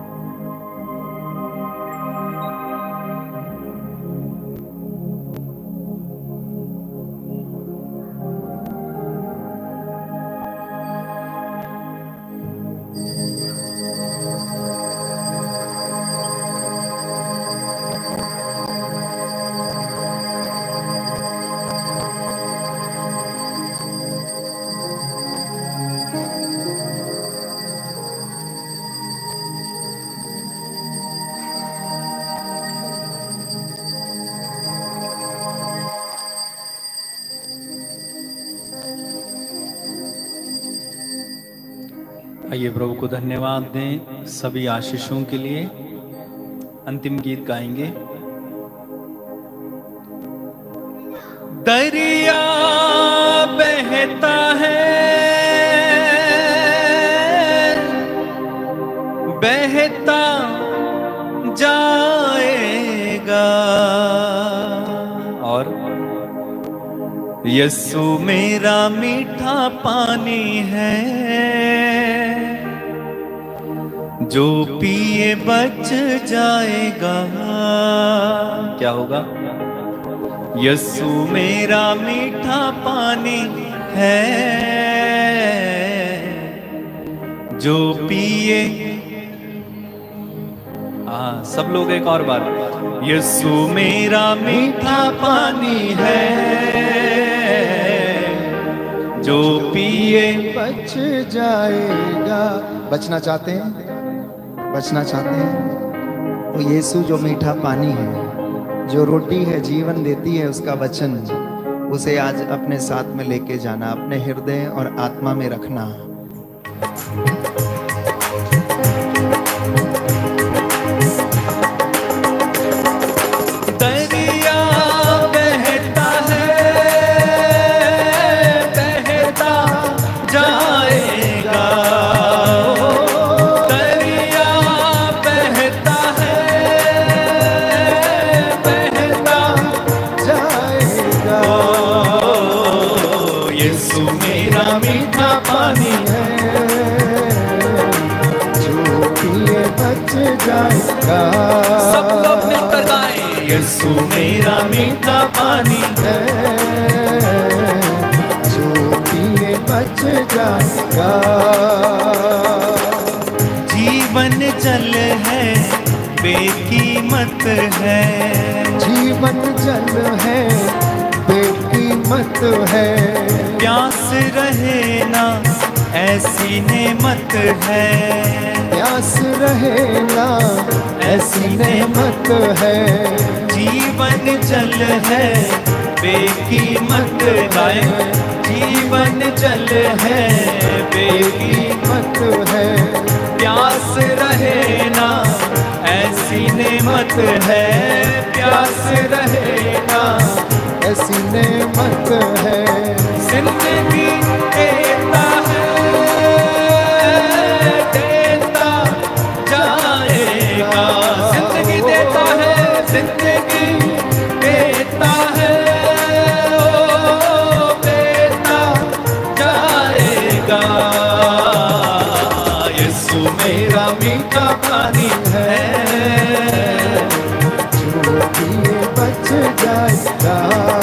आइए प्रभु को धन्यवाद दें सभी आशीषों के लिए। अंतिम गीत गाएंगे। दरिया बहता है, बहता जाएगा, और यीशु मेरा मीठा पानी है, जो पिए बच जाएगा। क्या होगा? यीशु मेरा मीठा पानी है, जो पिए। हाँ, सब लोग एक और बार। यीशु मेरा मीठा पानी है, जो पिए बच जाएगा। बचना चाहते हैं, बचना चाहते हैं तो यीशु जो मीठा पानी है, जो रोटी है, जीवन देती है, उसका वचन, उसे आज अपने साथ में लेके जाना, अपने हृदय और आत्मा में रखना। सब लोग मिलकर गाएं। यीशु मेरा मीठा पानी है, जो पिए बच जाएगा। जीवन जल है, बेकीमत है, जीवन जल है, बेकीमत है। प्यास रहे ना ऐसी नेमत है, प्यास रहे ना ऐसी नेमत है। जीवन जल है, बेकीमत है, जीवन जल है, बेकीमत है। प्यास रहे ना ऐसी नेमत है, प्यास रहे ना ऐसी नेमत है। जिंदगी देता है, देता जाएगा। जिंदगी देता है, जिंदगी देता है, ओ देता जाएगा। यीशु मेरा मीठा पानी है, जो पिए बच जाएगा।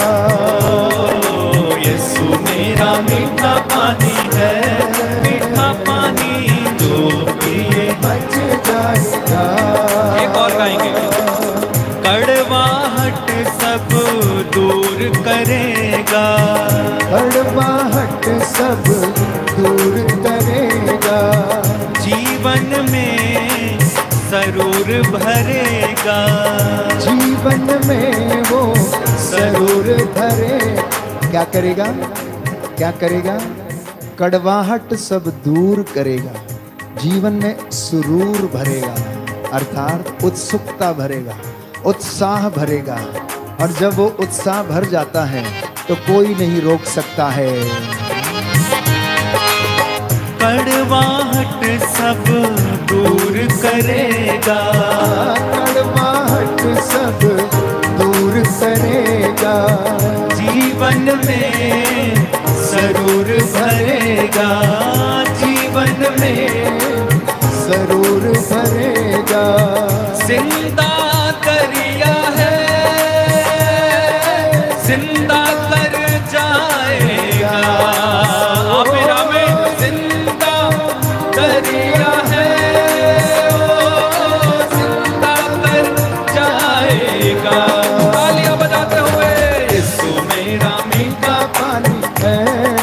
यीशु मेरा मीठा पानी है, मीठा पानी जो पिए बच जाएगा। एक और गाएंगे। कड़वाहट सब दूर करेगा, कड़वाहट सब दूर करेगा। जीवन में सरूर भरेगा, जीवन में वो सरूर भरे। क्या करेगा? क्या करेगा? कड़वाहट सब दूर करेगा, जीवन में सुरूर भरेगा, अर्थात उत्सुकता भरेगा, उत्साह भरेगा। और जब वो उत्साह भर जाता है तो कोई नहीं रोक सकता है। कड़वाहट सब दूर करेगा, कड़वाहट सब दूर करेगा, जीवन में सरूर भरेगा, जीवन में सरूर भरेगा। जिंदा दरिया है, जिंदा कर जाएगा, मेरा में जिंदा दरिया है, ओ जिंदा कर जाएगा। तालियां बजाते हुए, यीशु मेरा मीठा पानी है,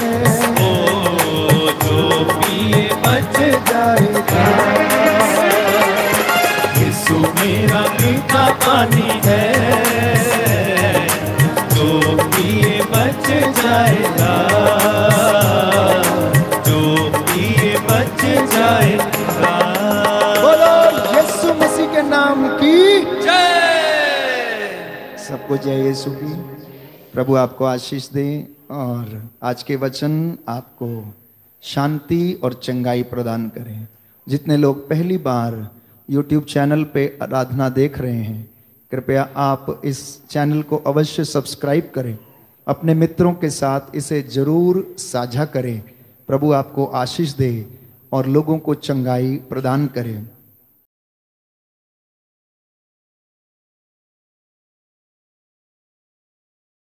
ओ जो पिए बच जाएगा। यीशु मेरा मीठा पानी है, जो पिए बच जाएगा, जो पिए बच जाएगा। बोलो यीशु मसीह के नाम की जय। सबको जय यीशु की। प्रभु आपको आशीष दे और आज के वचन आपको शांति और चंगाई प्रदान करें। जितने लोग पहली बार यूट्यूब चैनल पे आराधना देख रहे हैं, कृपया आप इस चैनल को अवश्य सब्सक्राइब करें, अपने मित्रों के साथ इसे जरूर साझा करें। प्रभु आपको आशीष दे और लोगों को चंगाई प्रदान करें।